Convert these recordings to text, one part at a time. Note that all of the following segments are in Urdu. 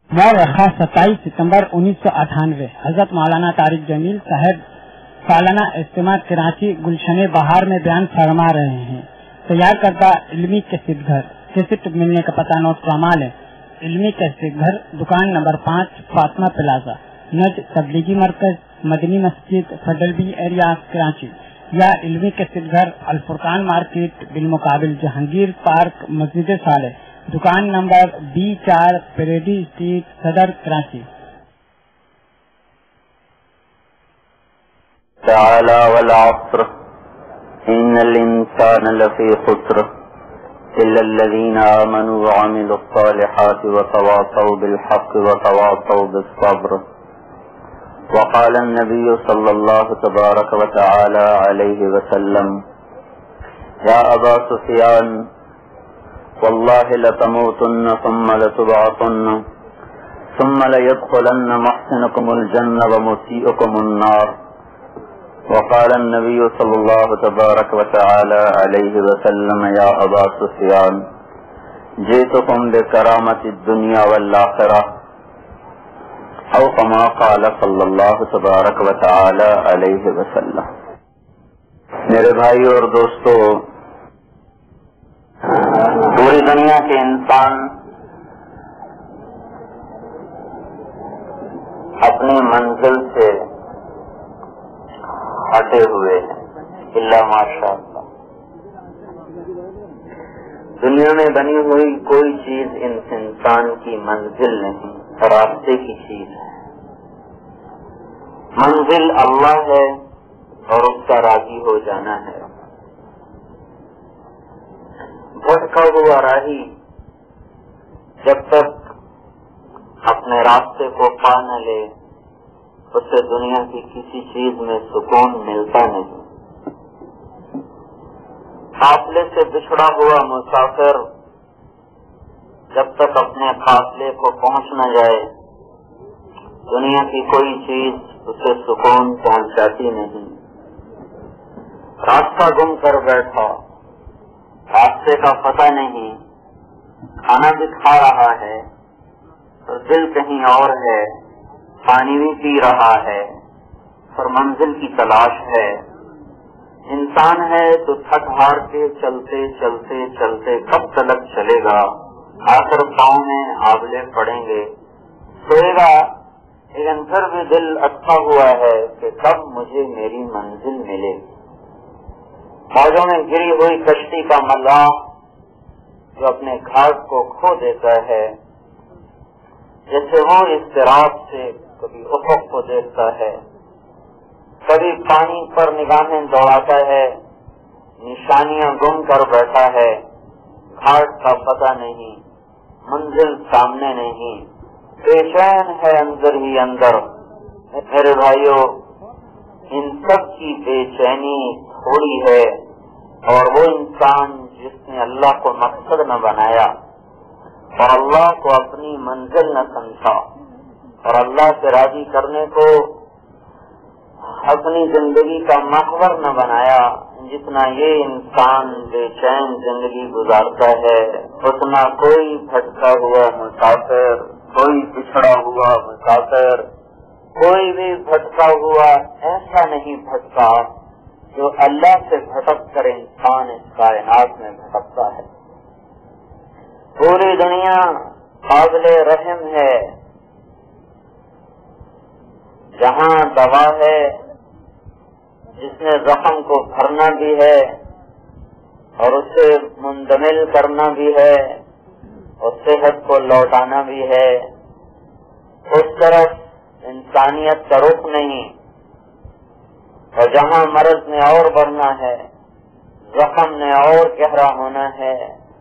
रखा 27 सितंबर 1998 हजरत मौलाना तारिक जमील साहब सालाना इज्तिमा कराची गुलशन बहार में बयान फरमा रहे हैं। तैयार करता इल्मी कैसेट घर, कैसेट मिलने का पता नोट कमाल है। इल्मी कैसेट घर, दुकान नंबर 5, फातिमा प्लाजा, नज तबलीगी मरकज, मदनी मस्जिद, फडलबी एरिया, कराची। या इल्मी कैसेट घर, अल-फुरकान मार्केट बिलमुकाबिल जहांगीर पार्क, मस्जिद साले, दुकान नंबर B4, परेडी स्ट्रीट, सदर, कराची। ताला वल अस्र इन्नल इंसान लफी खुस्र इल्ला अल्लज़ीना आमनू व अमिलुस सालिहाति व तवासौ बिल हक़्क़ि व तवासौ बिस सब्र। वक़ाल अन्नबी सल्लल्लाहु तबारक व तआला अलैहि वसल्लम या अबा सुफियान वल्लाहि लतमूतुन्न सुम्मा लतुबअसुन्न सुम्मा लयदखुलन्न मुहसिनुकुमुल जन्नह व मुसीउकुमुन नार। वक़ाल अन्नबी सल्लल्लाहु तबारक व तआला अलैहि वसल्लम या अबा सुफियान जीतुकुम बिकरामतिद दुनिया वल आखिरह औ कमा क़ाल सल्लल्लाहु तबारक व तआला अलैहि वसल्लम। मेरे भाई और दोस्तों, पूरी दुनिया के इंसान अपनी मंजिल से हटे हुए हैं इल्ला माशाअल्लाह। दुनिया में बनी हुई कोई चीज इस इंसान की मंजिल नहीं, रास्ते की चीज है। मंजिल अल्लाह है और उसका राजी हो जाना है। भटका हुआ राही जब तक अपने रास्ते को पा न ले, उससे दुनिया की किसी चीज में सुकून मिलता नहीं। काफिले से बिछड़ा हुआ मुसाफिर जब तक अपने काफिले को पहुंच न जाए, दुनिया की कोई चीज उसे सुकून पहुंचाती नहीं। रास्ता गुम कर बैठा, रास्ते का पता नहीं, खाना भी खा रहा है तो दिल कहीं और है, पानी भी पी रहा है और मंजिल की तलाश है। इंसान है तो थक हार के चलते चलते चलते कब तक चलेगा, आखिर पाँव में आबले पड़ेंगे, सोएगा लेकिन फिर भी दिल अटका हुआ है कि कब मुझे मेरी मंजिल मिले। मौजों में गिरी हुई कश्ती का मल्लाह जो अपने घाट को खो देता है, जैसे वो इज़्तिराब से कभी उफ़क़ को देखता है, कभी पानी पर निगाहें दौड़ाता है, निशानियां गुम कर बैठा है, घाट का पता नहीं, मंजिल सामने नहीं, बेचैन है अंदर ही अंदर। मेरे भाइयों, इन सब की बेचैनी थोड़ी है, और वो इंसान जिसने अल्लाह को मकसद न बनाया और अल्लाह को अपनी मंजिल न समझा और अल्लाह से राजी करने को अपनी जिंदगी का महवर न बनाया, जितना ये इंसान बेचैन जिंदगी गुजारता है, उतना कोई भटका हुआ मुसाफिर, कोई पिछड़ा हुआ मुसाफिर, कोई भी भटका हुआ ऐसा नहीं भटका जो अल्लाह से भटक कर इंसान इस कायनात में भटकता है। पूरी दुनिया काबिले रहम है, जहाँ दवा है जिसने जख्म को भरना भी है और उसे मुंदमिल करना भी है और सेहत को लौटाना भी है, उस तरफ इंसानियत का रुख नहीं। और जहाँ मर्ज ने और बढ़ना है, जख्म ने और गहरा होना है,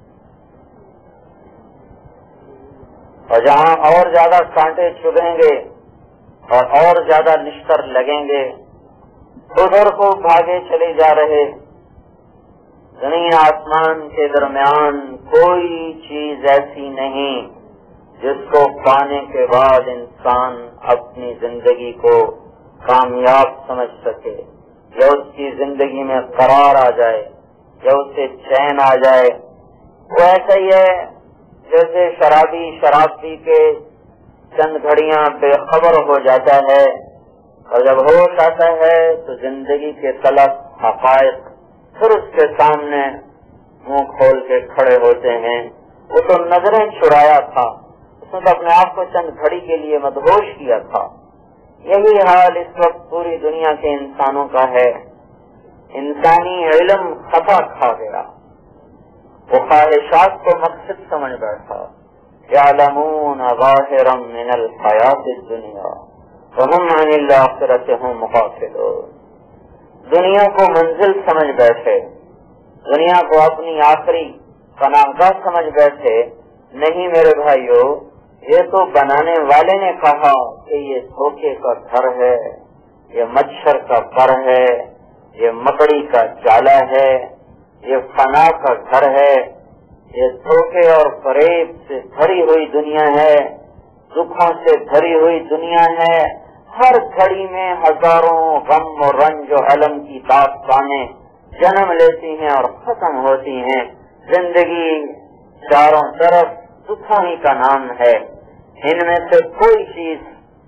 और जहाँ और ज्यादा कांटे चुभेंगे और ज्यादा निश्तर लगेंगे, उधर को भागे चले जा रहे। जमीन आसमान के दरमियान कोई चीज ऐसी नहीं जिसको पाने के बाद इंसान अपनी जिंदगी को कामयाब समझ सके, या उसकी जिंदगी में करार आ जाए, या उसे चैन आ जाए। वो ऐसा ही है जैसे शराबी शराब पी के چند گھڑیاں بے خبر ہو جاتا ہے، اور جب ہوش آتا ہے تو زندگی کے طلب حقائق پھر اس کے سامنے منہ کھول کے کھڑے ہوتے ہیں۔ وہ تو نظریں چرایا تھا، اس نے تو اپنے آپ کو چند گھڑی کے لیے مدہوش کیا تھا۔ یہی حال اس وقت پوری دنیا کے انسانوں کا ہے۔ انسانی علم خطا کھا گیا، وہ خواہشات کو مقصد سمجھ بیٹھا۔ یعلمون ظاہرا من الحیات الدنیا وهم عن الآخرۃ هم غافلون۔ دنیا کو منزل سمجھ بیٹھے، دنیا کو اپنی آخری پناہگاہ سمجھ بیٹھے۔ نہیں میرے بھائیو، یہ تو بنانے والے نے کہا کہ یہ دھوکے کا گھر ہے، یہ مچھر کا پر ہے، یہ مکڑی کا جالا ہے، یہ فنا کا گھر ہے، یہ دھوکے اور فریب سے بھری ہوئی دنیا ہے، دکھوں سے بھری ہوئی دنیا ہے۔ ہر گھڑی میں ہزاروں غم اور رنج و علم کی داستانیں جنم لیتی ہیں اور ختم ہوتی ہیں۔ زندگی چاروں طرف دکھوں ہی کا نام ہے۔ ان میں سے کوئی چیز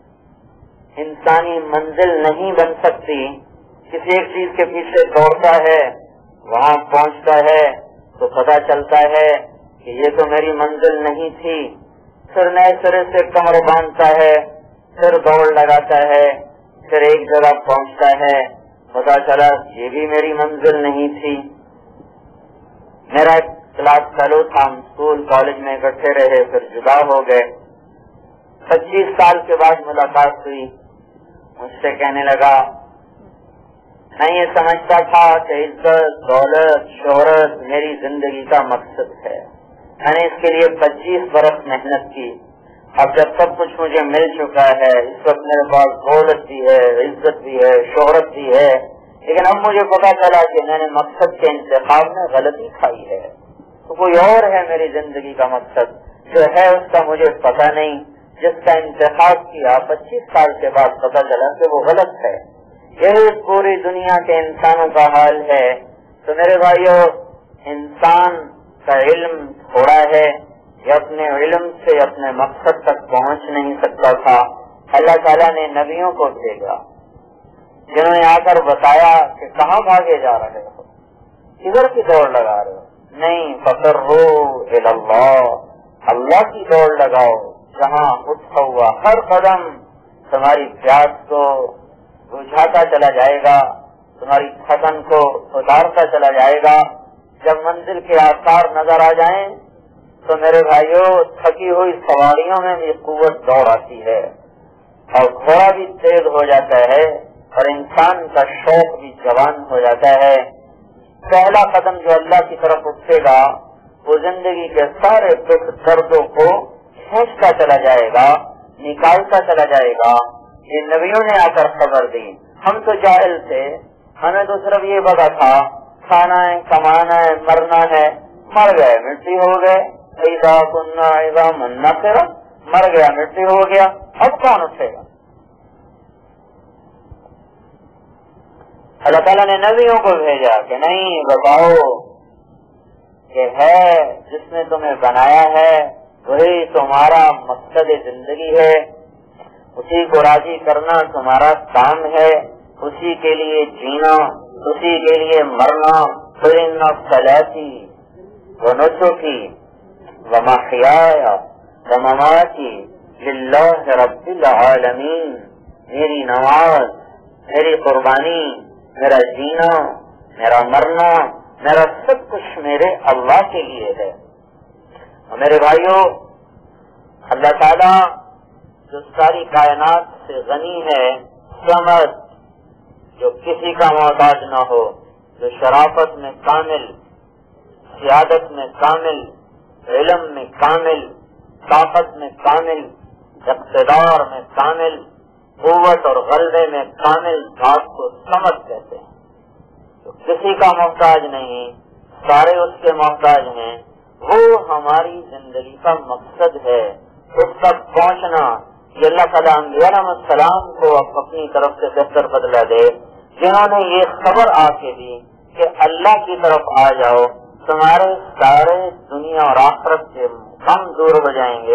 انسانی منزل نہیں بن سکتی۔ کسی ایک چیز کے پیچھے دوڑتا ہے، وہاں پہنچتا ہے تو پتہ چلتا ہے کہ یہ تو میری منزل نہیں تھی، پھر نئے سرے سے کمر باندھتا ہے، پھر دوڑ لگاتا ہے، پھر ایک جگہ پہنچتا ہے، پتہ چلا یہ بھی میری منزل نہیں تھی۔ میرا ایک کلاس فیلو تھا، ہم اسکول کالج میں اکٹھے رہے، پھر جدا ہو گئے۔ 25 سال کے بعد ملاقات ہوئی، مجھ سے کہنے لگا میں یہ سمجھتا تھا کہ عزت، دولت، شہرت میری زندگی کا مقصد ہے، میں نے اس کے لیے 25 برس محنت کی، اب جب سب کچھ مجھے مل چکا ہے، اس وقت میرے پاس دولت بھی ہے، عزت بھی ہے، شہرت بھی ہے، لیکن اب مجھے پتا چلا کہ میں نے مقصد کے انتخاب میں غلطی کھائی ہے، تو کوئی اور ہے میری زندگی کا مقصد، جو ہے اس کا مجھے پتا نہیں، جس کا انتخاب کیا 25 سال کے بعد پتا چلا کہ وہ غلط ہے۔ یہی پوری دنیا کے انسانوں کا حال ہے۔ تو میرے بھائیو، انسان کا علم تھوڑا ہے، یہ اپنے علم سے اپنے مقصد تک پہنچ نہیں سکتا تھا۔ اللہ تعالیٰ نے نبیوں کو بھیجا جنہوں نے آ کر بتایا کہ کہاں بھاگے جا رہے ہو، کدھر کی دوڑ لگا رہے ہو، نہیں فَفِرُّوا إِلَى اللَّهِ، اللہ کی دوڑ لگاؤ، جہاں اٹھا ہوا ہر قدم تمہاری پیاس کو بجھاتا چلا جائے گا، تمہاری تھکن کو اتارتا چلا جائے گا۔ جب منزل کے آثار نظر آ جائیں تو میرے بھائیوں، تھکی ہوئی سواریوں میں بھی قوت دوڑ آتی ہے، اور گھوڑا بھی تیز ہو جاتا ہے، اور انسان کا شوق بھی جوان ہو جاتا ہے۔ پہلا قدم جو اللہ کی طرف اٹھے گا وہ زندگی کے سارے دکھ دردوں کو کھینچتا چلا جائے گا، نکالتا چلا جائے گا۔ یہ نبیوں نے آ کر خبر دی، ہم تو جاہل تھے، ہمیں تو صرف یہ پتا تھا کھانا ہے، کمانا ہے، مرنا ہے، مر گئے مٹی ہو گئے، ایذا کنا عظاما نخرا، مر گیا مٹی ہو گیا، اب کون اٹھے گا؟ اللہ تعالیٰ نے نبیوں کو بھیجا کہ نہیں بتاؤ، یہ ہے جس نے تمہیں بنایا ہے وہی تمہارا مقصد زندگی ہے، اسی کو راضی کرنا تمہارا کام ہے، اسی کے لیے جینا، اسی کے لیے مرنا۔ قُلْ إِنَّ صَلَاتِي وَنُسُكِي وَمَحْيَايَ وَمَمَاتِي لِلَّهِ رَبِّ الْعَالَمِينَ، میری نماز، میری قربانی، میرا جینا، میرا مرنا، میرا سب کچھ میرے اللہ کے لیے ہے۔ اور میرے بھائیوں، اللہ تعالیٰ جو ساری کائنات سے غنی ہے، سمد، جو کسی کا محتاج نہ ہو، جو شرافت میں کامل، سیادت میں کامل، علم میں کامل، طاقت میں کامل، اقتدار میں کامل، قوت اور غلبے میں کامل ذات کو سمد کہتے ہیں، جو کسی کا محتاج نہیں، سارے اس کے محتاج ہیں، وہ ہماری زندگی کا مقصد ہے۔ اس تک پہنچنا، یہ اللہ تعالیٰ انبیاء علیہ السلام کو اپنی طرف سے بہتر بدلہ دے، جنہوں نے یہ خبر آ کے دی کہ اللہ کی طرف آ جاؤ، تمہارے سارے دنیا اور آخرت سے غم دور ہو جائیں گے،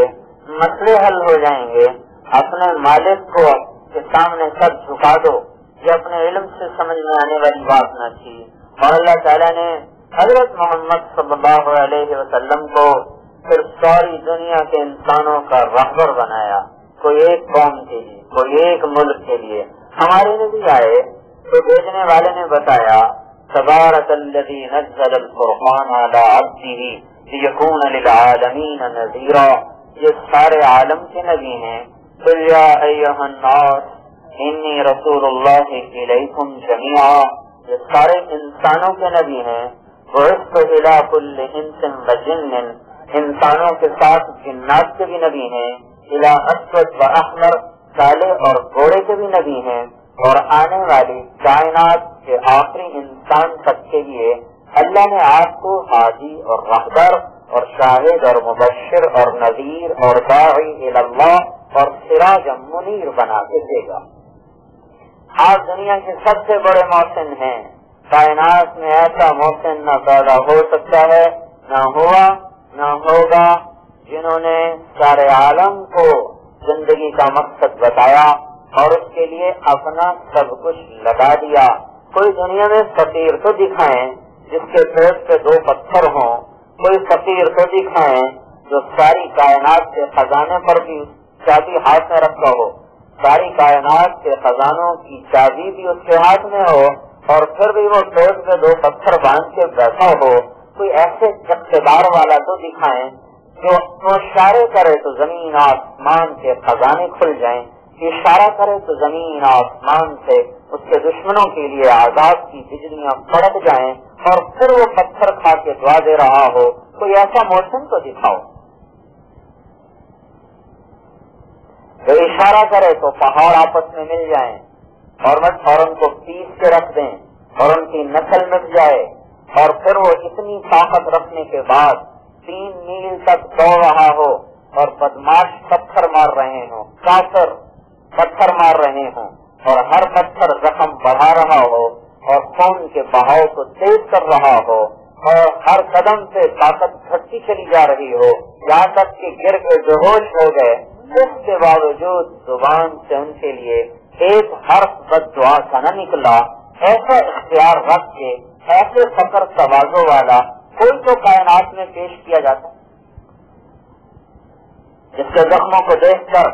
مسئلے حل ہو جائیں گے. اپنے مالک کو کے سامنے سب جھکا دو. یہ اپنے علم سے سمجھ میں آنے والی بات نہ تھی. اور اللہ تعالیٰ نے حضرت محمد صلی اللہ علیہ وسلم کو پھر ساری دنیا کے انسانوں کا رہبر بنایا. کوئی ایک قوم کے لیے, کوئی ایک ملک کے لیے. ہمارے نبی آئے تو بھیجنے والے نے بتایا تبارک الذی نزل الفرقان علی عبدہ لیکون للعالمین نذیرا. یہ سارے عالم کے نبی ہیں. قل یا ایھا الناس انی رسول اللہ الیکم جمیعا. یہ سارے انسانوں کے نبی ہیں. بعثت الی کل انس وجن. انسانوں کے ساتھ جنات کے بھی نبی ہیں. الی اسود و احمر, کالے اور گورے کے بھی نبی ہیں. اور آنے والی کائنات کے آخری انسان تک کے لیے اللہ نے آپ کو ہادی اور رہبر اور شاہد اور مبشر اور نذیر اور داعی الی اللہ اور سراج منیر بنا کے دے گا. آپ دنیا کے سب سے بڑے محسن ہیں. کائنات میں ایسا محسن نہ پیدا ہو سکتا ہے, نہ ہوا, نہ ہوگا, جنہوں نے سارے عالم کو زندگی کا مقصد بتایا اور اس کے لیے اپنا سب کچھ لگا دیا. کوئی دنیا میں فقیر تو دکھائیں جس کے پیٹ پہ 2 پتھر ہوں. کوئی فقیر تو دکھائیں جو ساری کائنات کے خزانے پر بھی چابی ہاتھ میں رکھا ہو, ساری کائنات کے خزانوں کی چابی بھی اس کے ہاتھ میں ہو, اور پھر بھی وہ پیٹ پہ 2 پتھر باندھ کے بیٹھا ہو. کوئی ایسے اقتدار والا تو دکھائیں جو اشارے کرے تو زمین آسمان کے خزانے کھل جائیں, اشارہ کرے تو زمین آسمان سے اس کے دشمنوں کے لیے عذاب کی بجلیاں پڑک جائیں, اور پھر وہ پتھر کھا کے دعا دے رہا ہو. کوئی ایسا موسم تو دکھاؤ. جو اشارہ کرے تو پہاڑ آپس میں مل جائیں اور ان کو پیس کے رکھ دیں اور ان کی نسل مٹ جائے, اور پھر وہ اتنی طاقت رکھنے کے بعد 3 میل تک دوڑ رہا ہو اور بدماش پتھر مار رہے ہوں, کافر پتھر مار رہے ہوں, اور ہر پتھر زخم بڑھا رہا ہو اور خون کے بہاؤ کو تیز کر رہا ہو, اور ہر قدم سے طاقت گھٹتی چلی جا رہی ہو یہاں تک کہ گر کے بے ہوش ہو گئے. اس کے باوجود زبان سے ان کے لیے ایک حرف بد دعا کا نہ نکلا. ایسا اختیار رکھ کے ایسے فقر تواضع والا کوئی تو کائنات میں پیش کیا جاتا جس کے زخموں کو دیکھ کر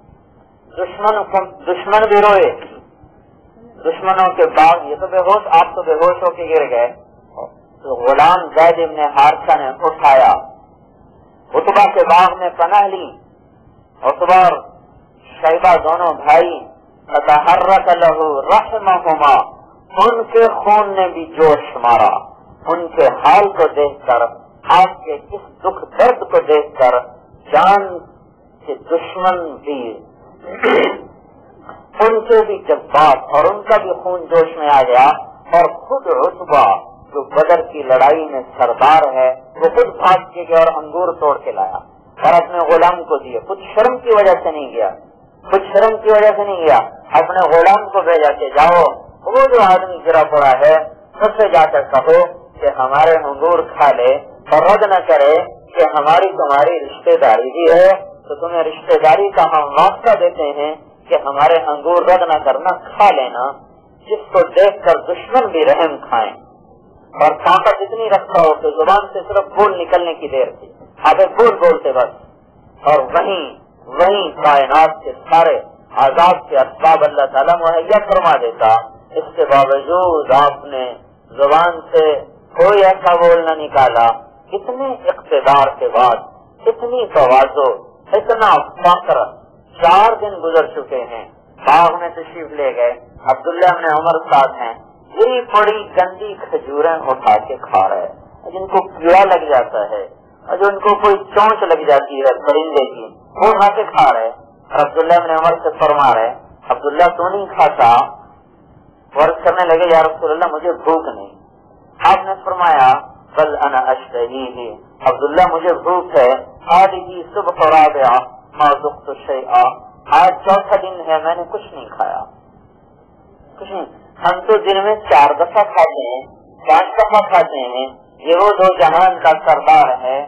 دشمن بھی روئے. دشمنوں کے بعد یہ تو بے ہوش, آپ تو بے ہوش ہو کے گر گئے. تو غلام زید ابن حارثہ نے اٹھایا, عتبہ کے باغ میں پناہ لی. عتبہ اور شیبہ دونوں بھائی فتحرک لہ رحمہما, ان کے خون نے بھی جوش مارا. ان کے حال کو دیکھ کر, آپ کے اس دکھ درد کو دیکھ کر جان کے دشمن بھی ان سے بھی جذبات اور ان کا بھی خون جوش میں آ گیا. اور خود عتبہ جو بدر کی لڑائی میں سردار ہے وہ خود بھاگ کے گیا اور انگور توڑ کے لایا اور اپنے غلام کو دیے. کچھ شرم کی وجہ سے نہیں گیا, کچھ شرم کی وجہ سے نہیں گیا, اپنے غلام کو بھیجا کہ جاؤ وہ جو آدمی گرا پڑا ہے سب سے جا کر کہو کہ ہمارے انگور کھا لے اور رد نہ کرے کہ ہماری تمہاری رشتے داری بھی ہے, تو تمہیں رشتے داری کا ہم واسطہ دیتے ہیں کہ ہمارے انگور رد نہ کرنا, کھا لینا. جس کو دیکھ کر دشمن بھی رحم کھائیں. اور طاقت اتنی رکھا ہو کہ زبان سے صرف بول نکلنے کی دیر تھی, آپ بول بولتے بس, اور وہیں کائنات کے سارے عذاب کے اسباب اللہ تعالیٰ مہیا فرما دیتا. اس کے باوجود آپ نے زبان سے کوئی ایسا بول نہ نکالا. اتنے اقتدار کے بعد, اتنی تواضع, اتنا فخر. 4 دن گزر چکے ہیں, باغ میں تشریف لے گئے, عبداللہ ابن عمر ساتھ ہیں, بڑی بڑی گندی کھجوریں اٹھا کے کھا رہے, جن کو کیڑا لگ جاتا ہے اور جو ان کو کوئی چونچ لگ جاتی ہے پرندے کی, وہ اٹھا کے کھا رہے. عبداللہ ابن عمر سے فرما رہے, عبداللہ تو نہیں کھاتا؟ ورد کرنے لگے یا رسول اللہ مجھے بھوک نہیں. آپ نے فرمایا بل انا اشتہیہ, عبداللہ مجھے بھوک ہے. ہذہ صبح رابعہ ما ذقت شیئا, آج 4تھا دن ہے میں نے کچھ نہیں کھایا, کچھ نہیں. ہم تو دن میں 4 دفعہ کھاتے ہیں, 5 دفعہ کھاتے ہیں. یہ وہ 2 جہان کا سردار ہے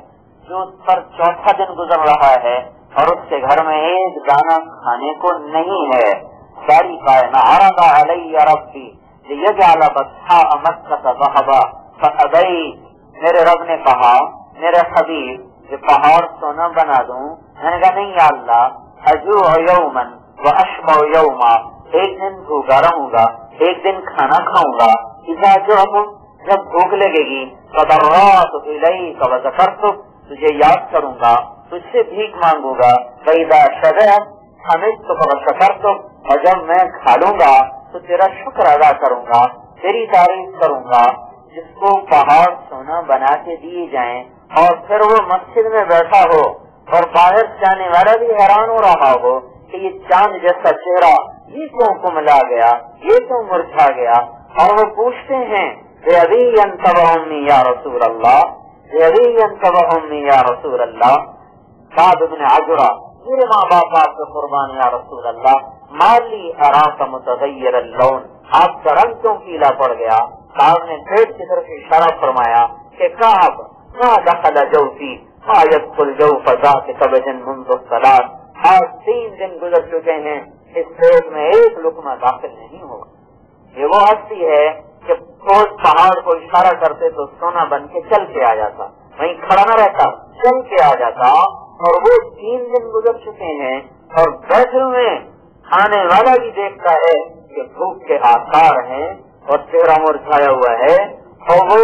جو उस पर चौथा दिन गुजर रहा है और उसके घर में एक दाना खाने को नहीं है। सारी कायनात अलैया रब्बी लियजअल बस्हा मक्का ज़हबा फअबई। मेरे रब ने कहा, मेरे हबीब ये पहाड़ सोना बना दूं? मैंने कहा नहीं या अल्लाह, अजू यौमन व अशबअ यौमा, एक दिन भूखा रहूंगा, एक दिन खाना खाऊंगा। इज़ा जब भूख लगेगी तदर्रअतु इलैका व ज़करतुक, तुझे याद करूंगा, तुझसे भीख मांगूंगा। वइज़ा शबअत हमिदतुक व शकरतुक, और जब मैं खा लूंगा तो तेरा शुक्र अदा करूंगा, तेरी तारीफ करूंगा। जिसको पहाड़ सोना बना के दिए जाएं और फिर वो मस्जिद में बैठा हो और बाहर जाने वाला भी हैरान हो रहा हो कि ये चांद जैसा चेहरा ये क्यों कुमला गया, ये क्यों मुरझा गया। और वो पूछते हैं बेअदीयन तबअम्मी या रसूल अल्लाह, बेअदीयन तबअम्मी या रसूल अल्लाह। काब इब्न अजरा, मेरे माँ बाप आपके कुर्बान या रसूल अल्लाह। माली अराका मुतगय्यर लौन, आपका रंग क्यों पीला पड़ गया। काब ने पेट की तरफ इशारा फरमाया कि काब मा दखल जौफी मा यदखुल जौफ ज़ात कबदिन मुंज़ सलात। आज 3 दिन गुजर चुके हैं, इस पेट में एक लुकमा दाखिल नहीं हुआ। ये वो हस्ती है कि उस पहाड़ को इशारा करते तो सोना बन के चल के आ जाता, वहीं खड़ा न रहता, चल के आ जाता। और वो 3 दिन गुजर चुके हैं और बैठे हुए खाने वाला भी देखता है कि भूख के आसार हैं और चेहरा मुरझाया हुआ है। और वो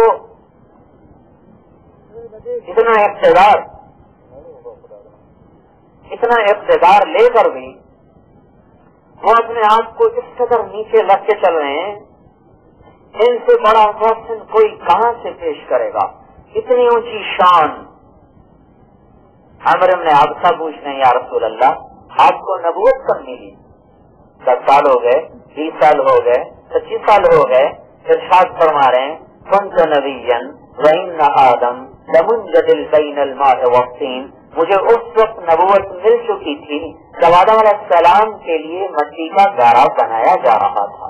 इतना इक़्तिदार लेकर भी वो अपने आप को इस कदर नीचे लग के चल रहे हैं, इनसे बड़ा मोहसिन कोई कहां से पेश करेगा। इतनी ऊंची शान। अमर इब्न अबसा पूछने या रसूल अल्लाह, आपको नबूवत कब मिली? 10 साल हो गए, 20 साल हो गए, 25 साल हो गए। इरशाद फरमा रहे हैं कुंत नबिय्यन व इन्ना आदम लमुंजदिल बैनल मा'i वत्तीन। मुझे उस वक्त नबूवत मिल चुकी थी जब आदम अलैहिस्सलाम के लिए मिट्टी का गारा बनाया जा रहा था।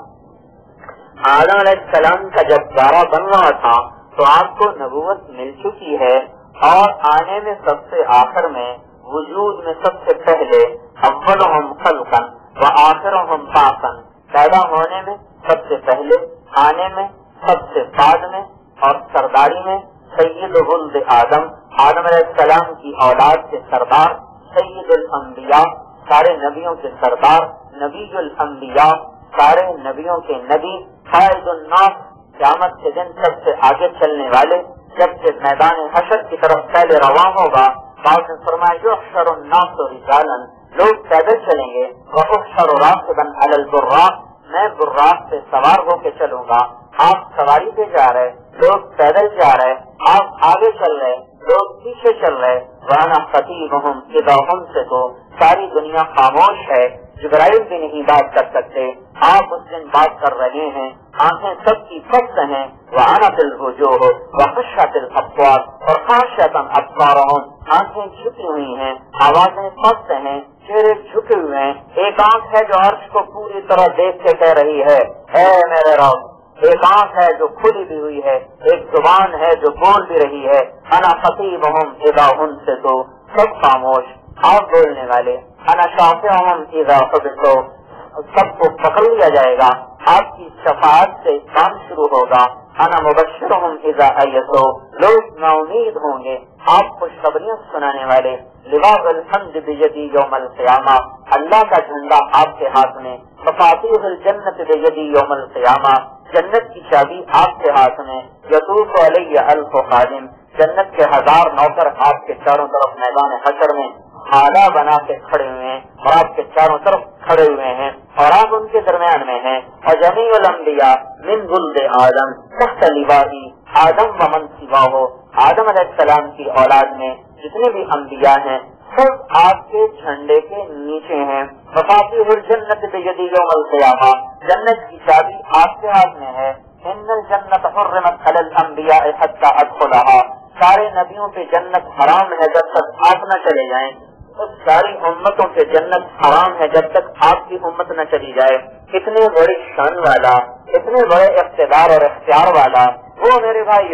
आदम अलैहिस्सलाम का जब गारा बन रहा था तो आपको नबूवत मिल चुकी है। और आने में सबसे आखिर में, वजूद में सबसे पहले, अव्वलुहुम खल्कन व आखिरुहुम बाक़न, पैदा होने में सबसे पहले, आने में सबसे बाद में, और सरदारी में सय्यदुल वुल्द आदम, आदम अलैहिस्सलाम की औलाद के सरदार, सय्यदुल अंबिया, सारे नबियों के सरदार, नबीयुल अंबिया, सारे नबियों के नबी, क़ाइदुन नास, क़यामत के दिन सबसे आगे चलने वाले। जब से मैदान हशर की तरफ पहले रवा होगा, बाद में फरमाया युहशरुन नासु रिजालन, लोग पैदल चलेंगे, व उहशरु राकिबन अलल बुर्राक, मैं बुर्राक पे सवार होके चलूंगा। आप सवारी पे जा रहे, लोग पैदल जा रहे, आप आगे चल रहे, लोग पीछे चल रहे। वाना खतीबुहुम इज़ा हुमसिकू, सारी दुनिया खामोश है, जिब्राइल भी नहीं बात कर सकते, आप उस दिन बात कर रहे हैं। आंखें सबकी फस्त हैं, वअनतिल वुजूह व खश्शतिल अब्सार, और खाशियतन अब्सारुहुम, आंखें झुकी हुई हैं, आवाजें फस्त हैं, चेहरे झुके हुए हैं। एक आंख है जो अर्श को पूरी तरह देख के कह रही है ऐ मेरे रब, एक आंख है जो खुली भी हुई है, एक जुबान है जो बोल भी रही है। अना खतीबुहुम इज़ा हुमसिकू, सब खामोश, आप बोलने वाले। अना शाफ़िउहुम इज़ा क़ुबितू, सबको पकड़ लिया जाएगा, आपकी शफाअत से काम शुरू होगा। अना मुबश्शिरुहुम इज़ा अयसू, लोग नाउमीद होंगे, आप खुशखबरियां सुनाने वाले। लिवाउल हम्द बियदी यौमल क़ियामा, अल्लाह का झंडा आपके हाथ में। मफातीहुल जन्नत बियदी यौमल क़ियामा, जन्नत की चाबी आपके हाथ में। यतूफ़ु अलैया अल्फ़ु ख़ादिम, जन्नत के 1000 नौकर आपके चारों तरफ मैदान हशर में हाला बना के खड़े हुए हैं और आपके चारों तरफ खड़े हुए हैं और आप उनके दरमियान में हैं। और जमीउल अंबिया मिन वुल्द आदम तहत लिवाई आदम व मन सिवाहु, आदम अलैहिस्सलाम की औलाद में जितने भी अंबिया हैं सब आपके झंडे के नीचे हैं। मफातीहुल जन्नत बियदी यौमल क़ियामा, जन्नत की चाबी आपके हाथ में है। इन्नल जन्नत हुर्रिमत अलल अंबिया हत्ता अदखुलहा, सारे नबियों पे जन्नत हराम है जब तक आप न चले जाएं। तो सारी उम्मतों पे जन्नत हराम है जब तक आपकी उम्मत न चली जाए। इतने बड़ी शान वाला, इतने बड़े इख्तिदार और इख्तियार वाला वो मेरे भाइयों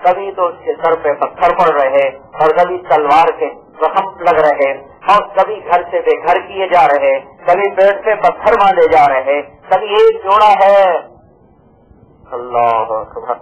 کبھی تو اس کے سر پہ پتھر پڑ رہے اور کبھی تلوار کے زخم لگ رہے اور کبھی گھر سے بے گھر کیے جا رہے, کبھی پیٹ پہ پتھر باندھے جا رہے, کبھی ایک جوڑا ہے. اللہ اکبر.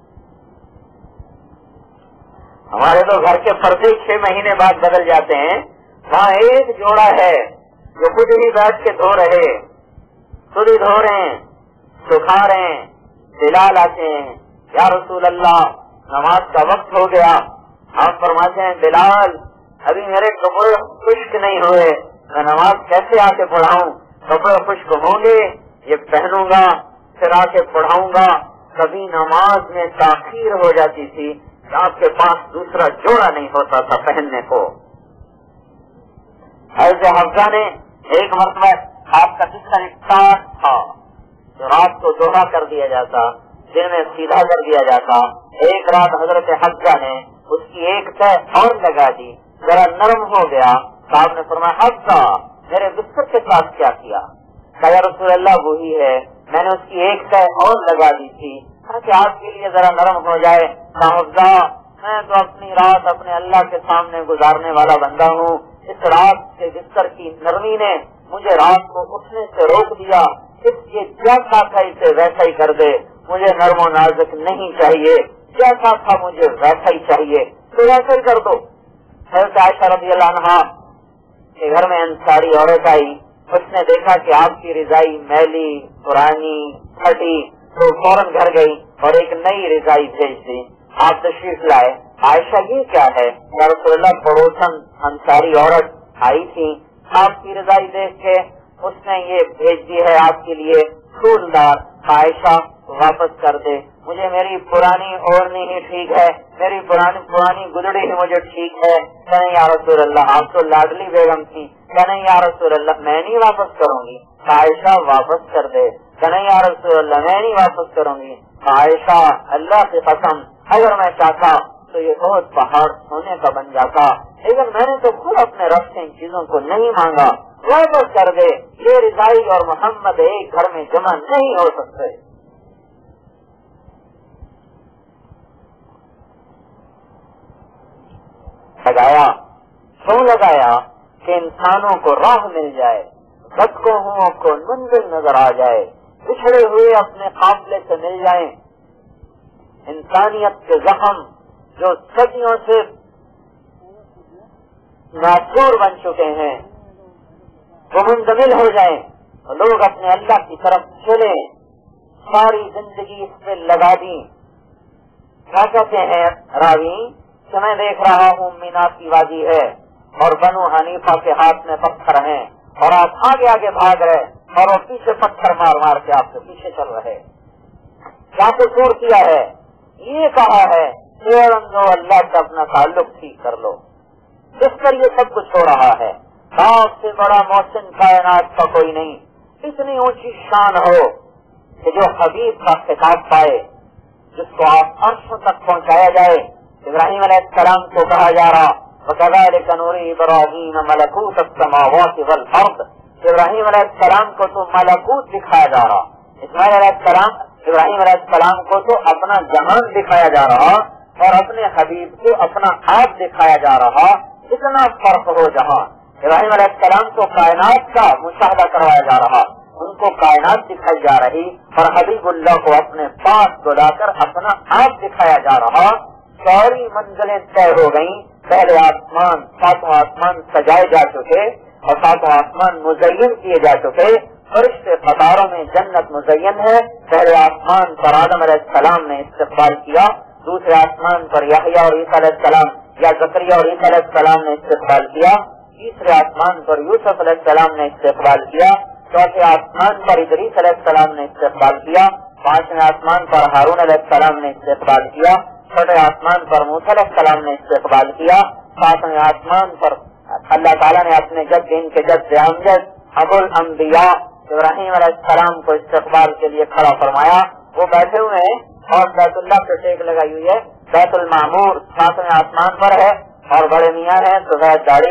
ہمارے تو گھر کے پردے 6 مہینے بعد بدل جاتے ہیں, وہاں ایک جوڑا ہے جو خود ہی بیٹھ کے دھو رہے, خود ہی دھو رہے ہیں, سکھا رہے ہیں. بلال آتے ہیں, یا رسول اللہ نماز کا وقت ہو گیا. آپ فرماتے ہیں بلال ابھی میرے کپڑے خشک نہیں ہوئے, میں نماز کیسے آ کے پڑھاؤں؟ کپڑے خشک ہوں گے یہ پہنوں گا پھر آ کے پڑھاؤں گا. کبھی نماز میں تاخیر ہو جاتی تھی, آپ کے پاس دوسرا جوڑا نہیں ہوتا تھا پہننے کو. حضرت حفصہ نے ایک مرتبہ آپ کا جسم ٹاٹ تھا تو رات کو دوہرا کر دیا جاتا, دن میں سیدھا کر دیا جاتا. ایک رات حضرت حفصہ نے اس کی ایک تہ اور لگا دی, ذرا نرم ہو گیا. صاحب نے فرمایا حفصہ میرے بستر کے ساتھ کیا کیا؟ کہا یا رسول اللہ وہی ہے, میں نے اس کی ایک تہ اور لگا دی تھی تاکہ آپ کے لیے ذرا نرم ہو جائے. حفصہ میں تو اپنی رات اپنے اللہ کے سامنے گزارنے والا بندہ ہوں, اس رات کے بستر کی نرمی نے مجھے رات کو اٹھنے سے روک دیا. اس کے جیسا تھا اسے ویسا ہی کر دے, مجھے نرم و نازک نہیں چاہیے, جیسا تھا مجھے ویسا ہی چاہیے, تو ویسا ہی کر دو. حضرت عائشہ رضی اللہ عنہا کے گھر میں انصاری عورت آئی, اس نے دیکھا کہ آپ کی رضائی میلی پرانی پھٹی تو فوراً گھر گئی اور ایک نئی رضائی بھیج دی. آپ تشریف لائے, عائشہ یہ کیا ہے؟ یا رسول اللہ پڑوسن انصاری عورت آئی تھی, آپ کی رضائی دیکھ کے اس نے یہ بھیج دی ہے آپ کے لیے پھولدار. عائشہ واپس کر دے, مجھے میری پرانی اوڑھنی ہی ٹھیک ہے, میری پرانی گدڑی ہی مجھے ٹھیک ہے. کہنے یا رسول اللہ آپ تو لاڈلی بیگم تھی. کہنے یا رسول اللہ میں نہیں واپس کروں گی. عائشہ واپس کر دے. کہنے یا رسول اللہ میں نہیں واپس کروں گی. عائشہ اللہ کی قسم اگر میں چاہتا تو یہ بہت پہاڑ سونے کا بن جاتا, لیکن میں نے تو خود اپنے رب سے ان چیزوں کو نہیں مانگا. واپس کر دے, یہ رضائی اور محمد ایک گھر میں جمع نہیں ہو سکتے. لگایا کیوں لگایا کہ انسانوں کو راہ مل جائے, بدگوہوں کو منزل نظر آ جائے, پچھڑے ہوئے اپنے قافلے سے مل جائیں, انسانیت کے زخم جو صدیوں سے ناچور بن چکے ہیں وہ منجمل ہو جائیں, لوگ اپنے اللہ کی طرف چلیں. ساری زندگی اس پہ لگا دی. کیا کہتے ہیں راوی کہ میں دیکھ رہا ہوں مینات کی وادی ہے اور بنو حنیفہ کے ہاتھ میں پتھر ہیں اور آپ آگے آگے بھاگ رہے اور وہ پیچھے پتھر مار مار کے آپ سے پیچھے چل رہے. کیا قصور کیا ہے؟ یہ کہا ہے اللہ سے اپنا تعلق ٹھیک کر لو, جس پر یہ سب کچھ ہو رہا ہے. آپ سے بڑا محسن کائنات کا کوئی نہیں. اتنی اونچی شان ہو کہ جو حبیب کا خطاب پائے, جس کو آپ عرش تک پہنچایا جائے. ابراہیم علیہ السلام کو کہا جا رہا وَكَذَلِكَ نُرِي إِبْرَاهِيمَ مَلَكُوتَ السَّمَاوَاتِ وَالْأَرْضِ, ابراہیم علیہ السلام کو تو ملکوت دکھایا جا رہا, اسماعیل علیہ السلام ابراہیم علیہ السلام کو تو اپنا جہان دکھایا جا رہا اور اپنے حبیب کو اپنا آپ دکھایا جا رہا. اتنا فرق ہو جہاں ابراہیم علیہ السلام کو کائنات کا مشاہدہ کروایا جا رہا, ان کو کائنات دکھائی جا رہی اور حبیب اللہ کو اپنے پاس بلا کر اپنا آپ دکھایا جا رہا. ساری منزلیں طے ہو گئیں. پہلے آسمان 7 آسمان سجائے جا چکے اور 7 آسمان مزین کیے جا چکے. فرشتے قطاروں میں جنت مزین ہے. پہلے آسمان پر آدم علیہ السلام نے استقبال کیا, دوسرے آسمان پر یحییٰ اور عیسیٰ علیہ السلام یا زکریا اور عیسیٰ علیہ السلام نے استقبال کیا, تیسرے آسمان پر یوسف علیہ السلام نے استقبال کیا, چوتھے آسمان پر ادریس علیہ السلام نے استقبال کیا, 5ویں آسمان پر ہارون علیہ السلام نے استقبال کیا, 6ویں آسمان پر موسیٰ علیہ السلام نے استقبال کیا, 7ویں آسمان پر اللہ تعالیٰ نے اپنے جد ان کے جد امجد ابو الانبیاء ابراہیم علیہ السلام کو استقبال کے لیے کھڑا فرمایا. وہ بیٹھے ہوئے ہیں اور بیت اللہ پہ ٹیک لگائی ہوئی ہے. بیت المعمور 7ویں آسمان پر ہے اور بڑے میاں ہیں, سفید داڑھی ہے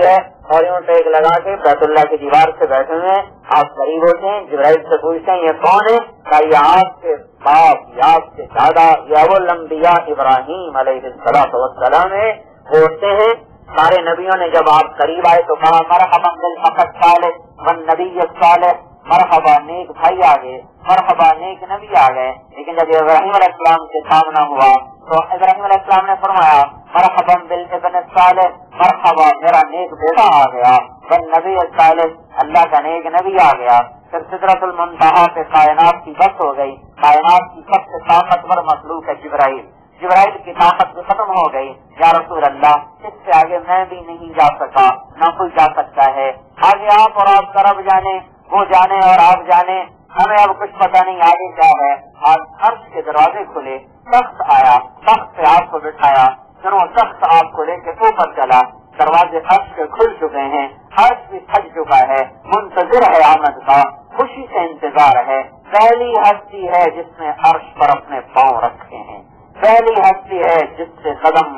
اور یوں ٹیک لگا کے بیت اللہ کی دیوار سے بیٹھے ہوئے ہیں. آپ قریب ہوتے ہیں, جبرائیل سے پوچھتے ہیں یہ کون ہے؟ کہ یہ آپ کے باپ یا آپ کے دادا یا وہ الانبیاء ابراہیم علیہ السلام ہے. بولتے ہیں سارے نبیوں نے جب آپ قریب آئے تو کہا مرحبا بالحق الصالح والنبی الصالح, مرحبا نیک بھائی آ گئے, مرحبا نیک نبی آ گئے. لیکن جب ابراہیم علیہ السلام سے سامنا ہوا تو ابراہیم علیہ السلام نے فرمایا مرحبا بالابن الصالح, مرحبا میرا نیک بیٹا آ گیا, والنبی الصالح اللہ کا نیک نبی آ گیا. پھر سدرۃ المنتہا پہ کائنات کی بس ہو گئی. کائنات کی سب سے طاقتور مخلوق ہے جبرائیل. جبرائیل کی طاقت بھی ختم ہو گئی. یا رسول اللہ اس سے آگے میں بھی نہیں جا سکا, نہ کوئی جا سکتا ہے. آگے آپ اور آپ کا رب جانے, وہ جانے اور آپ جانے, ہمیں اب کچھ پتہ نہیں آگے کیا ہے. آج عرش کے دروازے کھلے, تخت آیا, تخت پہ آپ کو بٹھایا, پھر وہ تخت آپ کو لے کے اوپر چلا. دروازے عرش کے کھل چکے ہیں, عرش بھی تھک چکا ہے, منتظر ہے آمد کا, خوشی سے انتظار ہے. پہلی ہستی ہے جس نے عرش پر اپنے پاؤں رکھے ہیں, پہلی ہستی ہے جس سے قدم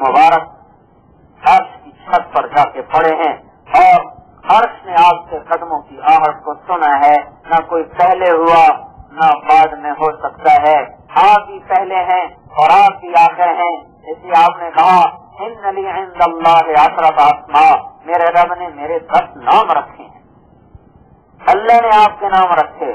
مبارک عرش کی چھت پر جا کے پڑے ہیں. اور عرش نے آپ کے قدموں کی آہٹ کو سنا ہے. نہ کوئی پہلے ہوا نہ بعد میں ہو سکتا ہے. آپ ہی پہلے ہیں اور آپ ہی آخر ہیں. اس لیے آپ نے کہا ان لی عند اللہ عشرۃ اسماء, میرے رب نے میرے 10 نام رکھے ہیں. اللہ نے آپ کے نام رکھے,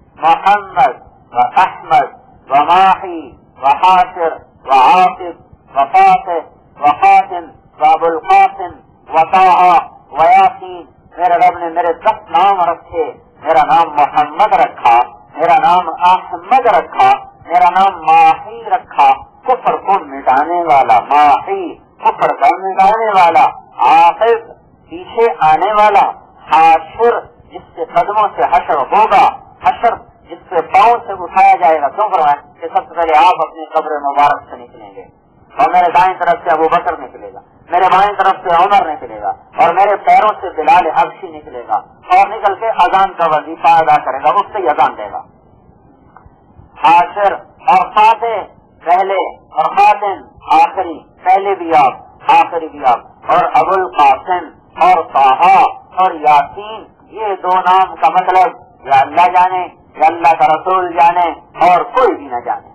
محمد و احمد و ماہی و حاشر و عاقب و فاتح و خاتم و ابو القاسم و طٰہٰ و یاسین. میرے رب نے میرے 10 نام رکھے. میرا نام محمد رکھا, میرا نام احمد رکھا, میرا نام ماہی رکھا, کفر کو مٹانے والا ماہی, کفر کو مٹانے والا, عاقب پیچھے آنے والا, حاشر جس سے قدموں سے حشر ہوگا, حشر جس سے پاؤں سے اٹھایا جائے گا. کیوں فرمایا کہ سب سے پہلے آپ اپنی قبر مبارک سے نکلیں گے, اور میرے دائیں طرف سے ابو بکر نکلے گا, میرے بائیں طرف سے عمر نکلے گا, اور میرے پیروں سے بلال حبشی نکلے گا, اور نکل کے اذان کا وظیفہ ادا کرے گا, اس سے ہی اذان دے گا. حاشر اور فاتح پہلے اور خاتم آخری, پہلے بھی آپ آخری بھی آپ. اور ابو القاسم اور طٰہٰ اور یاسین, یہ 2 نام کا مطلب یا اللہ جانے یا اللہ کا رسول جانے اور کوئی بھی نہ جانے.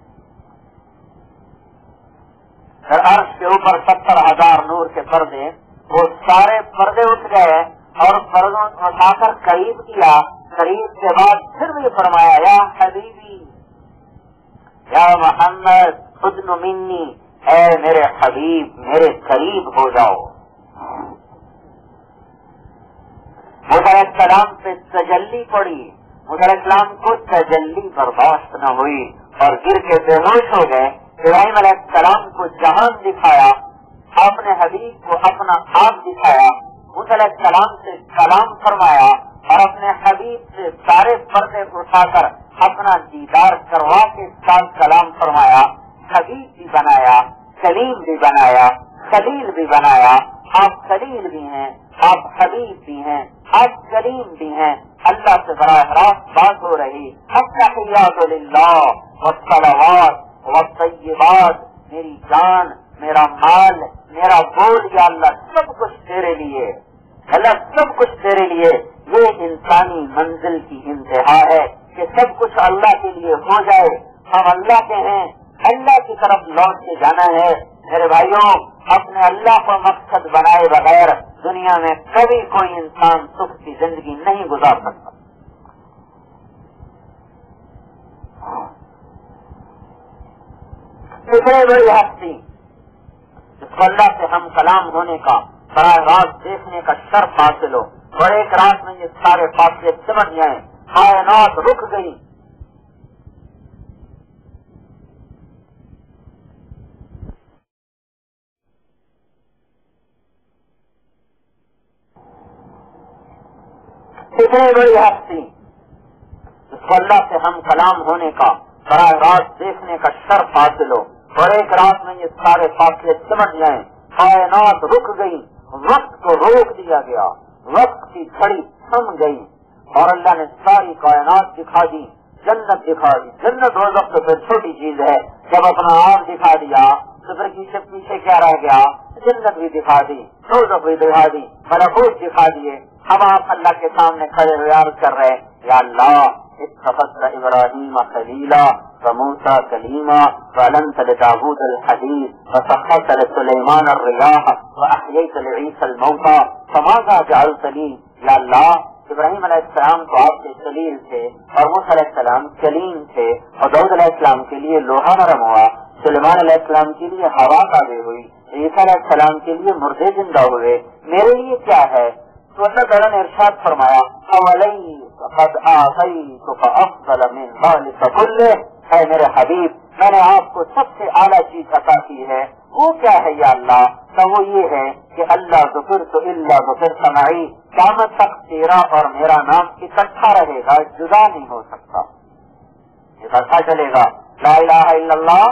پھر عرش کے اوپر 70,000 نور کے پردے, وہ سارے پردے اٹھ گئے اور پردوں کو اٹھا کر قریب کیا. قریب کے بعد پھر بھی فرمایا یا حبیبی یا محمد خذ منی, اے میرے حبیب میرے قریب ہو جاؤ. موسیٰ علیہ السلام پہ تجلی پڑی, موسیٰ علیہ السلام کو تجلی برداشت نہ ہوئی اور گر کے بے ہوش ہو گئے. ابراہیم علیہ السلام کو جہان دکھایا, اپنے حبیب کو اپنا آپ دکھایا, موسیٰ علیہ السلام سے کلام فرمایا اور اپنے حبیب سے سارے پردے اٹھا کر اپنا دیدار کروا کے ساتھ کلام فرمایا. حبیب بھی بنایا, کلیم بھی بنایا, خلیل بھی بنایا. آپ خلیل بھی ہیں, آپ حبیب بھی ہیں, آپ کلیم بھی ہیں. اللہ سے براہ راست بات ہو رہی. التحیات للہ والصلوات والطیبات, میری جان, میرا مال, میرا بول, یا اللہ سب کچھ تیرے لیے, اللہ سب کچھ تیرے لیے. یہ انسانی منزل کی انتہا ہے کہ سب کچھ اللہ کے لیے ہو جائے. ہم اللہ کے ہیں, اللہ کی طرف لوٹ کے جانا ہے. میرے بھائیوں, اپنے اللہ کو مقصد بنائے بغیر دنیا میں کبھی کوئی انسان سکھ کی زندگی نہیں گزار سکتا. اتنے بڑی ہستی جس کو اللہ سے ہم کلام ہونے کا, براہ راست دیکھنے کا شرف حاصل ہو, اور ایک رات میں یہ سارے فاصلے سمجھ جائیں, کائنات رک گئی. اتنی بڑی ہستی جس کو اللہ سے ہم کلام ہونے کا, براہ راست دیکھنے کا شرف حاصل ہو, اور ایک رات میں یہ سارے فاصلے سمجھ جائیں, کائنات رک گئی, وقت کو روک دیا گیا, وقت کی گھڑی تھم گئی, اور اللہ نے ساری کائنات دکھا دی, جنت دکھا دی. جنت دوزخ تو پھر چھوٹی چیز ہے, جب اپنا آپ دکھا دیا تو پھر پیچھے کیا رہ گیا؟ جنت بھی دکھا دی، دوزخ بھی دکھا دی، ملکوت دکھا دیے. اب آپ اللہ کے سامنے کھڑے ہوئے عرض کر رہے یا اللہ اتخذت ابراہیم خلیلا وموسیٰ کلیما وعلمت لداود الحدید وسخرت لسلیمان الرياح واحییت لعیسی الموتى فماذا جعلت لی. یا اللہ ابراہیم علیہ السلام تو آپ کے خلیل تھے اور موسیٰ علیہ السلام کلیم تھے اور داؤد علیہ السلام کے لیے لوہا نرم ہوا، سلیمان علیہ السلام کے لیے ہوا تابع ہوئی، عیسیٰ علیہ السلام کے لیے مردے زندہ ہوئے، میرے لیے کیا ہے؟ تو اللہ تعالیٰ نے ارشاد فرمایا قد آتیتک افضل من ذلک کلہ، اے میرے حبیب میں نے آپ کو سب سے اعلیٰ چیز عطا کی ہے. وہ کیا ہے یا اللہ؟ تو وہ یہ ہے کہ اللہ ذکرت الا ذکرت معی، قیامت تک تیرا اور میرا نام اکٹھا رہے گا، جدا نہیں ہو سکتا، اکٹھا چلے گا. لا الہ الا اللہ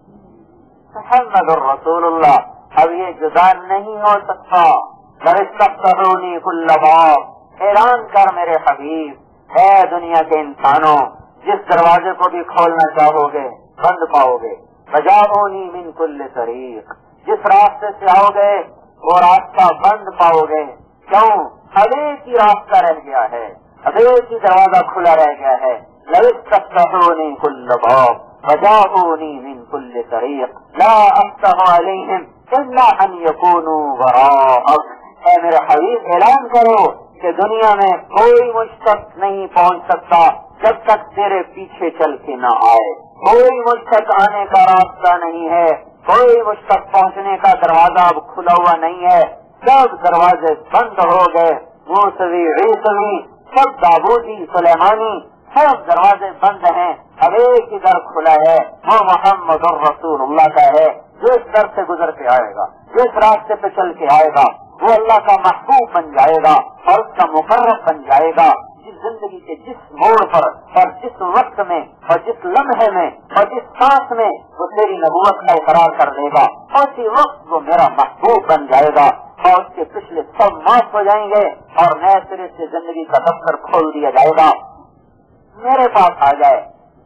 محمد الرسول اللہ، اب یہ جدا نہیں ہو سکتا. فرستفتحونی کل باب، اعلان کر میرے حبیب اے دنیا کے انسانوں جس دروازے کو بھی کھولنا چاہو گے بند پاؤ گے. فجاؤنی من کل طریق، جس راستے سے آؤ گے وہ راستہ بند پاؤ گے. کیوں؟ اب ایک ہی راستہ رہ گیا ہے، اب ایک ہی دروازہ کھلا رہ گیا ہے. لَيَسْتَفْتَحُونِي كُلَّ بَابٍ وَجَاءُونِي مِنْ كُلِّ طَرِيقٍ لَا أَفْتَحُ عَلَيْهِمْ إِلَّا أَنْ يَكُونُوا وَرَاءَكَ. اے میرے حبیب اعلان کرو کہ دنیا میں کوئی مجھ تک نہیں پہنچ سکتا جب تک تیرے پیچھے چل کے نہ آئے. کوئی مجھ تک آنے کا راستہ نہیں ہے، کوئی مجھ تک پہنچنے کا دروازہ اب کھلا ہوا نہیں ہے. سب دروازے بند ہو گئے، موسوی عیسوی سب داودی سلیمانی سب دروازے بند ہیں. اب ایک ہی در کھلا ہے، وہ محمد الرسول اللہ کا ہے. جو اس در سے گزر کے آئے گا، جو اس راستے پہ چل کے آئے گا وہ اللہ کا محبوب بن جائے گا اور اس کا مقرب بن جائے گا. جس زندگی کے جس موڑ پر اور جس وقت میں اور جس لمحے میں اور جس سانس میں وہ تیری نبوت کا اقرار کر دے گا اسی وقت وہ میرا محبوب بن جائے گا اور اس کے پچھلے سب معاف ہو جائیں گے اور نئے سرے سے زندگی کا دفتر کھول دیا جائے گا. میرے پاس آ جائے.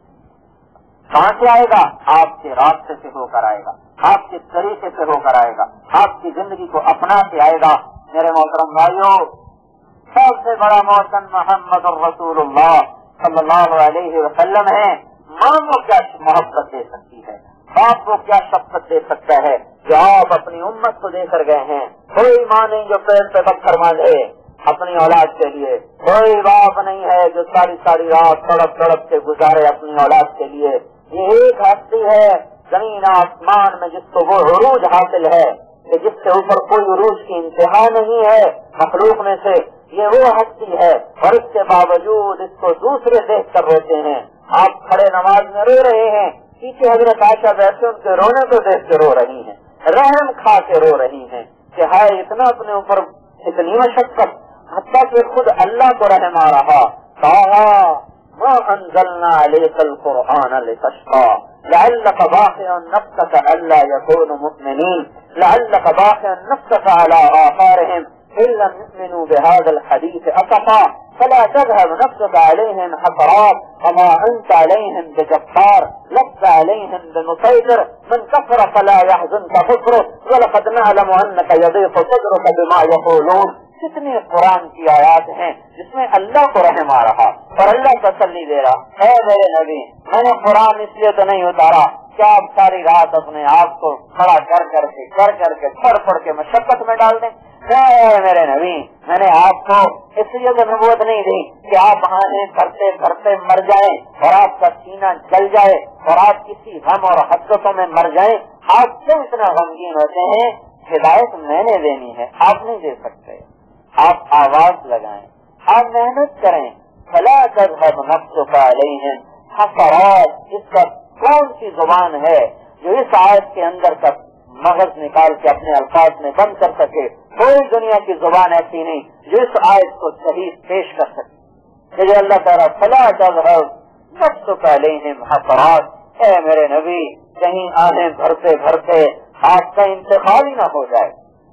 کہاں سے آئے گا؟ آپ کے راستے سے ہو کر آئے گا، آپ کے طریقے سے ہو کر آئے گا، آپ کی زندگی کو اپنا کے آئے گا. میرے محترم بھائیوں، سب سے بڑا محسن محمد الرسول اللہ صلی اللہ علیہ وسلم ہے. ماں کو کیا محبت دے سکتی ہے، باپ کو کیا شفقت دے سکتا ہے جو آپ اپنی امت کو دے کر گئے ہیں. کوئی ماں نہیں جو پیڑ پہ پتھر باندھے اپنی اولاد کے لیے، کوئی باپ نہیں ہے جو ساری ساری رات تڑپ تڑپ کے گزارے اپنی اولاد کے لیے. یہ ایک ہستی ہے زمین آسمان میں جس کو وہ عروج حاصل ہے کہ جس سے اوپر کوئی عروج کی انتہا نہیں ہے مخلوق میں سے. یہ وہ ہستی ہے اور اس کے باوجود اس کو دوسرے دیکھ کر روتے ہیں. آپ کھڑے نماز میں رو رہے ہیں، پیچھے حضرت عائشہ بیٹھے ان کے رونے کو دیکھ کے رو رہی ہیں، رحم کھا کے رو رہی ہیں کہ ہے اتنا اپنے اوپر اتنی مشقت، حتیٰ کہ خود اللہ کو رحم آ رہا. ما انزلنا عليك القرآن لتشقى لعلك باخع نفسك الا يكونوا مؤمنين لعلك باخع نفسك على آثارهم ان لم يؤمنوا بهذا الحديث اسفا فلا تذهب نفسك عليهم حسرات وما انت عليهم بجبار لست عليهم بمسيطر من كفر فلا يحزنك كفره ولقد نعلم انك يضيق صدرك بما يقولون. کتنے قرآن کی آیات ہیں جس میں اللہ کو رحم آ رہا اور اللہ تسلی دے رہا. اے میرے نبی، میں نے قرآن اس لیے تو نہیں اتارا کیا آپ ساری رات اپنے آپ کو کھڑا کر کر کے پڑھ کے مشقت میں ڈال دیں. میرے نبی، میں نے آپ کو اس لیے تو نبوت نہیں دی کہ آپ آنے کرتے کرتے مر جائیں اور آپ کا سینہ جل جائے اور آپ کسی غم اور حسرتوں میں مر جائیں. آپ کیوں اتنا غمگین ہوتے ہیں؟ ہدایت میں نے دینی ہے، آپ نہیں دے سکتے. آپ آواز لگائیں، آپ محنت کریں. فلا تذهب نفسك عليهم حسرات. اس کا کون سی زبان ہے جو اس آیت کے اندر تک مغز نکال کے اپنے الفاظ میں بند کر سکے؟ کوئی دنیا کی زبان ایسی نہیں جو اس آیت کو صحیح پیش کر سکے. جو اللہ تعالیٰ فلا تذهب نفسك عليهم حسرات. اے میرے نبی، کہیں آہیں بھرتے بھرتے آپ کا انتقال ہی نہ ہو جائے.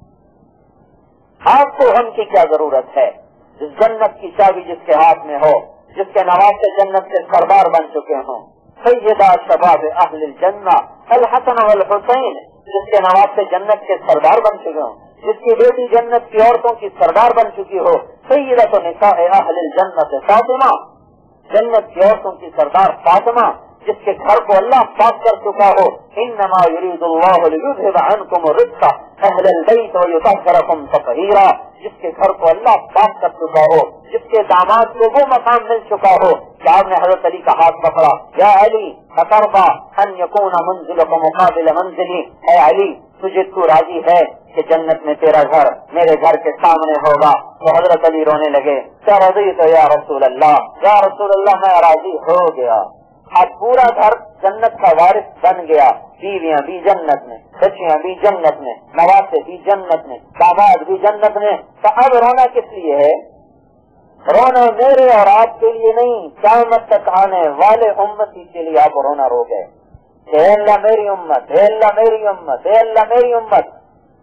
آپ کو ہم کی کیا ضرورت ہے؟ جس جنت کی چابی جس کے ہاتھ میں ہو، جس کے نواز جنت کے سردار بن چکے ہوں. سیدہ شباب اہل الجنہ الحسن والحسین جس کے نواسے جنت کے سردار بن چکے ہوں، جس کی بیٹی جنت کی عورتوں کی سردار بن چکی ہو، سیدۃ نساء اہل الجنت فاطمہ، جنت کی عورتوں کی سردار فاطمہ، جس کے گھر کو اللہ پاک کر چکا ہو، انما یرید اللہ لیذھب عنکم الرجس اہل البیت ویطہرکم تطہیرا، جس کے گھر کو اللہ پاک کر چکا ہو، جس کے داماد کو وہ مقام مل چکا ہو کہ آپ نے حضرت علی کا ہاتھ پکڑا، یا علی اترضى ان یکون منزلک مقابل منزلی، اے علی تجھے تو راضی ہے کہ جنت میں تیرا گھر میرے گھر کے سامنے ہوگا؟ تو حضرت علی رونے لگے، کیا رضیت یا رسول اللہ، یا رسول اللہ میں راضی ہو گیا۔ اب پورا گھر جنت کا وارث بن گیا، بیویاں بھی جنت میں، بچیاں بھی جنت میں، نواسے بھی جنت میں، داماد بھی جنت میں۔ تو اب رونا کس لیے ہے؟ رونا میرے اور آپ کے لیے نہیں، قیامت تک آنے والے امتی کے لیے آپ رونا رو گئے، اے اللہ میری امت، اے اللہ میری امت، اے اللہ میری امت۔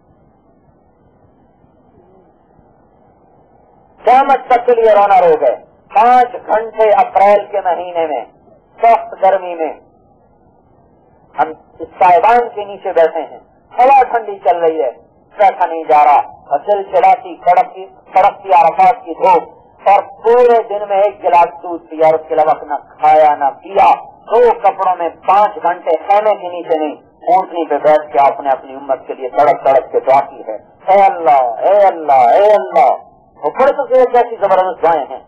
قیامت تک کے لیے رونا رو گئے۔ 5 گھنٹے اپریل کے مہینے میں سخت گرمی میں ہم اس سائبان کے نیچے بیٹھے ہیں، ہوا ٹھنڈی چل رہی ہے، بیٹھا نہیں جا رہا، اور چلچلاتی کڑکتی عرفات کی دھوپ، اور پورے دن میں 1 گلاس دودھ پیا، اور اس کے علاوہ نہ کھایا نہ پیا، 2 کپڑوں میں 5 گھنٹے خیمے کے نیچے نہیں، اونٹنی پہ بیٹھ کے آپ نے اپنی امت کے لیے تڑپ تڑپ کے دعا کی ہے، اے اللہ اے اللہ اے اللہ۔ وہ پڑھ تو کیسی زبردست دعائیں ہیں۔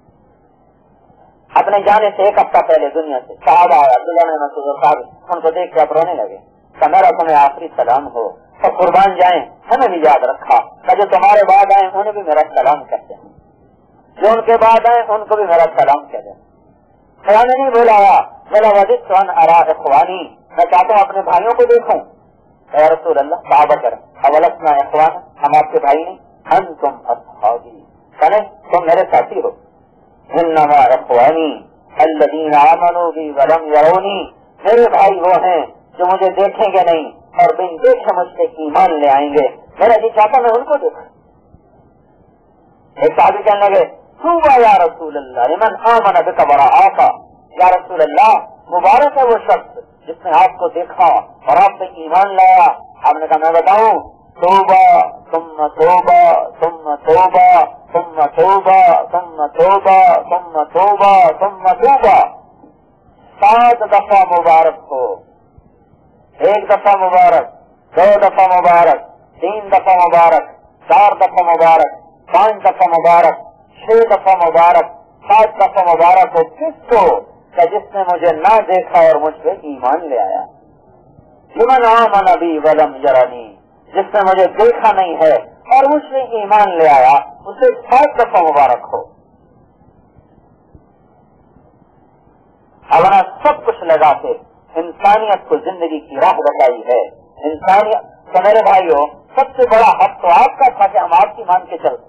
اپنے جانے سے 1 ہفتہ پہلے دنیا سے صحابہ آیا، عبداللہ بن مسعود صاحب، ان کو دیکھ کے آپ رونے لگے کہ میرا تمہیں آخری سلام ہو، تو قربان جائیں ہمیں بھی یاد رکھا کہ جو تمہارے بعد آئے انہیں بھی میرا سلام کہتے ہیں، جو ان کے بعد آئے ان کو بھی میرا سلام کہتے ہیں۔ خدا نے نہیں بلایا، میرا وجد سن ارا اخوانی، میں چاہتا ہوں اپنے بھائیوں کو دیکھوں۔ اے رسول اللہ، صحابہ کرام، اولسنا اخوان، ہم آپ کے بھائی نہیں، انتم اصحابی، کہنے تم میرے ساتھی ہو۔ انما اخوانی الذین آمنوا بی ولم یرونی، میرے بھائی وہ ہیں جو مجھے دیکھیں گے نہیں اور بن دیکھے مجھ سے ایمان لے آئیں گے۔ میرا جی چاہتا میں ان کو دیکھوں۔ ایک صحابی کہنے لگے، طوبی یا رسول اللہ لمن آمن بک ورآک، یا رسول اللہ مبارک ہے وہ شخص جس نے آپ کو دیکھا اور آپ سے ایمان لایا۔ آپ نے کہا میں بتاؤں، توبہ ثم توبہ ثم توبہ ثم توبہ ثم توبہ ثم توبہ ثم توبہ، 7 دفعہ مبارک ہو، 1 دفعہ مبارک، 2 دفعہ مبارک، 3 دفعہ مبارک، 4 دفعہ مبارک، 5 دفعہ مبارک، 6 دفعہ مبارک، 7 دفعہ مبارک ہو کس کو؟ کہ جس نے مجھے نہ دیکھا اور مجھ پہ ایمان لے آیا۔ لمن آمن بی ولم یرنی، جس نے مجھے دیکھا نہیں ہے اور مجھ سے ایمان لے آیا، اسے 7 دفعہ مبارک ہو۔ اللہ سب کچھ لگا کے انسانیت کو زندگی کی راہ بتائی ہے۔ انسانیت تو میرے بھائیوں، سب سے بڑا حق تو آپ کا تھا کہ ہم آپ کی مان کے چلتے۔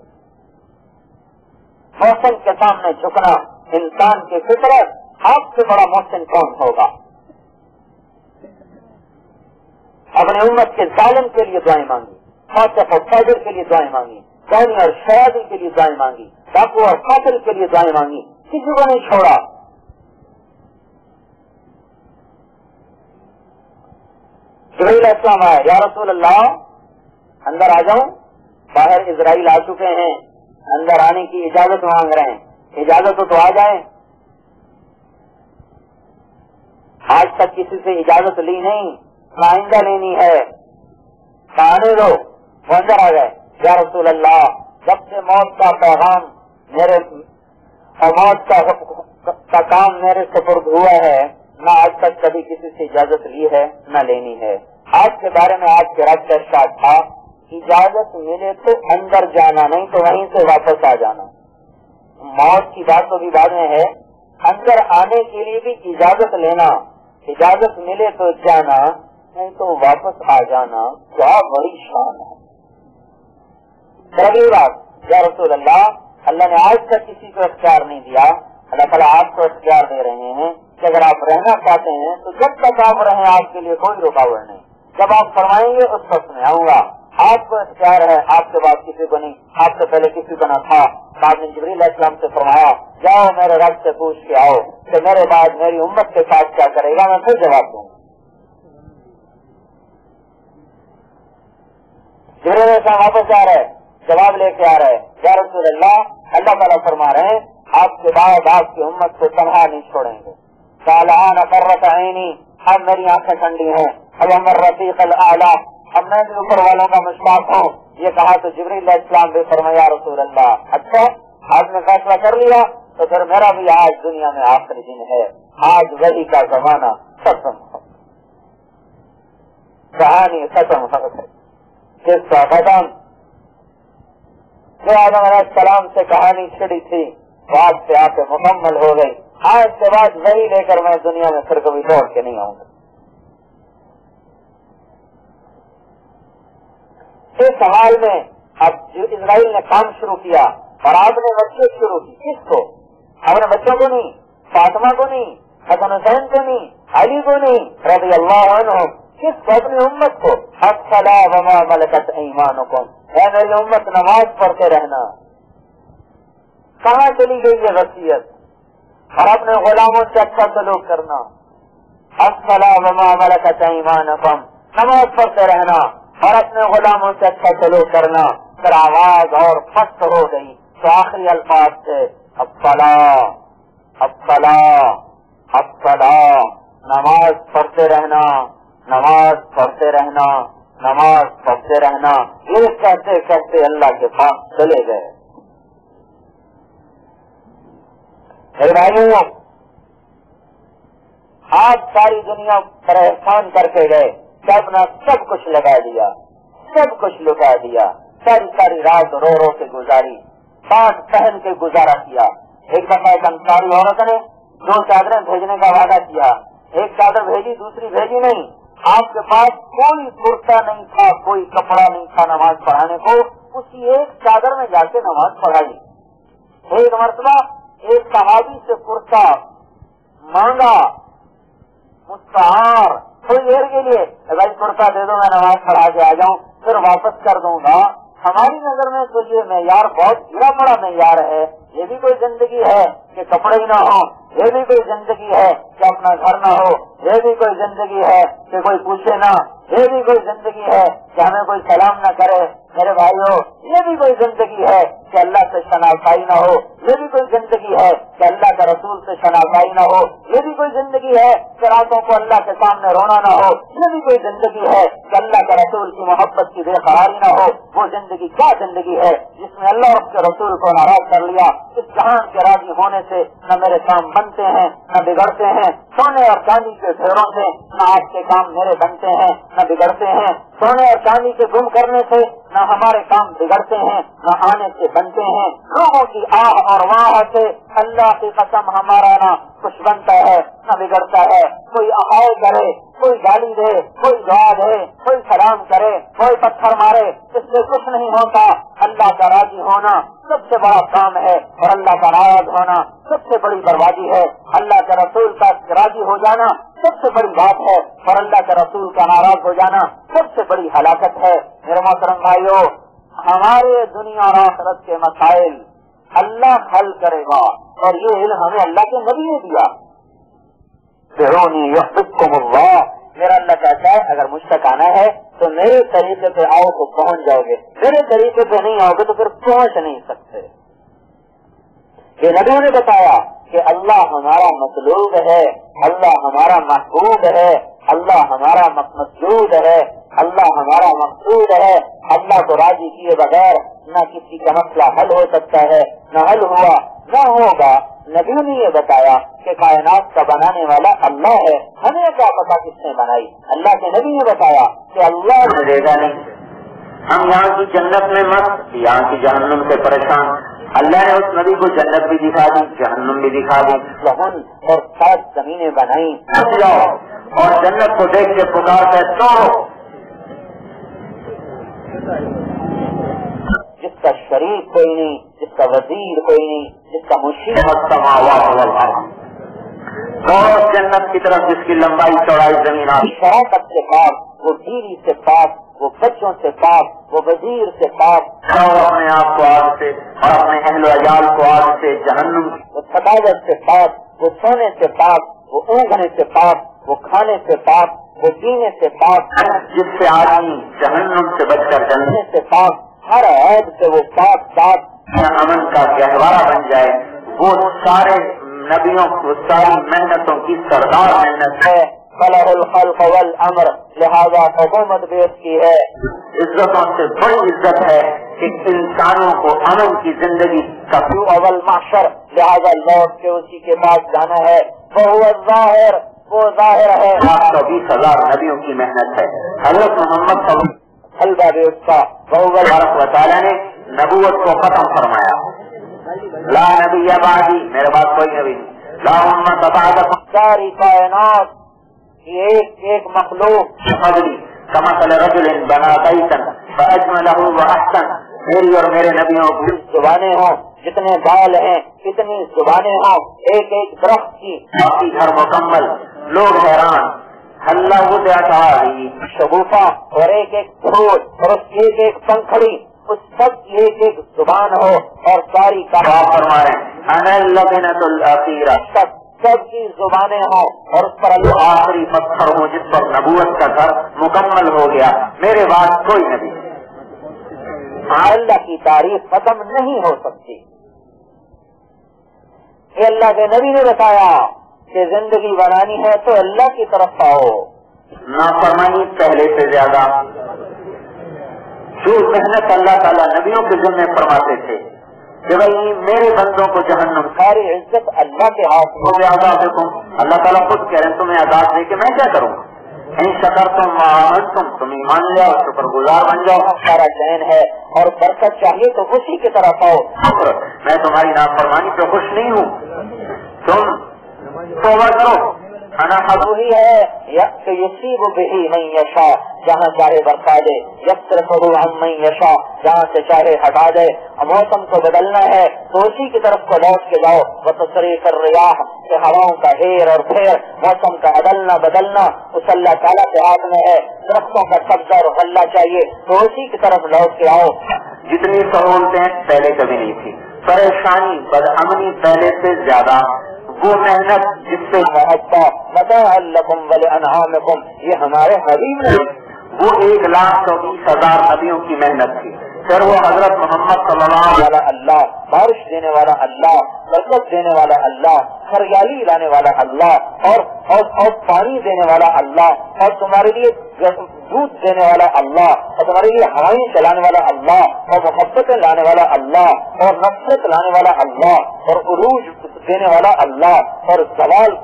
محسن کے سامنے جھکنا انسان کی فطرت، آپ سے بڑا محسن کون ہوگا؟ اپنے امت کے ظالم کے لیے دعائیں مانگی، فاسق اور فاجر کے لیے دعائیں مانگی، زانی اور شرابی کے لیے دعائیں مانگی، ڈاکو اور قاتل کے لیے دعائیں مانگی، کسی کو نہیں چھوڑا۔ جبریل علیہ السلام آئے، یا رسول اللہ اندر آ جاؤں؟ باہر اسرائیل آ چکے ہیں، اندر آنے کی اجازت مانگ رہے ہیں، اجازت تو آ جائیں۔ آج تک کسی سے اجازت لی نہیں، آئندہ لینی ہے، آنے دو۔ وہ اندر آ گئے، یا رسول اللہ جب سے موت کا پیغام میرے موت کا کام میرے سپرد ہوا ہے، نہ آج تک کبھی کسی سے اجازت لی ہے نہ لینی ہے۔ آج کے بارے میں آج کے رب کا ارشاد تھا، اجازت ملے تو اندر جانا، نہیں تو وہیں سے واپس آ جانا۔ موت کی بات تو بھی بعد میں ہے، اندر آنے کے لیے بھی اجازت لینا، اجازت ملے تو جانا، نہیں تو واپس آ جانا، کیا بڑی شان ہے۔ اگلی بات، یا رسول اللہ اللہ نے آج تک کسی کو اختیار نہیں دیا، اللہ تعالیٰ آپ کو اختیار دے رہے ہیں کہ اگر آپ رہنا چاہتے ہیں تو جب تک آپ رہیں آپ کے لیے کوئی رکاوٹ نہیں، جب آپ فرمائیں گے اس وقت میں آؤں گا۔ آپ کو اختیار ہے، آپ کے بعد کسی کو نہیں، آپ سے پہلے کسی کو نہ تھا۔ آپ نے جبریل علیہ السلام سے فرمایا، جاؤ میرے رب سے پوچھ کے آؤ کہ میرے بعد میری امت کے ساتھ کیا کرے گا، میں پھر جواب دوں گا۔ لڑکا واپس آ رہا ہے, جواب لے کے آ رہا ہے, یا رسول اللہ تعالیٰ فرما رہے ہیں آپ کے بعد آپ کی امت کو تنہا نہیں چھوڑیں گے. سالان قرۃ عینی, اب میری آنکھیں ٹھنڈی ہیں. اب امر رفیق الاعلیٰ, اب میں بھی اوپر والوں کا مشتاق ہوں. یہ کہا تو جبریل علیہ السلام بھی فرمایا رسول اللہ, اچھا آپ نے فیصلہ کر لیا تو پھر میرا بھی آج دنیا میں آخری دن ہے, آج وحی کا زمانہ ختم ہو, کہانی ختم ہو گئی, قصہ ختم. جو آدم علیہ السلام سے کہانی چھڑی تھی بات سے آ کے مکمل ہو گئی. آج کے بعد وہی لے کر میں دنیا میں پھر کبھی دوڑ کے نہیں آؤں گا. اس سوال میں اب جو اسرائیل نے کام شروع کیا اور آپ نے وصیت شروع کی, کس کو؟ اپنے بچوں کو نہیں, فاطمہ کو نہیں, حسن حسین کو نہیں, علی کو نہیں رضی اللہ عنہ, کس کو؟ اپنی امت کو. الصلاۃ وما ملکت ایمانکم, اے میری امت نماز پڑھتے رہنا. کہاں چلی گئی یہ وصیت؟ اور اپنے غلاموں سے اچھا سلوک کرنا. الصلاۃ وما ملکت ایمانکم, نماز پڑھتے رہنا اور اپنے غلاموں سے اچھا سلوک کرنا. پھر آواز اور پست ہو گئی تو آخری الفاظ سے الصلاۃ الصلاۃ الصلاۃ, نماز پڑھتے رہنا, نماز پڑھتے رہنا, نماز پڑھتے رہنا. یہ کہتے کہتے اللہ کے پاس چلے گئے. میرے بھائیوں, آپ ساری دنیا پر احسان کر کے گئے کہ اپنا سب کچھ لگا دیا, سب کچھ لٹا دیا, ساری رات رو رو کے گزاری, پانچ پہن کے گزارا کیا. ایک دفعہ ایک انصاری عورت نے 2 چادریں بھیجنے کا وعدہ کیا, ایک چادر بھیجی, دوسری بھیجی نہیں. آپ کے پاس کوئی کرتا نہیں تھا, کوئی کپڑا نہیں تھا نماز پڑھانے کو, اسی ایک چادر میں جا کے نماز پڑھائی. ایک مرتبہ ایک صحابی سے کرتا مانگا مستعار تھوڑی دیر کے لیے, اگر کرتا دے دو میں نماز پڑھا کے آ جاؤں پھر واپس کر دوں گا. ہماری نظر میں تو یہ معیار بہت گرا پڑا معیار ہے. یہ بھی کوئی زندگی ہے کہ کپڑے ہی نہ ہو, یہ بھی کوئی زندگی ہے کہ اپنا گھر نہ ہو, یہ بھی کوئی زندگی ہے کہ کوئی پوچھے نہ, یہ بھی کوئی زندگی ہے کہ ہمیں کوئی سلام نہ کرے. میرے بھائیو, یہ بھی کوئی زندگی ہے کہ اللہ سے شناسائی نہ ہو, یہ بھی کوئی زندگی ہے کہ اللہ کے رسول سے شناسائی نہ ہو, یہ بھی کوئی زندگی ہے کہ راتوں کو اللہ کے سامنے رونا نہ ہو, یہ بھی کوئی زندگی ہے کہ اللہ کے رسول کی محبت کی بے قراری نہ ہو. وہ زندگی کیا زندگی ہے جس میں اللہ اور اس کے رسول کو ناراض کر لیا. اس جہان کے راضی ہونے سے نہ میرے کام بنتے ہیں نہ بگڑتے ہیں, سونے اور چاندی کے ڈھیروں سے نہ آپ کے کام میرے بنتے ہیں نہ بگڑتے ہیں, سونے اور چاندی کے گم کرنے سے نہ ہمارے کام بگڑتے ہیں نہ آنے سے بنتے ہیں. لوگوں کی آہ اور واہ سے اللہ کی قسم ہمارا نہ کچھ بنتا ہے نہ بگڑتا ہے. کوئی احاؤ کرے, کوئی گالی دے, کوئی دعا دے, کوئی سلام کرے, کوئی پتھر مارے, اس سے کچھ نہیں ہوتا. اللہ کا راضی ہونا سب سے بڑا کام ہے اور اللہ کا ناراض ہونا سب سے بڑی بربادی ہے. اللہ کے رسول کا راضی ہو جانا سب سے بڑی بات ہے اور اللہ کے رسول کا ناراض ہو جانا سب سے بڑی ہلاکت ہے. میرے محترم بھائیو, ہمارے دنیا اور آخرت کے مسائل اللہ حل کرے گا اور یہ علم ہمیں اللہ کے نبی نے دیا. اللہ, میرا اللہ کہتا ہے اگر مجھ تک آنا ہے تو میرے طریقے پہ آؤ تو پہنچ جاؤ گے, میرے طریقے پہ نہیں آؤ گے تو پھر پہنچ نہیں سکتے. یہ نبیوں نے بتایا کہ اللہ ہمارا مطلوب ہے, اللہ ہمارا محبوب ہے, اللہ ہمارا مسجود ہے, اللہ ہمارا مقصود ہے. اللہ کو راضی کیے بغیر نہ کسی کا مسئلہ حل ہو سکتا ہے, نہ حل ہوا نہ ہوگا. نبیوں نے یہ بتایا کہ کائنات کا بنانے والا اللہ ہے, ہمیں کیا پتا کس نے بنائی. اللہ کے نبی نے بتایا کہ اللہ ملے گا نہیں. ہم یہاں کی جنت میں مست, یہاں کی جہنم سے پریشان. اللہ نے اس نبی کو جنت بھی دکھا دی, جہنم بھی دکھا دی, زمین اور 7 زمینیں بنائی. جاؤ اور جنت کو دیکھ کے پکارتے تو جس کا شریک کوئی نہیں, جس کا وزیر کوئی نہیں, جس کا مشیر اور جنت کی طرف جس کی لمبائی چوڑائی زمین شراکت سے پاک, وہ بیوی سے پاک, وہ بچوں سے پاک, وہ وزیر سے پاک, اور اپنے آپ کو آگ سے اور اپنے اہل و عیال کو آگ سے, جہنم وہ سداوت سے پاک, وہ سونے سے پاک, وہ اونگنے سے پاک, وہ کھانے سے پاک, وہ پینے سے پاک جس سے آدمی جہنم سے بچ کر جلنے سے پاک، ہر عیب سے وہ پاک صاف امن کا گہوارہ بن جائے، وہ سارے نبیوں کو ساری محنتوں کی سردار محنت ہے۔ فلہ الخلق والامر، لہذا حکومت بھی اس کی ہے۔ عزتوں سے بڑی عزت ہے کہ انسانوں کو امن کی زندگی کا اول محشر، لہذا لوٹ کے اسی کے پاس جانا ہے۔ وہ ظاہر، وہ ظاہر ہے، 20,000 نبیوں کی محنت ہے۔ حضرت محمد صلی اللہ علیہ وسلم و تعالیٰ نے نبوت کو ختم فرمایا، لا نبی بعدی، میرے بعد کوئی نبی نہیں، لا امت بعد، ساری کائنات کی ایک مخلوق فضلی کمثل رجل بنا بیتا فاجملہ واحسن، میری اور میرے نبیوں کی زبانیں ہوں، جتنے بال ہیں کتنی زبانیں ہوں، ایک ایک درخت کی باقی گھر مکمل، لوگ حیران، اللہ وہ دیتا شگوفہ اور ایک ایک پھول اور اس کی ایک ایک پنکھڑی، اس سب کی ایک ایک زبان ہو اور ساری فرما رہے ہیں انا اللبنۃ الاخیرہ، سب کی زبانیں ہوں اور اس پر اللہ آخری پتھر ہو جس پر نبوت کا گھر مکمل ہو گیا، میرے بعد کوئی نبی۔ اللہ کی تعریف ختم نہیں ہو سکتی۔ یہ اللہ کے نبی نے بتایا کہ زندگی بنانی ہے تو اللہ کی طرف آؤ، نافرمانی پہلے سے زیادہ، جو محنت اللہ تعالیٰ نبیوں کے ذمہ فرماتے تھے کہ بھائی میرے بندوں کو جہنم، ساری عزت اللہ کے ہاتھ میں، آزاد دیکھوں، اللہ تعالیٰ خود کہہ رہے ہیں تمہیں آزاد دے کے میں کیا کروں، ان شکر تم ایمان لے اور شکر گزار بن جاؤ، سارا چین ہے اور برکت چاہیے تو اسی کی طرف آؤ، میں تمہاری نافرمانی پہ خوش نہیں ہوں، تم توبہ کرو، وہی ہے یصیب بہ من یشاء، جہاں چاہے برسا دے، یصرفہ عن من یشاء، جہاں سے چاہے ہٹا دے، موسم کو بدلنا ہے تو اسی کی طرف کو لوٹ کے جاؤ، وتصریف الریاح، کہ ہواؤں کا ہیر اور پھیر، موسم کا عدلنا بدلنا اس اللہ تعالیٰ کے ہاتھ میں ہے، درختوں کا قبضہ اور غلہ چاہیے تو اسی کی طرف لوٹ کے آؤ۔ جتنی سہولتیں پہلے کبھی نہیں تھی، پریشانی بدامنی پہلے سے زیادہ، وہ محنت جس سے متاع لکم ولانعامکم، یہ ہمارے حبیب نے، وہ 1,24,000 نبیوں کی محنت تھی، پھر وہ حضرت محمد صلی اللہ علیہ وسلم، اللہ بارش دینے والا اللہ، برکت دینے والا اللہ، ہریالی لانے والا اللہ اور پانی دینے والا اللہ، اور تمہارے لیے دودھ دینے والا اللہ، اور تمہارے لیے ہوائیں چلانے والا اللہ، اور محبتیں لانے والا اللہ، اور نفرت لانے والا اللہ، اور عروج دینے والا اللہ، اور زوال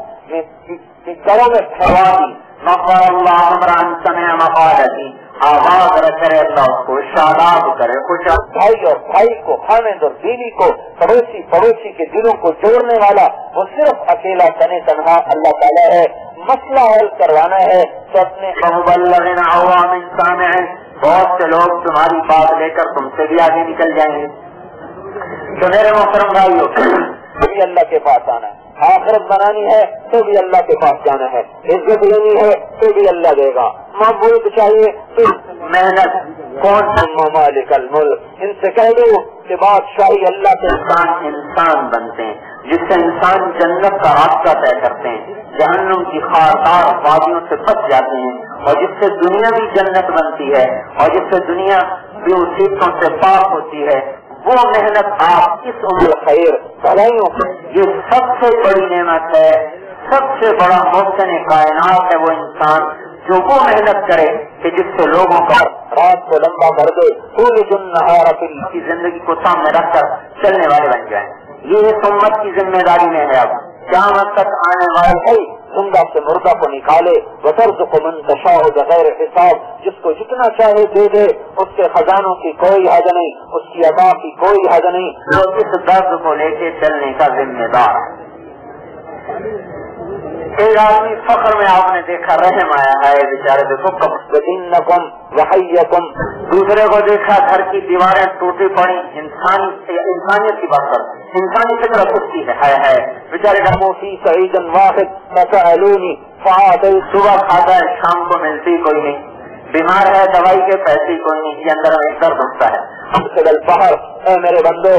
گھروں میں پھیلانی، مغفر اللہ عمران سمع مقالتی، آواز رکھے اللہ اس کو شاداب کرے، خوش بھائی اور بھائی کو، خامد اور بیوی کو، پڑوسی کے دلوں کو جوڑنے والا وہ صرف اکیلا تنے تنہا اللہ تعالیٰ ہے۔ مسئلہ حل کروانا ہے تو اپنے مبلغ عوام سامع، بہت سے لوگ تمہاری بات لے کر تم سے بھی آگے نکل جائیں گے، تو میرے محترم بھائیوں بھی اللہ کے پاس آنا ہے، آخرت بنانی ہے تو بھی اللہ کے پاس جانا ہے، عزت لینی ہے تو بھی اللہ دے گا، ملک چاہیے تو محنت، کون مالک الملک، ان سے کہہ دو کہ بادشاہی اللہ کے انسان بنتے ہیں، جس سے انسان جنت کا راستہ طے کرتے ہیں، جہنم کی خارخار وادیوں سے بچ جاتے ہیں، اور جس سے دنیا بھی جنت بنتی ہے، اور جس سے دنیا بھی مصیبتوں سے پاک ہوتی ہے، وہ محنت آپ اس عمر خیر بھلائیوں سے، یہ سب سے بڑی نعمت ہے، سب سے بڑا محسن کائنات ہے وہ انسان جو وہ محنت کرے کہ جس سے لوگوں کا رات کو لمبا کر دے، پوری دن نہار کی زندگی کو سامنے رکھ کر چلنے والے بن جائیں۔ یہ اس امت کی ذمہ داری میں ہے، اب قیامت تک آنے والے ہے زندہ سے مردہ کو نکالے، وترزق من تشاء بغیر حساب، جس کو جتنا چاہے دے دے، اس کے خزانوں کی کوئی حد نہیں، اس کی عطا کی کوئی حد نہیں، وہ اس درد کو لے کے چلنے کا ذمہ دار۔ ایک آدمی فخر میں آپ نے دیکھا رحم آیا ہے بیچارے دیکھو وَإِنَّكُمْ وَحَيَّكُمْ، دوسرے کو دیکھا گھر کی دیواریں ٹوٹی پڑی، انسانیت کی بات کر، انسانی فطرت اٹھتی ہے بیچارے کا موسی سعید واحد فسألونی فأعطيت، صبح کھاتا ہے شام کو ملتی کوئی نہیں، بیمار ہے دوائی کے پیسے کوئی نہیں، یہ اندر میں درد اٹھتا ہے۔ افسد الفہر، اے میرے بندو،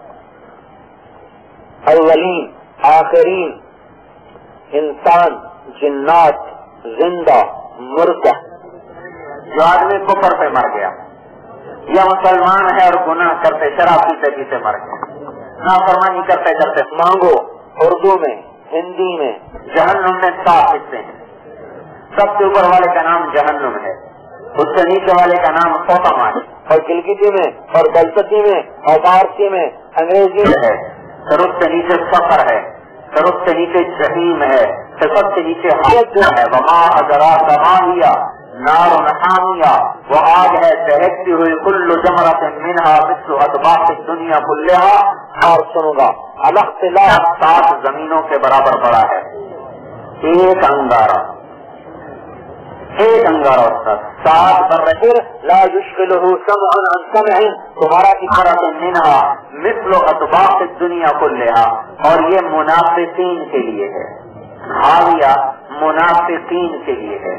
اولین آخرین، انسان، جنات، زندہ، मुर्दा, जो आदमी कुफर पे मर गया, या मुसलमान है और गुनाह करते शराब पीते पीते मर गया, नाफरमानी करते करते। मांगो उर्दू में, हिंदी में, जहन्नुम में 7 हिस्से हैं। सबसे ऊपर वाले का नाम जहन्नुम है, उससे नीचे वाले का नाम सोतमा है, और गिलगिती में और बलसती में और फारसी में अंग्रेजी में है। फिर उससे नीचे सफर है, फिर उससे नीचे जहीम है, फिर सबसे नीचे हायत है। वमा अजरा समाहिया नारुन हामिया, वो आग है दहकती हुई, कुल्लु जमरतिन मिनहा मिस्लु अतबाक़ि दुनिया कुल्लिहा। और सुनूंगा अलख्तिला 7 जमीनों के बराबर बड़ा है। एक अंगारा उसका 7 बर्र ला युश्गिलुहु समअन अन समअन, तुम्हारा इमारत मिनहा मिस्लु अतबाक़ि दुनिया कुल्लिहा। और ये मुनाफिकीन के लिए है, हाविया मुनाफिकीन के लिए है,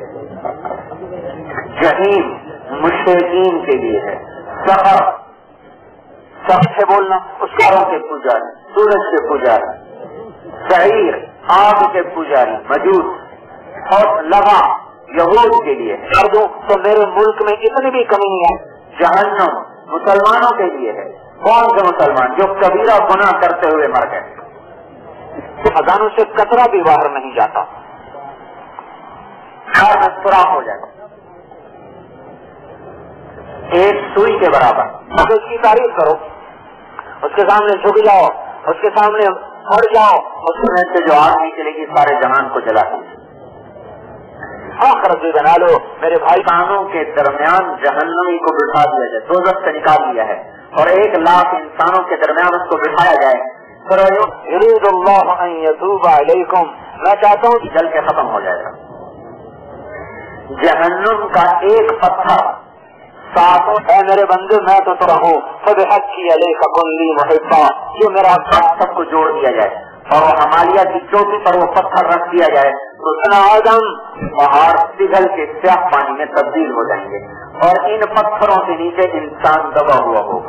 जहीम मुशरिकीन के लिए है, सफर सबसे बोलना उसकारों के पुजारी, सूरज के पुजारी, सहीर आग के पुजारी मजूस, और लगा यहूद के लिए है। कर दो तो मेरे मुल्क में इतनी भी कमी नहीं है। जहन्नुम मुसलमानों के लिए है। कौन से मुसलमान? जो कबीरा गुनाह करते हुए मर गए, खजानों से कतरा भी बाहर नहीं जाता, हर में सुराख हो जाएगा, एक सुई के बराबर। अब उसकी तारीफ करो, उसके सामने झुक जाओ, उसके सामने मर जाओ, उसमें से जो आग निकलेगी सारे जहान को जलाती है। आखिर भी बना लो मेरे भाई, कानों के दरमियान जहन्नमी को बिठा दिया जाए, दोज़ख से निकाल दिया है, और 1 लाख इंसानों के दरमियान उसको बिठाया जाए। मैं चाहता हूँ कि जल के खत्म हो जाएगा। जहन्नुम का एक पत्थर 7 है मेरे बंदे, मैं तो रहूँ सब हक की अले का कुल्ली मुहिब्बा, जो मेरा सबको जोड़ दिया जाए, और वो हिमालय की चोटी पर वो पत्थर रख दिया जाए, तो आदम पहाड़ पिघल के स्याह पानी में तब्दील हो जाएंगे, और इन पत्थरों के नीचे इंसान दबा हुआ होगा।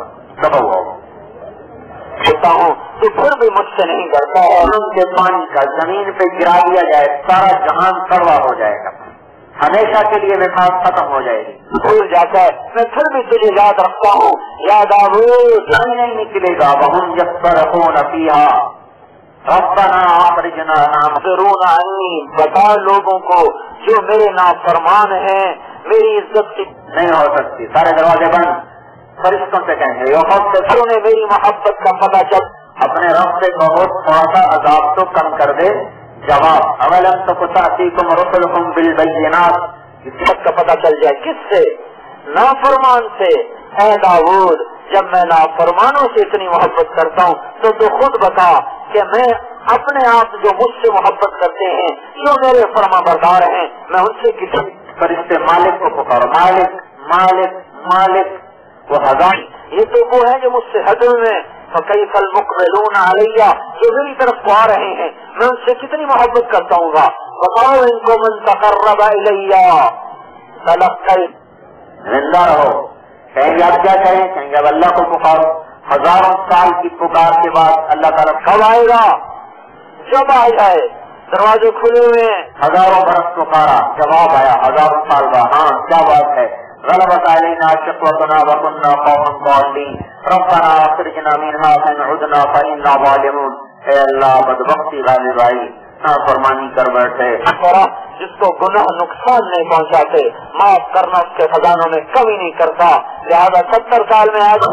कहता हूँ तो फिर भी मुझसे नहीं डरता है। उनके पानी का जमीन पे गिरा दिया जाए, सारा जहान कड़वा हो जाएगा, हमेशा के लिए मिठास खत्म हो जाएगी, भूल जाता है। मैं फिर भी तुझे याद रखता हूँ, याद आवो नहीं निकलेगा। वहुम यस्फरहून फीहा रब्बना अखरिजना नामज़रून अन्नी, बता लोगों को जो मेरे नाफरमान हैं, मेरी इज्जत की नहीं हो सकती। सारे दरवाजे बंद, फरिश्तों से कहेंगे यो हफ्ते ने मेरी मोहब्बत का पता चल, अपने रब से बहुत थोड़ा सा अजाब तो कम कर दे। जवाब अवलम तो कुतातीकुम रुसुलुकुम बिल बय्यिनात, इज्जत का पता चल जाए किससे? नाफरमान से। ऐ दाऊद, जब मैं नाफरमानों से इतनी मोहब्बत करता हूँ तो खुद बता कि मैं अपने आप जो मुझसे मोहब्बत करते हैं, जो मेरे फरमाबरदार हैं, मैं उनसे किसी फरिश्ते मालिक को पुकारो, मालिक मालिक मालिक। वो हजार ये तो वो है जो मुझसे हदल में कई फल मुकबलून अलैया, जो मेरी तरफ को आ रहे हैं, मैं उनसे कितनी मोहब्बत करता हूँ। बताओ इनको मन तकर्रब इलैया तलक्कल, जिंदा रहो। कहेंगे आप क्या कहें? कहेंगे अब अल्लाह को पुकारो। हजारों साल की पुकार के बाद अल्लाह ताला कब आएगा? जब आ जाए, दरवाजे खुले हुए, हजारों बरस पुकारा, जवाब आया हजारों साल बाद। हाँ क्या बात है? गलबत अलैना शिक़वतुना व कुन्ना कौमन ज़ालिमीन रब्बना अखरिजना मिन्हा फ़इन उदना फ़इन्ना ज़ालिमून। हे अल्लाह, बदबख्ती गालिब आई, नाफरमानी कर बैठे। जिसको गुनाह नुकसान नहीं पहुँचाते, माफ करना उसके खजानों में कभी नहीं करता। लिहाजा 70 साल में आज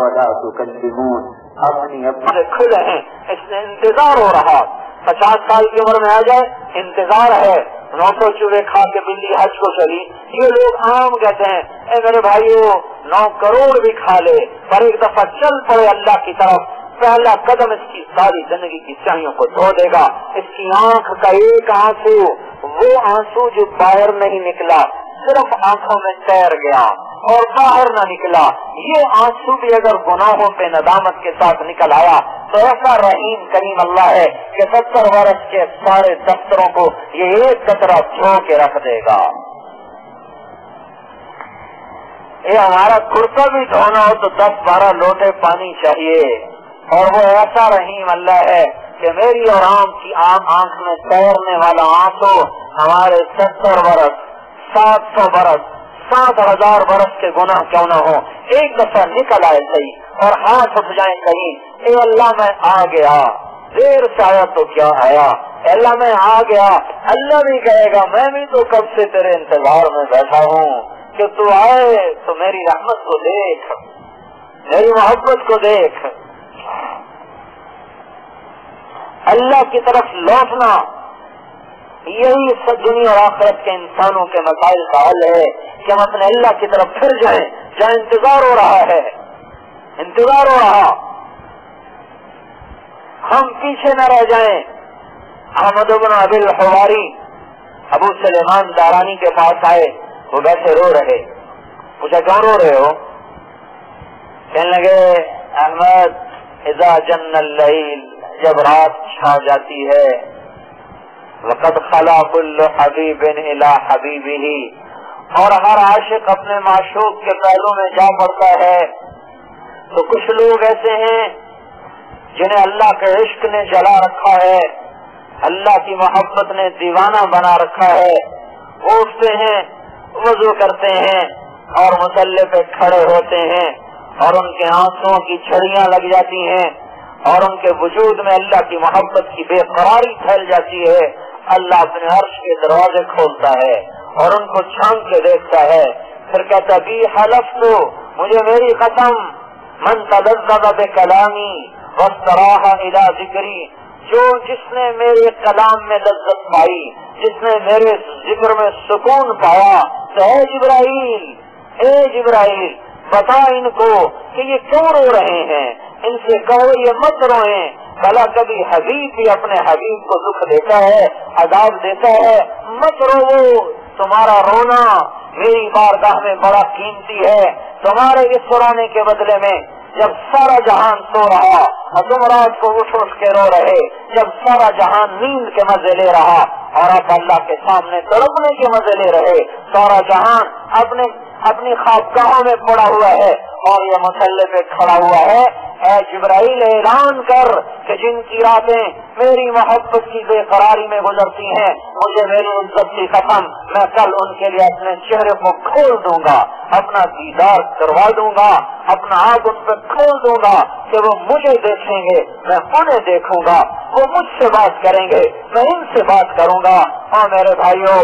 अपनी खुद हैं, इसने इंतजार हो रहा। 50 साल की उम्र में आ जाए, इंतजार है। 900 चूहे खा के बिल्ली हज को चली, ये लोग आम कहते हैं। ए मेरे भाइयों, 9 करोड़ भी खा ले, पर एक दफा चल पड़े अल्लाह की तरफ, पहला कदम इसकी सारी जिंदगी की स्याहियों को धो देगा। इसकी आंख का एक आंसू, वो आंसू जो बाहर नहीं निकला, सिर्फ आंखों में तैर गया और बाहर न निकला, ये आंसू भी अगर गुनाहों पे नदामत के साथ निकल आया तो ऐसा रहीम करीम अल्लाह है कि 70 वर्ष के सारे दफ्तरों को ये एक कतरा धो के रख देगा। ये हमारा कुर्ता भी धोना हो तो 10-12 लोटे पानी चाहिए, और वो ऐसा रहीम अल्लाह है कि मेरी और आम की आंख में तैरने वाला आंसू हमारे 70 वर्ष 700 बरस 7,000 बरस के गुनाह क्यों न हो, एक दफा निकल आए सही और हाथ उठ जाए कहीं, ए अल्लाह मैं आ गया, देर से आया तो क्या आया, अल्लाह मैं आ गया। अल्लाह भी कहेगा मैं भी तो कब से तेरे इंतजार में बैठा हूँ कि तू आए, तो मेरी रहमत को देख, मेरी मोहब्बत को देख। अल्लाह की तरफ लौटना यही सब दुनिया और आखिरत के इंसानों के मसाइल का हल है कि हम अपने अल्लाह की तरफ फिर जाएं, जहाँ इंतजार हो रहा है, इंतजार हो रहा, हम पीछे न रह जाएं। अहमद इब्न अबिल हवारी अबू सुलेमान दारानी के पास आए, वो वैसे रो रहे, पूछा क्यों रो रहे हो? कहने लगे अहमद इज़ा जन्नल लैल, जब रात छा जाती है, वक़द खला कुल्लु हबीबिन इला हबीबिही, और हर आशिक अपने माशूक के पहलू में जा पड़ता है, तो कुछ लोग ऐसे हैं जिन्हें अल्लाह के इश्क ने जला रखा है, अल्लाह की मोहब्बत ने दीवाना बना रखा है। वो उठते हैं, वजू करते हैं और मुसल्ले पे खड़े होते हैं और उनके आंसुओं की छड़ियां लग जाती हैं और उनके वजूद में अल्लाह की मोहब्बत की बेकरारी फैल जाती है। अल्लाह अपने अर्श के दरवाजे खोलता है और उनको छांक के देखता है, फिर कहता बी हलफ तो, मुझे मेरी कसम, मन तलज़्ज़ज़ बिकलामी वस्तराहा इला जिक्री, जो जिसने मेरे कलाम में लज्जत पाई, जिसने मेरे जिक्र में सुकून पाया, तो ए जिब्राइल बता इनको कि ये क्यों रो रहे हैं, इनसे कहो ये मत रोए, भला कभी हबीब भी अपने हबीब को दुख देता है, अज़ाब देता है, मत रोवो, तुम्हारा रोना मेरी बारगाह में बड़ा कीमती है। तुम्हारे इस रोने के बदले में जब सारा जहान सो रहा और तुम रात को उठ उठ के रो रहे, जब सारा जहान नींद के मजे ले रहा और आप अल्लाह के सामने तड़पने के मजे ले रहे, सारा जहान अपनी ख्वाबगाहों में पड़ा हुआ है और ये मसल्ले पे खड़ा हुआ है, ऐ जिब्राइल ऐलान कर कि जिनकी रातें मेरी मोहब्बत की बेकरारी में गुजरती हैं, मुझे मेरी इज्जत की कसम, मैं कल उनके लिए अपने चेहरे को खोल दूंगा, अपना दीदार करवा दूंगा, अपना आँख उन पर खोल दूंगा कि वो मुझे देखेंगे, मैं उन्हें देखूंगा, वो मुझसे बात करेंगे, मैं इनसे बात करूंगा। और मेरे भाइयों,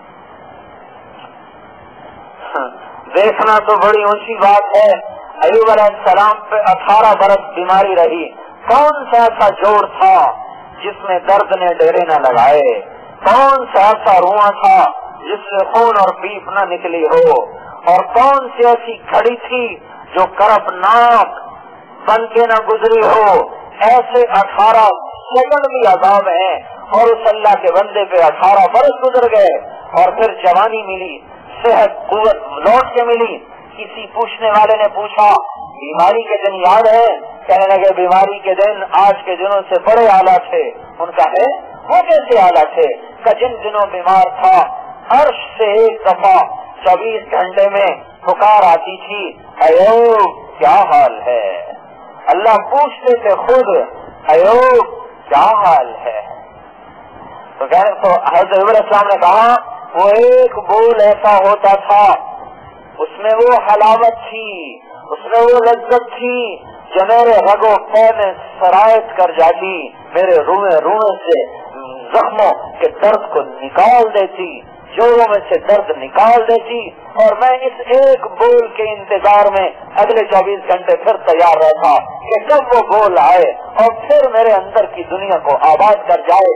देखना तो बड़ी ऊंची बात है। अय्यूब अलैहिस्सलाम पे 18 बरस बीमारी रही, कौन सा ऐसा जोर था जिसमें दर्द ने डेरे न लगाए, कौन सा ऐसा रुआ था जिससे खून और पीप न निकली हो, और कौन सी ऐसी घड़ी थी जो करपनाक बन के न गुजरी हो। ऐसे 18 सेकंड भी अज़ाब है और उस अल्लाह के बंदे पे 18 बरस गुजर गए और फिर जवानी मिली, सेहत कुव्वत लौट के मिली। किसी पूछने वाले ने पूछा बीमारी के दिन याद है? कहने लगे बीमारी के दिन आज के दिनों से बड़े आला थे। उनका है वो कैसे आला थे? का जिन दिनों बीमार था अर्श से एक दफा 24 घंटे में पुकार आती थी, अय्यूब क्या हाल है? अल्लाह पूछते थे खुद, अय्यूब क्या हाल है? तो हज़रत इब्राहीम ने कहा वो एक बोल ऐसा होता था, उसमें वो हलावत थी, उसमें वो लज्जत थी जो मेरे रगो पै में सरायत कर जाती, मेरे रूए से जख्मों के दर्द को निकाल देती, जोड़ों में से दर्द निकाल देती, और मैं इस एक बोल के इंतजार में अगले 24 घंटे फिर तैयार रहता कि कब वो बोल आए और फिर मेरे अंदर की दुनिया को आबाद कर जाए।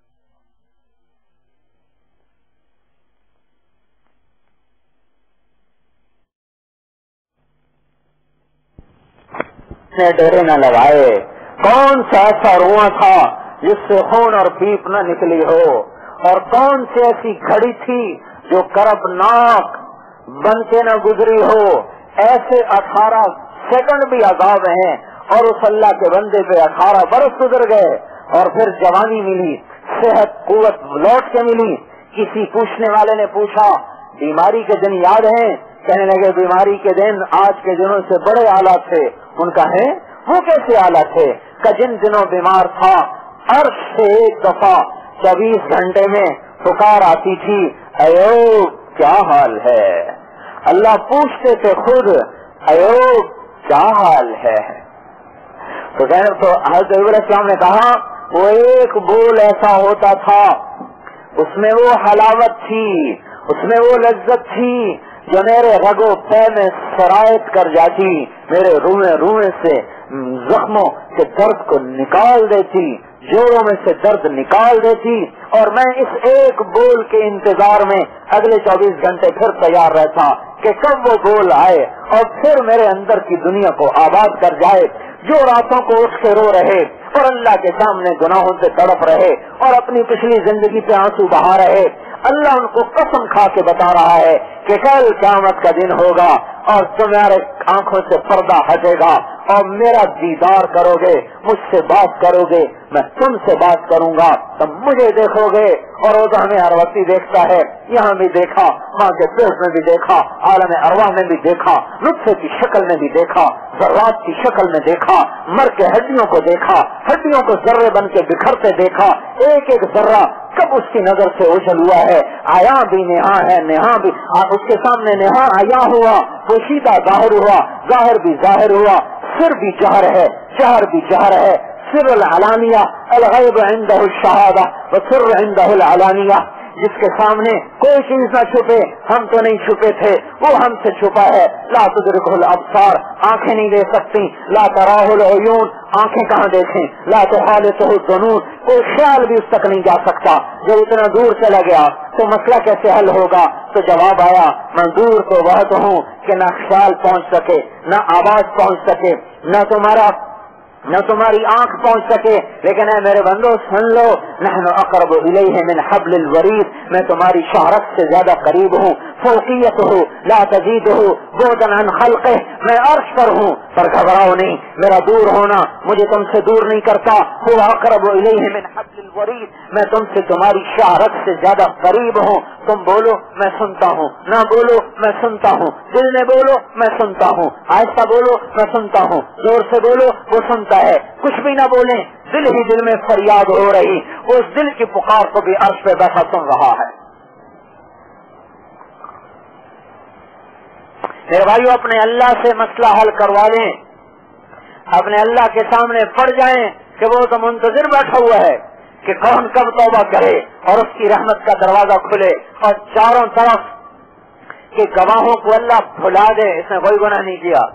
डेरे न लगाए, कौन सा ऐसा रुआ था जिससे खून और पीप न निकली हो, और कौन सी ऐसी घड़ी थी जो करबनाक बन के न गुजरी हो। ऐसे 18 सेकंड भी अज़ाब हैं और उस अल्लाह के बंदे पे 18 बरस गुजर गए और फिर जवानी मिली, सेहत कुव्वत लौट के मिली। किसी पूछने वाले ने पूछा बीमारी के दिन याद है? कहने लगे बीमारी के दिन आज के दिनों से बड़े आला थे। उनका है वो कैसे आला थे? का जिन दिनों बीमार था अर्श से एक दफा 24 घंटे में पुकार आती थी, अय्यूब کیا حال ہے؟ اللہ پوچھتے تھے خود ایوب کیا حال ہے؟ تو حضرت ایوب علیہ السلام نے کہا وہ ایک بول ایسا ہوتا تھا، اس میں وہ حلاوت تھی، اس میں وہ لذت تھی جو میرے رگ و پے میں سرایت کر جاتی، میرے روئے سے زخموں کے درد کو نکال دیتی، جوڑوں میں سے درد نکال دیتی، اور میں اس ایک بول کے انتظار میں اگلے 24 گھنٹے پھر تیار رہتا کہ کب وہ بول آئے اور پھر میرے اندر کی دنیا کو آباد کر جائے۔ جو راتوں کو اٹھ کے رو رہے اور اللہ کے سامنے گناہوں سے تڑپ رہے اور اپنی پچھلی زندگی پہ آنسو بہا رہے، اللہ ان کو قسم کھا کے بتا رہا ہے کہ کل قیامت کا دن ہوگا اور تمہارے آنکھوں سے پردہ ہٹے گا اور میرا دیدار کرو گے، مجھ سے بات کرو گے، میں تم سے بات کروں گا، تم مجھے دیکھو گے۔ اور وہ تو ہمیں ہر وقت دیکھتا ہے، یہاں بھی دیکھا، ماں کے پیٹ میں بھی دیکھا، عالم ارواح میں بھی دیکھا، نطفے کی شکل میں بھی دیکھا، ذرات کی شکل میں دیکھا، مر کے ہڈیوں کو دیکھا، ہڈیوں کو ذرے بن کے بکھرتے دیکھا، ایک ایک ذرہ کب اس کی نظر سے اجل ہوا ہے، آیا بھی نہا ہے، نہا بھی اس کے سامنے نہا آیا ہوا، پوشیدہ ظاہر ہوا، ظاہر بھی ظاہر ہوا، سر بھی جہر ہے، جہر بھی جہر ہے، سر العلانیہ الغیب عنده الشہادہ وسر عنده العلانیہ، جس کے سامنے کوئی چیز نہ چھپے، ہم تو نہیں چھپے تھے، وہ ہم سے چھپا ہے۔ لا تدرکہ الابصار، آنکھیں نہیں دے سکتی، لا تراہ العیون، آنکھیں کہاں دیکھیں، لا تحالطہ الظنون، کوئی خیال بھی اس تک نہیں جا سکتا۔ جب اتنا دور چلا گیا تو مسئلہ کیسے حل ہوگا؟ تو جواب آیا میں دور تو بہت ہوں کہ نہ خیال پہنچ سکے، نہ آواز پہنچ سکے، نہ تمہاری آنکھ پہنچ سکے، لیکن اے میرے بندو سن لو، نحن اقرب الیہ من حبل الورید، میں تمہاری شہرت سے زیادہ قریب ہوں، فوقیتہ لا تزیدہ بعدا عن خلقہ، میں عرش پر ہوں پر گھبراؤ نہیں، میرا دور ہونا مجھے تم سے دور نہیں کرتا، هو اقرب الیہ من حبل الورید، میں تم سے تمہاری شہرت سے زیادہ قریب ہوں، تم بولو میں سنتا ہوں، نہ بولو میں سنتا ہوں، دل میں بولو میں سنتا ہوں، آہستہ بولو میں سنتا ہوں، زور سے بولو وہ سنتا ہے، کچھ بھی نہ بولیں، دل ہی دل میں فریاد ہو رہی، اس دل کی پکار کو بھی عرش پہ بیٹھا سن رہا ہے۔ میرے بھائیو اپنے اللہ سے مسئلہ حل کروا لیں، اپنے اللہ کے سامنے پڑ جائیں کہ وہ تو منتظر بیٹھا ہوا ہے کہ کون کب توبہ کرے اور اس کی رحمت کا دروازہ کھلے اور چاروں طرف کے گواہوں کو اللہ بھلا دے، اس نے کوئی گناہ نہیں کیا۔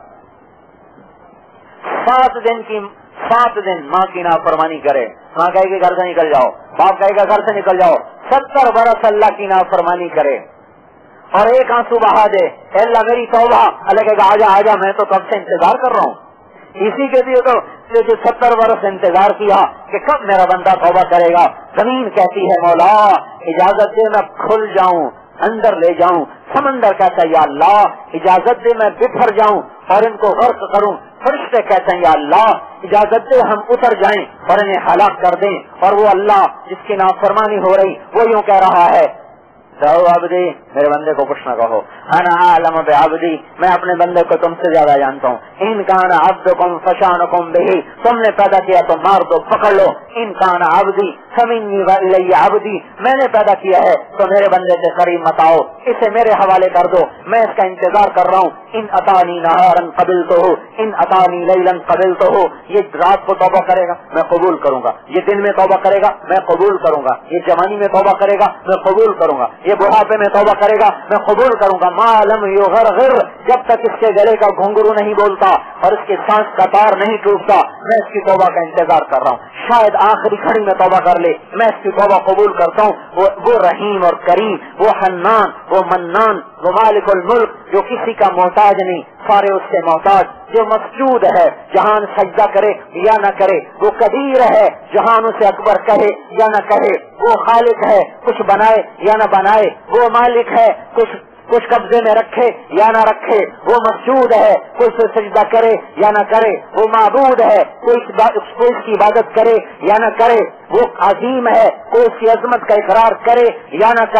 7 دن ماں کی نافرمانی کرے، ماں کہے کہ گھر سے نکل جاؤ، باپ کہے گا گھر سے نکل جاؤ، 70 برس اللہ کی نافرمانی کرے اور ایک آنسو بہا دے، اے اللہ میری توبہ، اللہ کہے گا آجا آجا میں تو کب سے انتظار کر رہا ہوں۔ اسی کے لیے تو 70 برس انتظار کیا کہ کب میرا بندہ توبہ کرے گا۔ زمین کہتی ہے مولا اجازت دے میں کھل جاؤں، اندر لے جاؤں، سمندر کہتا ہے یا اللہ اجازت دے میں بکھر جاؤں اور ان کو غرق کروں، فرشتے کہتے ہیں یا اللہ اجازت دے ہم اتر جائیں اور انہیں ہلاک کر دیں، اور وہ اللہ جس کی نافرمانی ہو رہی وہ یوں کہہ رہا ہے دعو عبدی، میرے بندے کو کچھ نہ کہو، انا عالم بعبدی، میں اپنے بندے کو تم سے زیادہ جانتا ہوں، ان کان عبدکم فشانکم بہی، تم نے پیدا کیا تو مار دو پکڑ لو، ان کان عبدی فمنی والی عبدی، میں نے پیدا کیا ہے تو میرے بندے کے قریب مت آؤ، اسے میرے حوالے کر دو، میں اس کا انتظار کر رہا ہوں، ان اتانی نہارا قبلتہ، ان اتانی لیلا قبلتہ، یہ رات کو توبہ کرے گا میں قبول کروں گا، یہ دن میں توبہ کرے گا میں قبول کروں گا، یہ جوانی میں توبہ کرے گا میں قبول کروں گا، یہ بڑھاپے میں توبہ کرے گا میں قبول کروں گا، ما لم یغرغر، جب تک اس کے گلے کا گھنگرو نہیں بولتا اور اس کی سانس کا تار نہیں ٹوٹتا میں اس کی توبہ کا انتظار کر رہا ہوں، شاید آخری کھڑی میں توبہ کر لے، میں اس کی توبہ قبول کرتا ہوں، وہ رحیم اور کریم، وہ حنان، وہ منان، وہ مالک الملک، جو کسی کا محتاج نہیں، سارے اس سے محتاج، جو مسجود ہے جہان سجدہ کرے یا نہ کرے، وہ قدیر ہے جہان اسے اکبر کہے یا نہ کہے، وہ خالق ہے کچھ بنائے یا نہ بنائے، وہ مالک ہے کچھ قبضے میں رکھے یا نہ رکھے، وہ مسجود ہے کوئی سے سجدہ کرے یا نہ کرے، وہ معبود ہے کوئی اس کی عبادت کرے یا نہ کرے، وہ عظیم ہے کوئی اس کی عظمت کا اقرار کرے یا نہ کرے،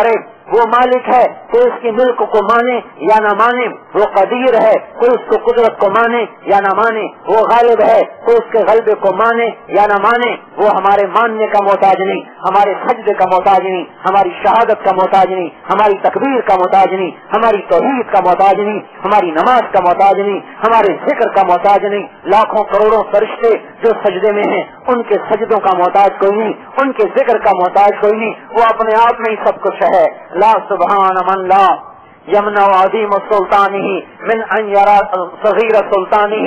وہ मालिक है, कोई उसकी मुल्क को माने या न माने वो कदीर है, कोई उसको कुदरत को माने या न माने वो गालिब है, कोई उसके गलबे को माने या न माने वो हमारे मानने का मोहताज नहीं, हमारे सजदे का मोहताज नहीं, हमारी शहादत का मोहताज नहीं, हमारी तकबीर का मोहताज नहीं, हमारी तौहीद का मोहताज नहीं, हमारी नमाज का मोहताज नहीं, हमारे जिक्र का मोहताज नहीं। लाखों करोड़ों फरिश्ते जो सजदे में हैं उनके सजदों का मोहताज कोई नहीं, उनके जिक्र का मोहताज कोई नहीं, वो अपने आप में ही सब कुछ है। ला सुबहान मन ला यमना अजीम सुल्तानी मिन अन यरा सगीर सुल्तानी।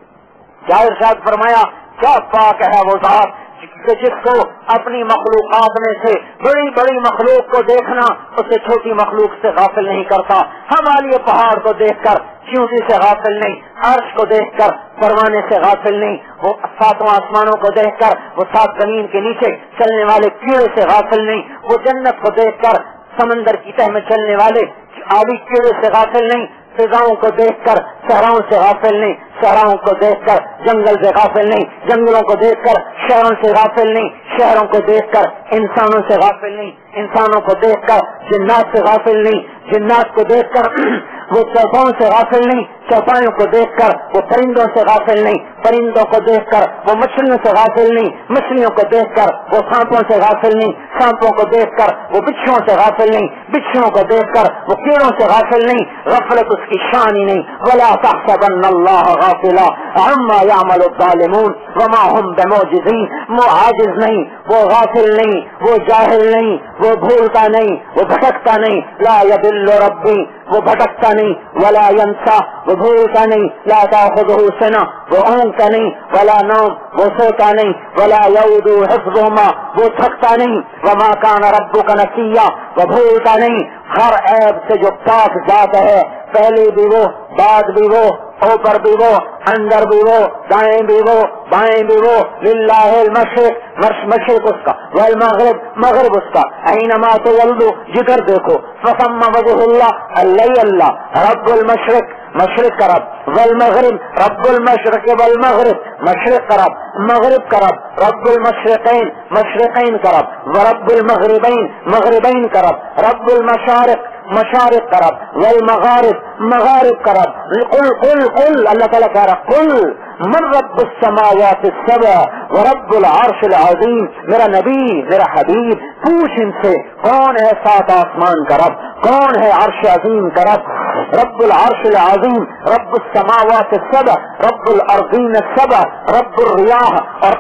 क्या इरशाद फरमाया, क्या पाक है वो ज़ात जिसको अपनी मखलूकात में से बड़ी बड़ी मखलूक को देखना उससे छोटी मखलूक से गाफिल नहीं करता। हमारे पहाड़ को देखकर चींटी से गाफिल नहीं, अर्श को देखकर परवाने से गाफिल नहीं, वो सातों आसमानों को देखकर वो सात जमीन के नीचे चलने वाले कीड़े से गाफिल नहीं, वो जन्नत को देखकर समंदर की तह में चलने वाले आदि कीड़े से गाफिल नहीं, फिजाओं को देखकर सहराओं से गाफिल नहीं, सहराओं को देखकर जंगल से गाफिल नहीं, जंगलों को देखकर शहरों से गाफिल नहीं, शहरों को देखकर इंसानों से गाफिल नहीं, इंसानों को देखकर जिन्नात से गाफिल नहीं, जिन्नात को देखकर वो चौपाओं से गाफिल नहीं, चौपाइयों को देखकर वो परिंदों से गाफिल नहीं, परिंदों को देखकर वो मछलियों से गाफिल नहीं, मछलियों को देखकर वो सांपों से गाफिल नहीं, सांपों को देखकर वो बिच्छुओं से गाफिल नहीं, बिच्छुओं को देखकर वो कीड़ों से गाफिल नहीं। गफलत उसकी शान ही नहीं। वला तहसबन्नल्लाह गाफिला अम्मा यामलु ज़ालिमून वमा हुम बिमुजिज़ीन। वो आजिज नहीं, वो गाफिल नहीं, वो जाहिल नहीं, वो भूलता नहीं, वो भटकता नहीं। ला यदिल्लु रब्बी, वो भटकता नहीं, वला यंसा, वो भूलता नहीं, ला ताखुज़ुहु सिना, वो ऊँघता नहीं, वला नौम, वो सोता नहीं, वला यऊदु हिफ्ज़ुहुमा, वो थकता नहीं, वमा कान रब्बुका नसिया, वो भूलता नहीं। हर ऐब से जो पाक जात है, पहले भी वो, बाद भी वो, ऊपर भी वो, अंदर भी वो, दाएं भी वो, बाएं भी वो। लिल्लाहिल मशरिक, मशरिक उसका, वल मगरिब, मगरिब उसका। ऐनमा तुवल्लू, जिधर देखो, फसम्मा वजहुल्लाह, अल्लाह रब्बुल मशरिक, मशरिक का रब, वल मगरिब रब्बुल मशरिक वल मगरिब, मशरिक का रब, मगरिब का रब, रब्बुल मशरिकैन, मशरिकैन का रब, व रब्बुल मगरिबैन, मगरिबैन का रब, रब्बुल मशारिक, मशारिक का रब, वल मगारिब, मगारिब का रब। कुल कुल कुल, अल्लाह ताला कह रहा, कुल मन रब्बुस समावाति सबअ व रब्बुल अर्शिल अज़ीम। मेरा नबी, मेरा हबीब, पूछ इनसे कौन है सात आसमान का रब, कौन है अर्श अज़ीम का रब। रब्बुल अर्शिल अज़ीम, रब्बुस समावाति सबअ, रब्बुल अर्ज़ीन सबअ, रब्बुर रियाह, और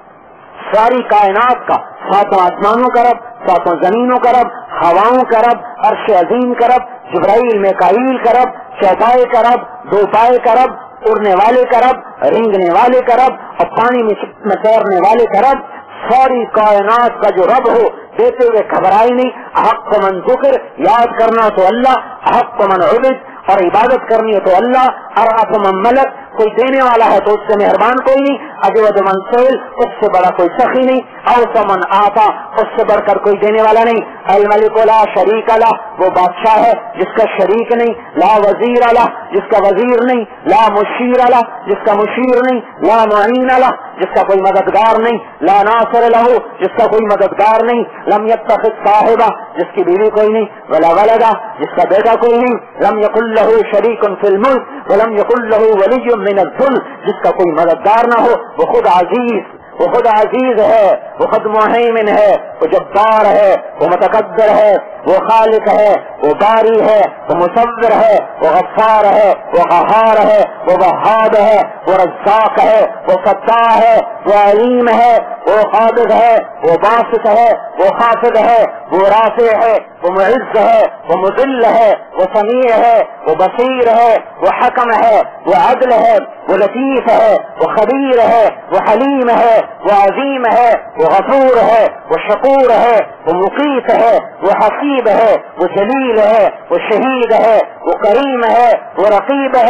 सारी कायनात का, सातों आसमानों का रब, सातों जमीनों का रब, हवाओं का रब, अर्श अज़ीम का रब, जिब्राइल मीकाईल का रब, चौपाए का रब, दो पाए का रब, उड़ने वाले का रब, रेंगने वाले का रब, और पानी में तैरने वाले का रब। सारी कायनात का जो रब हो, देते हुए घबराए नहीं। हक़ मन ज़िक्र, याद करना तो अल्लाह, हक़ मन उबद, और इबादत करनी है तो अल्लाह। अरअफ़ मन मलक, कोई देने वाला है तो उससे मेहरबान कोई नहीं। अजवद मन सइल, उससे बड़ा कोई सखी नहीं। औस मन आता, उससे बढ़कर कोई देने वाला नहीं। अल मलिक ला शरीक ला, वो बादशाह है जिसका शरीक नहीं। ला वजीर ला, जिसका वजीर नहीं। ला मुशीर ला, जिसका मुशीर नहीं। ला मुईन ला, जिसका कोई मददगार नहीं। ला नासिर लहू, जिसका कोई मददगार नहीं। लम यत्तखिज़ साहिबा, जिसकी बीवी कोई नहीं। वला वलदा, जिसका बेटा कोई नहीं। लम यकुल लहू शरीकुन फिल मुल्क वलम यकुल लहू वलिय्युम मिनज़ ज़ुल्म, जिसका कोई मददगार न हो। वो खुद अजीज, वो खुद अजीज है, वो खुद मुहैमिन है, वो जब्बार है, वो मुतकब्बिर है, वो खालिक है, वो बारी है, वो मुसव्विर है, वो गफ्फार है, वो क़हार है, वो वहाब है, वो रज़्ज़ाक़ है, वो फ़त्ताह है, वो अलीम है, वो क़ाबिज़ है, वो बासित है, वो ख़ाफ़िज़ है, वो राफ़िअ है, वो मुइज़्ज़ है, वो मुज़िल्ल है, वो समीअ है, वो बसीर है, वो हकम है, वो अदल है, वो लतीफ़ है, वो खबीर है, वो हलीम है, वो अज़ीम है, वो गफूर है, वो शकूर है, वो मुक़ीत है, वो हसीब है, वो जलील है, वो शहीद है, वो करीम है, वो रक़ीब है,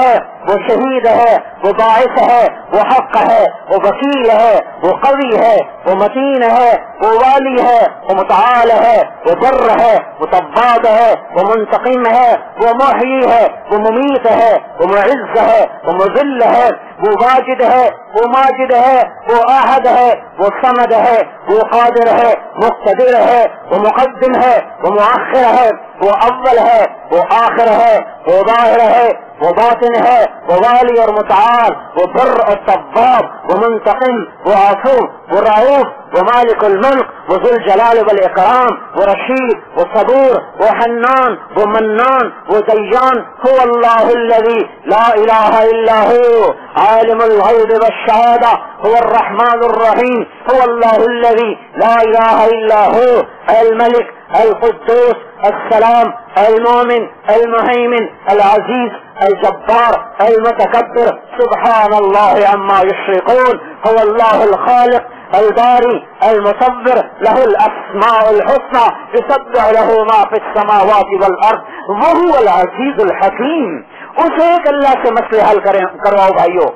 وہ شہید ہے، وہ باعث ہے، وہ حق ہے، وہ وکیل ہے، وہ قوی ہے، وہ متین ہے، وہ والی ہے، وہ متعال ہے، وہ بر ہے، وہ تواب ہے، وہ منتقم ہے، وہ محیی ہے، وہ ممیت ہے، وہ معز ہے، وہ مذل ہے، وہ واجد ہے، وہ ماجد ہے، وہ احد ہے، وہ صمد ہے، وہ قادر ہے، مقتدر ہے، وہ مقدم ہے، وہ مؤخر ہے، وہ اول ہے، وہ آخر ہے، وہ ظاہر ہے، وہ باطن ہے، وہ والی اور متعال، وہ بر اور تواب، وہ منتقم، وہ عفو، وہ رؤوف، وہ مالک الملک، وہ ذو الجلال والاکرام، وہ رشید، وہ صبور، وہ حنان، وہ منان، وہ دیان، هو اللہ الذی لا الہ الا هو عالم الغیب والشہادہ، هو الرحمن الرحیم، هو اللہ الذی لا الہ الا هو الملک القدوس السلام المؤمن المهيمن العزيز الجبار المتكبر سبحان الله عما يشركون، هو الله الخالق الباري المصور، له الاسماء الحسنى يسبح له ما في السماوات والارض وهو العزيز الحكيم۔ اسے ایک اللہ سے مسئلے حل کرواؤ بھائیو،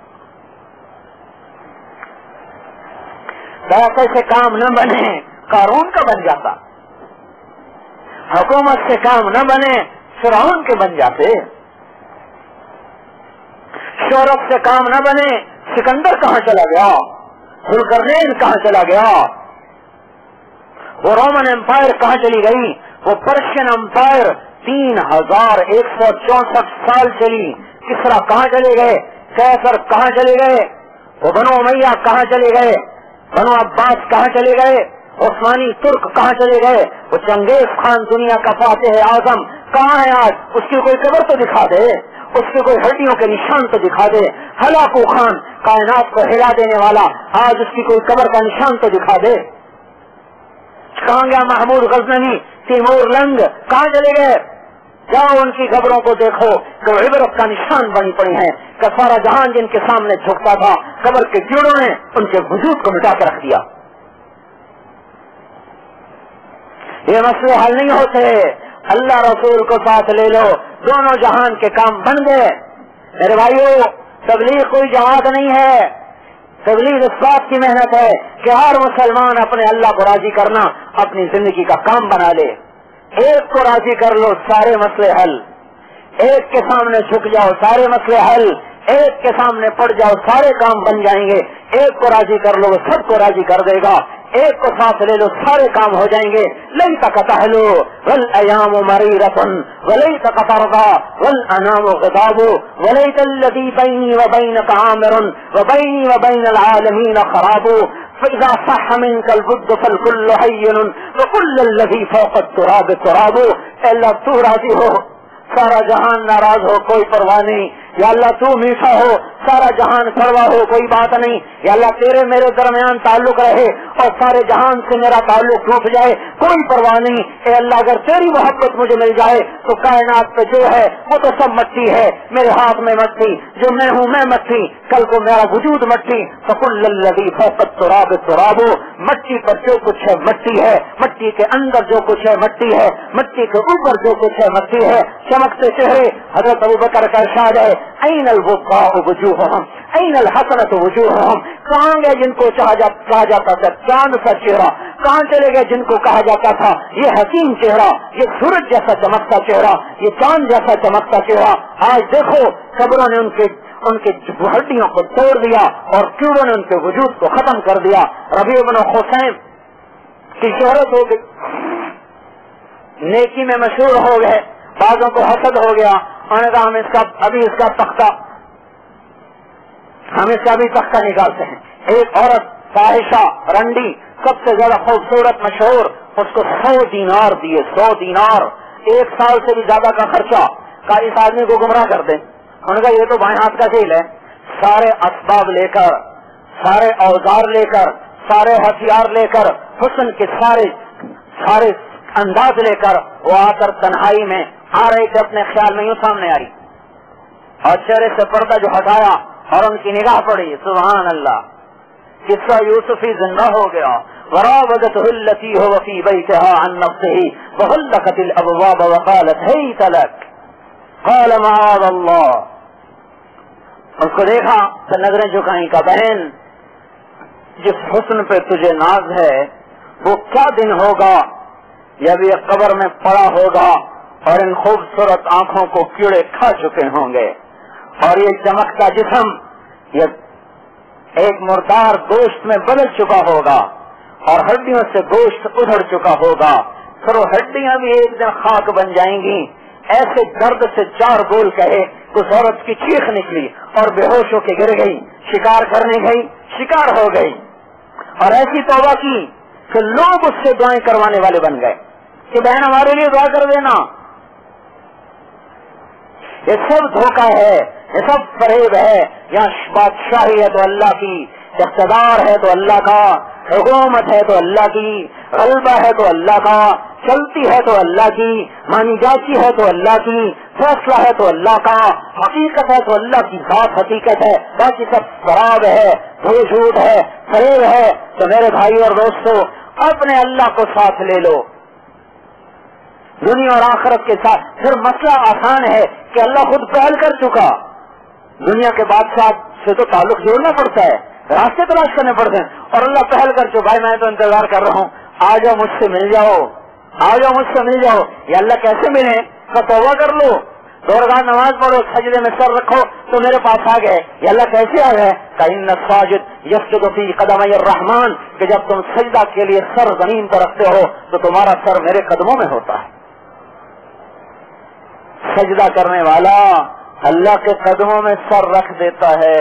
پیسے سے کام نہ بنے قارون کا بن جاتا، حکومت سے کام نہ بنے فرعون کے بن جاتے، شہرت سے کام نہ بنے سکندر کہاں چلا گیا، ذوالقرنین کہاں چلا گیا، وہ رومن امپائر کہاں چلی گئی، وہ پرشین امپائر 3164 سال چلی، کسرا کہاں چلے گئے، قیصر کہاں چلے گئے، وہ بنو امیہ کہاں چلے گئے، بنو عباس کہاں چلے گئے، عثمانی ترک کہاں چلے گئے، وہ چنگیز خان دنیا کا فاتح اعظم کہاں ہے آج، اس کی کوئی قبر تو دکھا دے، اس کی کوئی ہڈیوں کے نشان تو دکھا دے، ہلاکو خان کائنات کو ہلا دینے والا آج اس کی کوئی قبر کا نشان تو دکھا دے، کہاں گیا محمود غزنوی، تیمور لنگ کہاں چلے گئے، جاؤ ان کی قبروں کو دیکھو کہ وہ عبرت کا نشان بنی پڑی ہیں، کہ سارا جہان جن کے سامنے جھکتا تھا قبر کے کیڑوں نے ان کے وجود کو مٹا کے رکھ دیا۔ یہ مسئلے حل نہیں ہوتے، اللہ رسول کو ساتھ لے لو، دونوں جہان کے کام بن گئے۔ میرے بھائیو، تبلیغ کوئی جماعت نہیں ہے، تبلیغ اس بات کی محنت ہے کہ ہر مسلمان اپنے اللہ کو راضی کرنا اپنی زندگی کا کام بنا لے، ایک کو راضی کر لو سارے مسئلے حل، ایک کے سامنے جھک جاؤ سارے مسئلے حل، ایک کے سامنے پڑ جاؤ سارے کام بن جائیں گے، ایک کو راضی کر لو سب کو راضی کر دے گا، ایک کو ساتھ لے لو سارے کام ہو جائیں گے۔ لیتک تحلو والایام مریرۃ ولیتک ترضى والانام غضاب ولیت الذی بینی وبینک عامر وبینی وبین العالمین خراب فإذا صح منك البد فالكل هين وكل الذي فوق التراب تراب۔ اللہ تو راضی ہو سارا جہان ناراض ہو کوئی پرواہ نہیں، یا اللہ تو میٹھا ہو سارا جہان کڑوا ہو کوئی بات نہیں، یا اللہ تیرے میرے درمیان تعلق رہے اور سارے جہان سے میرا تعلق ٹوٹ جائے کوئی پرواہ نہیں، اے اللہ اگر تیری محبت مجھے مل جائے تو کائنات پہ جو ہے وہ تو سب مٹی ہے، میرے ہاتھ میں مٹی، جو میں ہوں میں مٹی، کل کو میرا وجود مٹی، فکل الذی فوق التراب تراب، مٹی پر جو کچھ ہے مٹی ہے، مٹی کے اندر جو کچھ ہے مٹی ہے، مٹی کے اوپر جو کچھ ہے مٹی ہے۔ چمکتے چہرے حضرت ابوبکر کا ارشاد ہے، این الوقاء وجوہہم این الحسنۃ وجوہہم، کہاں گئے جن کو کہا جاتا تھا چاند سا چہرہ، کہاں چلے گئے جن کو کہا جاتا تھا یہ حسین چہرہ، یہ سورج جیسا چمکتا چہرہ، یہ چاند جیسا چمکتا چہرہ، آج دیکھو قبروں نے ان کے ہڈیوں کو توڑ دیا اور کیڑوں نے ان کے وجود کو ختم کر دیا۔ ربیع بن حسین کی شہرت ہو گئی، نیکی میں مشہور ہو گئے، بعضوں کو حسد ہو گیا، انہوں نے کہا ہم اس کا تختہ نکالتے ہیں۔ ایک عورت فاحشہ رنڈی سب سے زیادہ خوبصورت مشہور، اس کو 100 دینار دیے، 100 دینار، 1 سال سے بھی زیادہ کا خرچہ، کہا اس آدمی کو گمراہ کر دیں۔ انہوں نے کہا یہ تو بائیں ہاتھ کا کھیل ہے، سارے اسباب لے کر، سارے اوزار لے کر، سارے ہتھیار لے کر، حسن کے سارے انداز لے کر وہ آ کر تنہائی میں آ رہے تھے، اپنے خیال میں یوں سامنے آئی اور چہرے سے پردہ جو ہٹایا اور ان کی نگاہ پڑی، سبحان اللہ، قصہ یوسفی زندہ ہو گیا۔ وراودته التي هو في بيتها عن نفسه وغلقت الابواب وقالت هيت لك قال معاذ الله اس کو دیکھا تو نظریں جھکائیں کا بہن جس حسن پہ تجھے ناز ہے وہ کیا دن ہوگا جب یہ قبر میں پڑا ہوگا اور ان خوبصورت آنکھوں کو کیڑے کھا چکے ہوں گے اور یہ چمکتا جسم یہ ایک مردار گوشت میں بدل چکا ہوگا اور ہڈیوں سے گوشت ادھڑ چکا ہوگا، پھر وہ ہڈیاں بھی ایک دن خاک بن جائیں گی۔ ایسے درد سے 4 بول کہے اس عورت کی چیخ نکلی اور بے ہوش ہو کے گر گئی، شکار کرنے گئی، شکار ہو گئی اور ایسی توبہ کی کہ لوگ اس سے دعائیں کروانے والے بن گئے کہ بہن ہمارے لیے دعا کر دینا۔ یہ سب دھوکہ ہے، یہ سب فریب ہے۔ یہاں بادشاہی ہے تو اللہ کی، اقتدار ہے تو اللہ کا، حکومت ہے تو اللہ کی، غلبہ ہے تو اللہ کا، چلتی ہے تو اللہ کی، مانی جاتی ہے تو اللہ کی، فیصلہ ہے تو اللہ کا، حقیقت ہے تو اللہ کی ذات حقیقت ہے، باقی سب شراب ہے، جھوٹ ہے، فریب ہے۔ تو میرے بھائی اور دوستو اپنے اللہ کو ساتھ لے لو دنیا اور آخرت کے ساتھ، پھر مسئلہ آسان ہے کہ اللہ خود پہل کر چکا۔ دنیا کے بادشاہ سے تو تعلق جوڑنا پڑتا ہے، راستے تلاش کرنے پڑتے ہیں، اور اللہ پہل کر چکا ہے، میں تو انتظار کر رہا ہوں، آ جاؤ مجھ سے مل جاؤ، آ جاؤ مجھ سے مل جاؤ۔ یہ اللہ کیسے ملے؟ توبہ کر لو، 2 رکعت نماز پڑھو، سجدے میں سر رکھو تو میرے پاس آ گئے۔ یہ اللہ کیسے آ گئے؟ کہ الساجد یسجد فی قدمی الرحمن، کہ جب تم سجدہ کے لیے سر زمین پر رکھتے ہو تو تمہارا سر میرے قدموں میں ہوتا ہے۔ سجدہ کرنے والا اللہ کے قدموں میں سر رکھ دیتا ہے۔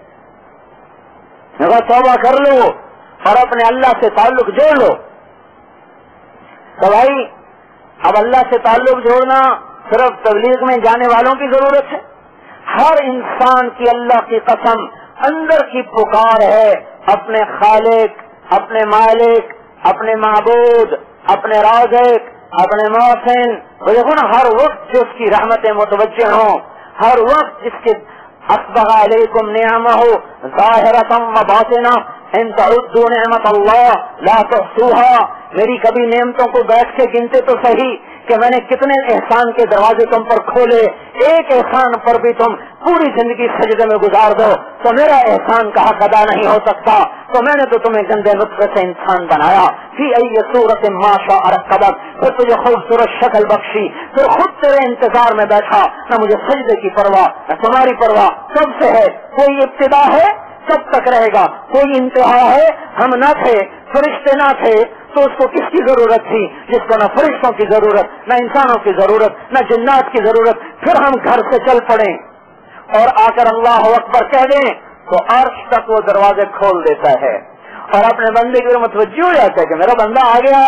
توبہ کر لو اور اپنے اللہ سے تعلق جوڑ لو۔ تو بھائی اب اللہ سے تعلق جوڑنا صرف تبلیغ میں جانے والوں کی ضرورت ہے؟ ہر انسان کی اللہ کی قسم اندر کی پکار ہے اپنے خالق، اپنے مالک، اپنے معبود، اپنے رازق، اپنے محسن، دیکھو نا، ہر وقت جس کی رحمتیں متوجہ ہوں، ہر وقت جس کے اسبغ علیکم نعمہ ظاہرۃ و باطنہ ان تعدوا نعمت اللہ لا تحصوها، میری کبھی نعمتوں کو بیٹھ کے گنتے تو صحیح کہ میں نے کتنے احسان کے دروازے تم پر کھولے، ایک احسان پر بھی تم پوری زندگی سجدے میں گزار دو تو میرا احسان کا حق ادا نہیں ہو سکتا۔ تو میں نے تو تمہیں گندے نطفے سے انسان بنایا، فی ای صورت ما شاء رکبک، پھر تجھے خوبصورت شکل بخشی، پھر خود تیرے انتظار میں بیٹھا، نہ مجھے سجدے کی پرواہ نہ تمہاری پرواہ، کب سے ہے؟ کوئی ابتدا ہے کب تک رہے گا؟ کوئی انتہا ہے؟ ہم نہ تھے، فرشتے نہ تھے تو اس کو کس کی ضرورت تھی؟ جس کو نہ فرشتوں کی ضرورت، نہ انسانوں کی ضرورت، نہ جنات کی ضرورت۔ پھر ہم گھر سے چل پڑیں اور آ کر اللہ اکبر کہہ دیں تو عرش تک وہ دروازے کھول دیتا ہے اور اپنے بندے کی متوجہ ہو جاتا ہے کہ میرا بندہ آ گیا۔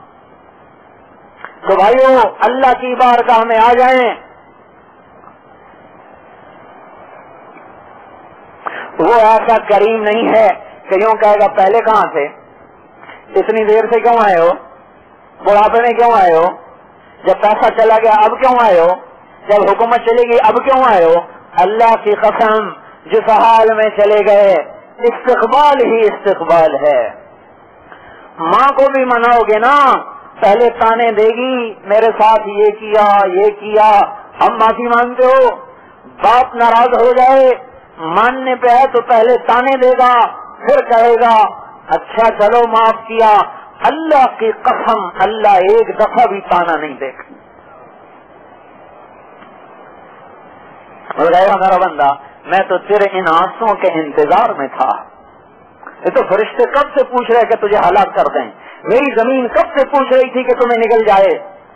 تو بھائیو اللہ کی بارگاہ میں آ جائیں۔ وہ ایسا کریم نہیں ہے کہ یوں کہے گا پہلے کہاں تھے، اتنی دیر سے کیوں آئے ہو، بڑھاپے میں کیوں آئے ہو، جب پیسہ چلا گیا اب کیوں آئے ہو، جب حکومت چلے گی اب کیوں آئے ہو۔ اللہ کی قسم جس حال میں چلے گئے استقبال ہی استقبال ہے۔ ماں کو بھی مناؤ گے نا، پہلے تانے دے گی میرے ساتھ یہ کیا یہ کیا، ہم معافی مانگتے ہو۔ باپ ناراض ہو جائے ماننے پہ ہے تو پہلے تانے دے گا، پھر کہے گا اچھا چلو معاف کیا۔ اللہ کی قسم اللہ ایک دفعہ بھی تانا نہیں دے گا۔ میرا بندہ میں تو تیرے ان آنسوں کے انتظار میں تھا، یہ تو فرشتے کب سے پوچھ رہے کہ تجھے ہلاک کر دیں، میری زمین کب سے پوچھ رہی تھی کہ تمہیں نگل جائے،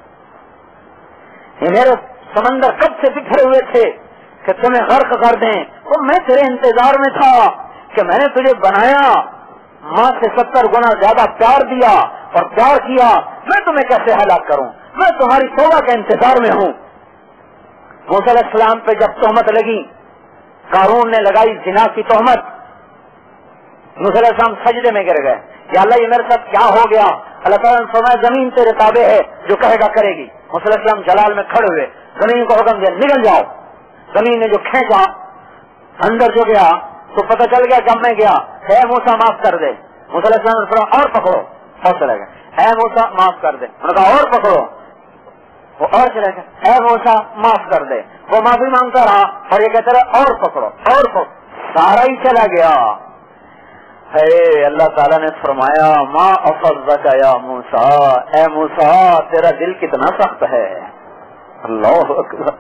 یہ میرے سمندر کب سے بکھرے ہوئے تھے کہ تمہیں غرق کر دیں، تو میں تیرے انتظار میں تھا کہ میں نے تجھے بنایا، ماں سے 70 گنا زیادہ پیار دیا اور پیار کیا، میں تمہیں کیسے ہلاک کروں، میں تمہاری توبہ کے انتظار میں ہوں۔ موسیٰ علیہ السلام پہ جب تہمت لگی، قارون نے لگائی زنا کی تہمت، موسیٰ علیہ السلام سجدے میں گر گئے، یا اللہ یہ میرے ساتھ کیا ہو گیا؟ اللہ تعالیٰ نے فرمایا زمین تیرے تابع ہے، جو کہے گا کرے گی۔ موسیٰ علیہ السلام جلال میں کھڑے ہوئے، زمین کو حکم دیا نکل جاؤ، زمین نے جو کھینچا اندر جو گیا تو پتہ چل گیا جب میں گیا، اے موسیٰ معاف کر دے۔ موسیٰ علیہ السلام نے فرمایا اور پکڑو، اور چلے گئے، اے موسیٰ معاف کر دے، انہوں نے کہا اور پکڑو، وہ اور چلے گئے، اے موسیٰ معاف کر دے، وہ معافی مانگتا رہا اور یہ کہتا رہا اور پکڑو اور پکڑو، سارا ہی چلا گیا. ہے اللہ تعالیٰ نے فرمایا ما افضک یا موسیٰ، اے موسیٰ تیرا دل کتنا سخت ہے. اللہ اکبر.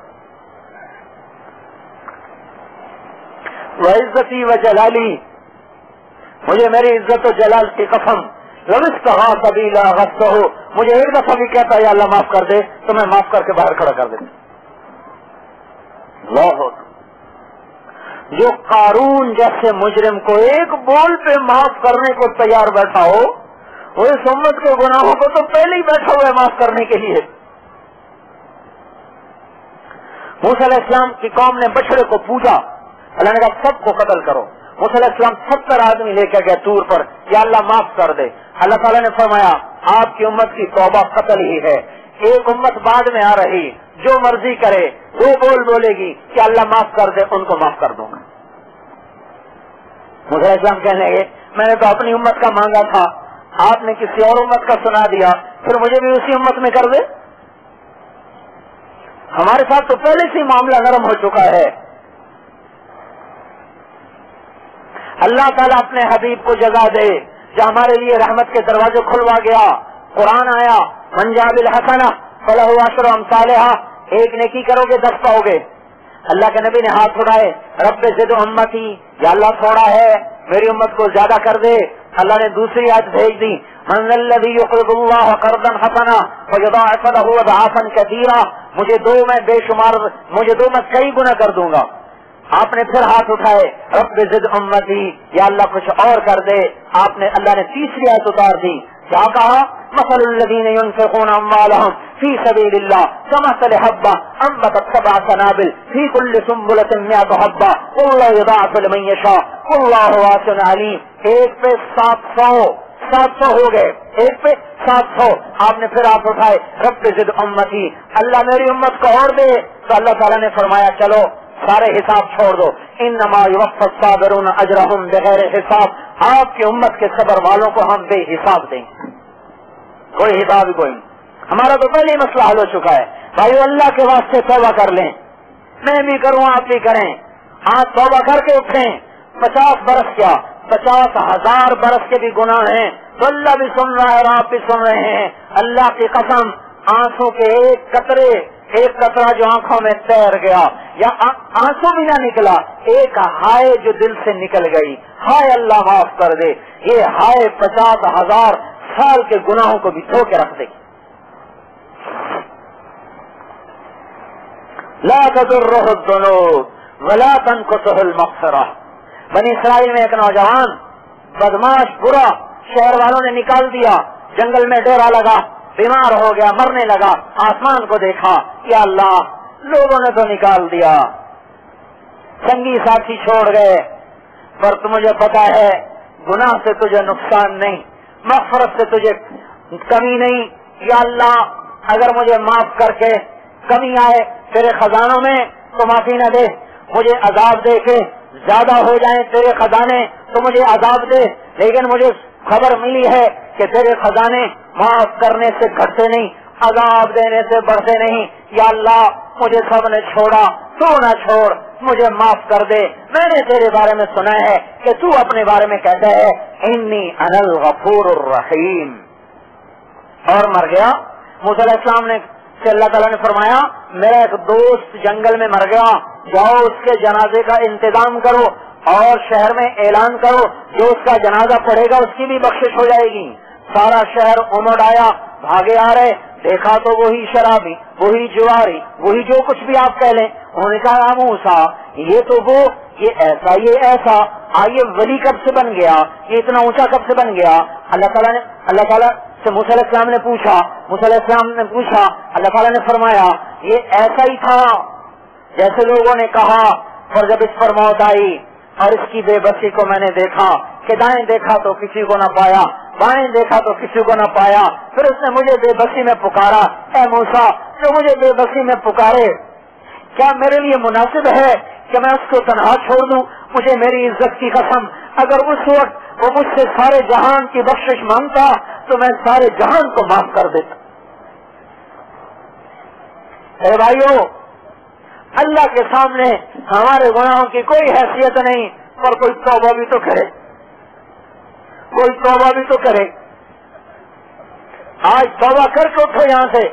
وعزتی وجلالی، مجھے میری عزت و جلال کی قسم، لو استغاث بی لاغثتہ، مجھے ایک دفعہ بھی کہتا یا اللہ معاف کر دے تو میں معاف کر کے باہر کھڑا کر دیتا. اللہ اکبر. جو قارون جیسے مجرم کو ایک بول پہ معاف کرنے کو تیار بیٹھا ہو، وہ اس امت کے گناہوں کو تو پہلے ہی بیٹھا ہوا ہے معاف کرنے کے لیے. موسیٰ علیہ السلام کی قوم نے بچڑے کو پوجا، اللہ نے کہا سب کو قتل کرو. موسیٰ علیہ السلام 70 آدمی لے کے گئے طور پر، یا اللہ معاف کر دے. اللہ تعالیٰ نے فرمایا آپ کی امت کی توبہ قتل ہی ہے، ایک امت بعد میں آ رہی جو مرضی کرے وہ بولے گی کہ اللہ معاف کر دے، ان کو معاف کر دوں گا. موسیٰ علیہ السلام کہنے لگے میں نے تو اپنی امت کا مانگا تھا، آپ نے کسی اور امت کا سنا دیا، پھر مجھے بھی اسی امت میں کر دے. ہمارے ساتھ تو پہلے سے معاملہ نرم ہو چکا ہے. اللہ تعالیٰ اپنے حبیب کو جزا دے جو ہمارے لیے رحمت کے دروازے کھلوا گیا. قرآن آیا من جاء بالحسنہ فلہ عشر امثالہا، ایک نیکی کرو گے 10 پاؤ گے. اللہ کے نبی نے ہاتھ اٹھائے رب زد امتی، یا اللہ تھوڑا ہے میری امت کو زیادہ کر دے. اللہ نے دوسری آیت بھیج دی من الذی یقرض اللہ قرضا حسنا فیضاعف لہ اضعافا کثیرا، مجھے دو میں کئی گنا کر دوں گا. آپ نے پھر ہاتھ اٹھائے رب زد امتی، یا اللہ کچھ اور کر دے. اللہ نے تیسری آیت اتار دی، کیا کہا مثل الذین ينفقون اموالهم فی سبیل اللہ کمثل حبۃ انبتت 7 سنابل فی کل سنبلۃ 100 حبۃ واللہ یضاعف لمن یشاء واللہ واسع علیم. ایک پہ 700 ہو گئے، ایک پہ 700. آپ نے پھر ہاتھ اٹھائے رب زد امتی، اللہ میری امت کو اور دے. تو اللہ تعالیٰ نے فرمایا چلو سارے حساب چھوڑ دو، انما یوفی الصابرون اجرهم بغیر حساب، آپ کی امت کے صبر والوں کو ہم بے حساب دیں گے، کوئی حساب ہی کوئی نہیں. ہمارا تو پہلے ہی مسئلہ حل ہو چکا ہے. بھائی اللہ کے واسطے توبہ کر لیں، میں بھی کروں آپ بھی کریں. آج توبہ کر کے اٹھیں. 50 برس کیا 50,000 برس کے بھی گناہ ہیں تو اللہ بھی سن رہا ہے اور آپ بھی سن رہے ہیں. اللہ کی قسم آنسوں کے ایک قطرہ جو آنکھوں میں تیر گیا، یا آنسو بھی نہ نکلا، ایک ہائے جو دل سے نکل گئی، ہائے اللہ معاف کر دے، یہ ہائے 50,000 سال کے گناہوں کو بھی دھو کے رکھ دے. لا تضرہ الذنوب ولا تنقصہ المغفرہ. بنی اسرائیل میں ایک نوجوان بدماش برا شہر والوں نے نکال دیا، جنگل میں ڈیرا لگا، بیمار ہو گیا، مرنے لگا. آسمان کو دیکھا، یا اللہ لوگوں نے تو نکال دیا، سنگی ساتھی چھوڑ گئے، پر تجھے پتا ہے گناہ سے تجھے نقصان نہیں، مغفرت سے تجھے کمی نہیں. یا اللہ اگر مجھے معاف کر کے کمی آئے تیرے خزانوں میں تو معافی نہ دے، مجھے عذاب دے کے زیادہ ہو جائیں تیرے خزانے تو مجھے عذاب دے. لیکن مجھے خبر ملی ہے کہ تیرے خزانے معاف کرنے سے گھٹتے نہیں، عذاب دینے سے بڑھتے نہیں. یا اللہ مجھے سب نے چھوڑا، تو نہ چھوڑ، مجھے معاف کر دے. میں نے تیرے بارے میں سنا ہے کہ تو اپنے بارے میں کہتا ہے انی انا الغفور الرحیم. اور مر گیا. موسیٰ علیہ السلام نے سے اللہ تعالیٰ نے فرمایا میرا ایک دوست جنگل میں مر گیا، جاؤ اس کے جنازے کا انتظام کرو اور شہر میں اعلان کرو جو اس کا جنازہ پڑھے گا اس کی بھی بخشش ہو جائے گی. سارا شہر امڑ آیا، بھاگے آ رہے، دیکھا تو وہی شرابی، وہی جواری، وہی جو کچھ بھی آپ کہہ لیں. انہوں نے کہا موسیٰ یہ تو وہ، یہ ایسا یہ ولی کب سے بن گیا، یہ اتنا اونچا کب سے بن گیا. اللہ تعالیٰ سے موسیٰ علیہ السلام نے پوچھا، اللہ تعالیٰ نے فرمایا یہ ایسا ہی تھا جیسے لوگوں نے کہا. اور جب اس پر موت آئی اور اس کی بے بسی کو میں نے دیکھا کہ دائیں دیکھا تو کسی کو نہ پایا، بائیں دیکھا تو کسی کو نہ پایا. پھر اس نے مجھے بے بسی میں پکارا، اے موسیٰ جو مجھے بے بسی میں پکارے کیا میرے لیے مناسب ہے کہ میں اس کو تنہا چھوڑ دوں؟ مجھے میری عزت کی قسم اگر اس وقت وہ مجھ سے سارے جہان کی بخشش مانگتا تو میں سارے جہان کو معاف کر دیتا. اے بھائیو اللہ کے سامنے ہمارے گناہوں کی کوئی حیثیت نہیں، پر کوئی توبہ بھی تو کرے، کوئی توبہ بھی تو کرے۔ آج توبہ کر کے اٹھو یہاں سے،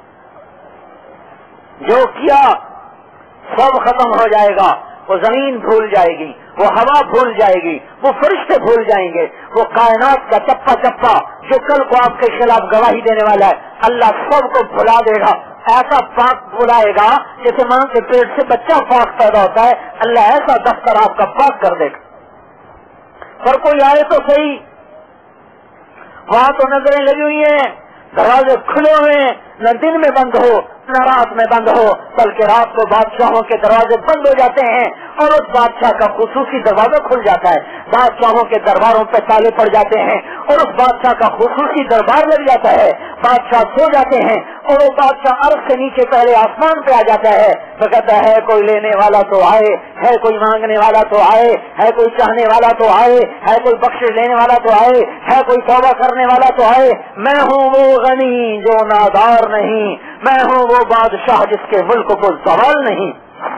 جو کیا سب ختم ہو جائے گا، وہ زمین بھول جائے گی، وہ ہوا بھول جائے گی، وہ فرشتے بھول جائیں گے، وہ کائنات کا چپا چپا جو کل کو آپ کے خلاف گواہی دینے والا ہے، اللہ سب کو بھلا دے گا، ایسا پاک بلائے گا جیسے ماں کے پیٹ سے بچہ پاک پیدا ہوتا ہے، اللہ ایسا دفتر آپ کا پاک کر دے گا۔ پر کوئی آئے تو صحیح، وہاں تو نظریں لگی ہوئی ہیں، دروازے کھلے ہوئے ہیں، نہ دن میں بند ہو نہ رات میں بند ہو، بلکہ رات کو بادشاہوں کے دروازے بند ہو جاتے ہیں اور اس بادشاہ کا خصوصی دروازہ کھل جاتا ہے، بادشاہوں کے درباروں پہ تالے پڑ جاتے ہیں اور اس بادشاہ کا خصوصی دربار لگ جاتا ہے، بادشاہ سو جاتے ہیں اور وہ بادشاہ عرش سے نیچے پہلے آسمان پہ آ جاتا ہے، تو کہتا ہے کوئی لینے والا تو آئے، ہے کوئی مانگنے والا تو آئے، ہے کوئی چاہنے والا تو آئے، ہے کوئی بخش لینے والا تو آئے، ہے کوئی توبہ کرنے والا تو آئے، میں ہوں وہ غنی جو نادار نہیں، میں ہوں وہ بادشاہ جس کے ملک کو زوال نہیں۔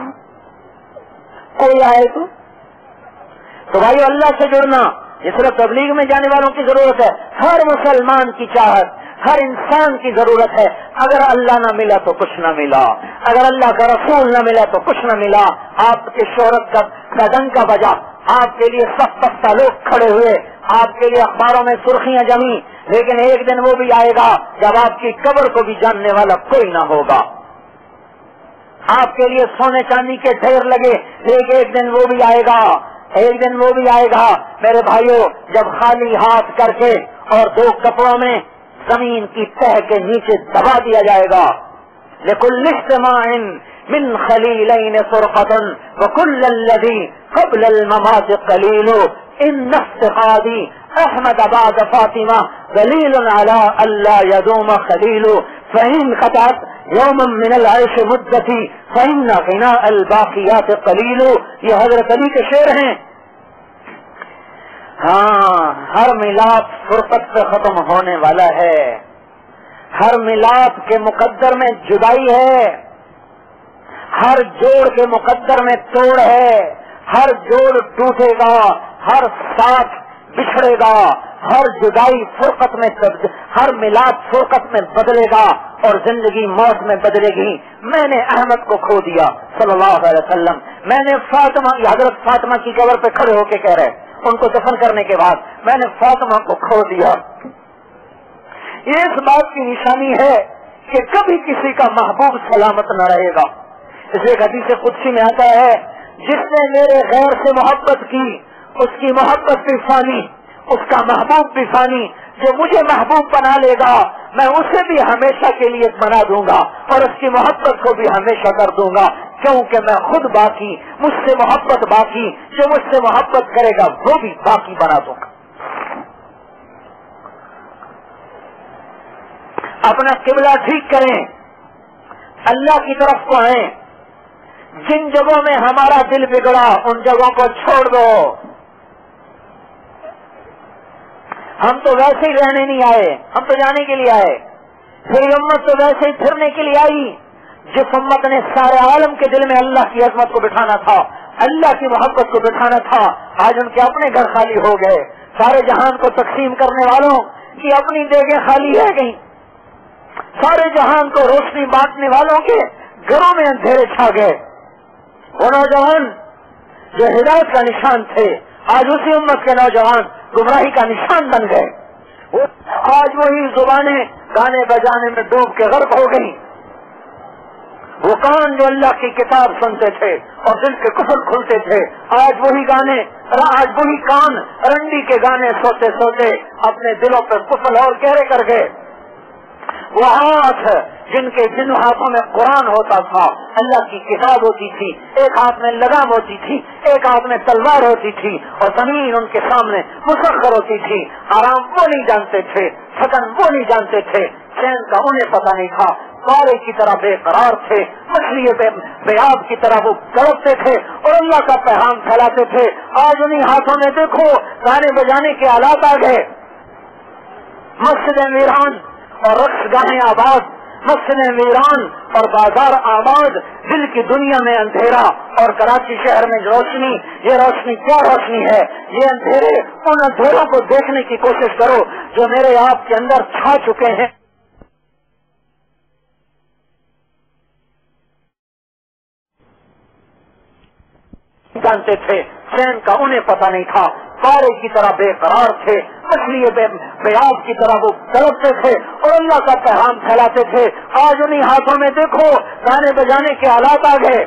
کوئی آئے تو بھائی اللہ سے جڑنا یہ صرف تبلیغ میں جانے والوں کی ضرورت ہے، ہر مسلمان کی چاہت، ہر انسان کی ضرورت ہے۔ اگر اللہ نہ ملا تو کچھ نہ ملا، اگر اللہ کا رسول نہ ملا تو کچھ نہ ملا۔ آپ کے شہرت کا ڈنکا بجا، آپ کے لیے سخت پختہ لوگ کھڑے ہوئے، آپ کے لیے اخباروں میں سرخیاں جمی، لیکن ایک دن وہ بھی آئے گا جب آپ کی قبر کو بھی جاننے والا کوئی نہ ہوگا۔ آپ کے لیے سونے چاندی کے ڈھیر لگے، لیکن ایک دن وہ بھی آئے گا، ایک دن وہ بھی آئے گا میرے بھائیوں، جب خالی ہاتھ کر کے اور دو کپڑوں میں زمین کی تہ کے نیچے دبا دیا جائے گا۔ لِكُلِّ اجْتِمَاعٍ مِّن خَلِيلَيْنِ فُرْقَةٌ وَكُلَّ الَّذِي قَبْلَ الْمَمَاتِ قَلِيلٌ إِنَّ افتقادي أحمد بعد فاطمة دليل على ألا يدوم خليل فإن قطعت يوما من العيش مدتي فإن غناء الباقيات قليل۔ یہ حضرت علی کے شعر ہیں۔ ہاں، ہر ملاپ فرقت سے ختم ہونے والا ہے، ہر ملاپ کے مقدر میں جدائی ہے، ہر جوڑ کے مقدر میں توڑ ہے، ہر جوڑ ٹوٹے گا، ہر ساتھ بچھڑے گا، ہر جدائی فرقت میں، ہر ملاپ فرقت میں بدلے گا اور زندگی موت میں بدلے گی۔ میں نے احمد کو کھو دیا صلی اللہ علیہ وسلم، میں نے فاطمہ، حضرت فاطمہ کی قبر پہ کھڑے ہو کے کہہ رہے ان کو دفن کرنے کے بعد، میں نے فاطمہ کو کھو دیا۔ یہ اس بات کی نشانی ہے کہ کبھی کسی کا محبوب سلامت نہ رہے گا۔ اس لیے حدیث قدسی میں آتا ہے، جس نے میرے غیر سے محبت کی اس کی محبت بھی فانی، اس کا محبوب بھی فانی۔ جو مجھے محبوب بنا لے گا میں اسے بھی ہمیشہ کے لیے بنا دوں گا اور اس کی محبت کو بھی ہمیشہ کر دوں گا، کیونکہ میں خود باقی، مجھ سے محبت باقی، جو مجھ سے محبت کرے گا وہ بھی باقی بنا دوں گا۔ اپنا قبلہ ٹھیک کریں، اللہ کی طرف کو آئیں۔ جن جگہوں میں ہمارا دل بگڑا ان جگہوں کو چھوڑ دو۔ ہم تو ویسے ہی رہنے نہیں آئے، ہم تو جانے کے لیے آئے۔ پھر امت تو ویسے ہی پھرنے کے لیے آئی۔ جس امت نے سارے عالم کے دل میں اللہ کی عظمت کو بٹھانا تھا، اللہ کی محبت کو بٹھانا تھا، آج ان کے اپنے گھر خالی ہو گئے۔ سارے جہان کو تقسیم کرنے والوں کی اپنی دیگیں خالی رہ گئیں، سارے جہان کو روشنی بانٹنے والوں کے گھروں میں اندھیرے چھا گئے۔ وہ نوجوان جو ہدایت کا نشان تھے آج اسی امت کے نوجوان گمراہی کا نشان بن گئے۔ آج وہی زبانیں گانے بجانے میں ڈوب کے غرق ہو گئی۔ وہ کان جو اللہ کی کتاب سنتے تھے اور دل کے کفر کھلتے تھے، آج وہی گانے، آج وہی کان رنڈی کے گانے سوتے سوتے اپنے دلوں پر کفر اور گہرے کر گئے۔ وہ ہاتھ جن ہاتھوں میں قرآن ہوتا تھا، اللہ کی کتاب ہوتی تھی، ایک ہاتھ میں لگام ہوتی تھی، ایک ہاتھ میں تلوار ہوتی تھی اور زمین ان کے سامنے مسخر ہوتی تھی، آرام وہ نہیں جانتے تھے، تھکن وہ نہیں جانتے تھے، چین کا انہیں پتہ نہیں تھا، پارے کی طرح بے قرار تھے، مچھلی بیاب کی طرح وہ تڑپتے تھے اور اللہ کا پیغام پھیلاتے تھے۔ آج انہیں ہاتھوں میں دیکھو گانے بجانے کے آلات آ گئے، مسجدیں ویران اور رقص گاہیں آباد، مسجدیں ویران اور بازار آباد، دل کی دنیا میں اندھیرا اور کراچی شہر میں روشنی. یہ روشنی کیا روشنی ہے؟ یہ اندھیرے، ان اندھیروں کو دیکھنے کی کوشش کرو جو میرے آپ کے اندر چھا چکے ہیں. جانتے تھے چین کا انہیں پتہ نہیں تھا، پارے کی طرح بے قرار تھے، مچھلی بیاب کی طرح وہ تڑپتے تھے اور اللہ کا پیغام پھیلاتے تھے. آج انہیں ہاتھوں میں دیکھو گانے بجانے کے آلات آ گئے،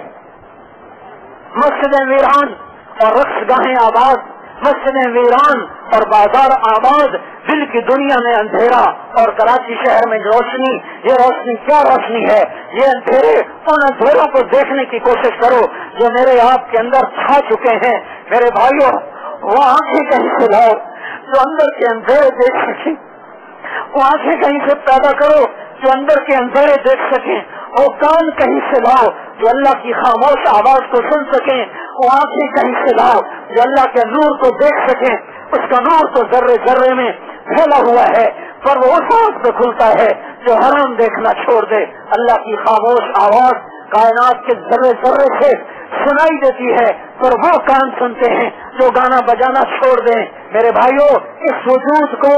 مسجدیں ویران اور رقص گاہیں آباد، مسجدیں ویران اور بازار آباد، دل کی دنیا میں اندھیرا اور کراچی شہر میں روشنی. یہ روشنی کیا روشنی ہے؟ یہ اندھیرے، ان اندھیروں کو دیکھنے کی کوشش کرو جو میرے آپ کے اندر چھا چکے ہیں. میرے بھائیوں، وہ آنکھیں کہیں سے لاؤ جو اندر کے اندھیرے دیکھ سکیں، وہ آنکھیں کہیں سے پیدا کرو جو اندر کے اندھیرے دیکھ سکیں، وہ کان کہیں سے لاؤ جو اللہ کی خاموش آواز کو سن سکیں، وہ آنکھیں کہیں سے لاؤ جو اللہ کے نور کو دیکھ سکیں. اس کا نور تو ذرے ذرے میں پھیلا ہوا ہے، پر وہ اس آنکھ پہ کھلتا ہے جو حرام دیکھنا چھوڑ دے. اللہ کی خاموش آواز کائنات کے ذرے ذرے سے سنائی دیتی ہے، پر وہ کان سنتے ہیں جو گانا بجانا چھوڑ دیں. میرے بھائیوں، اس وجود کو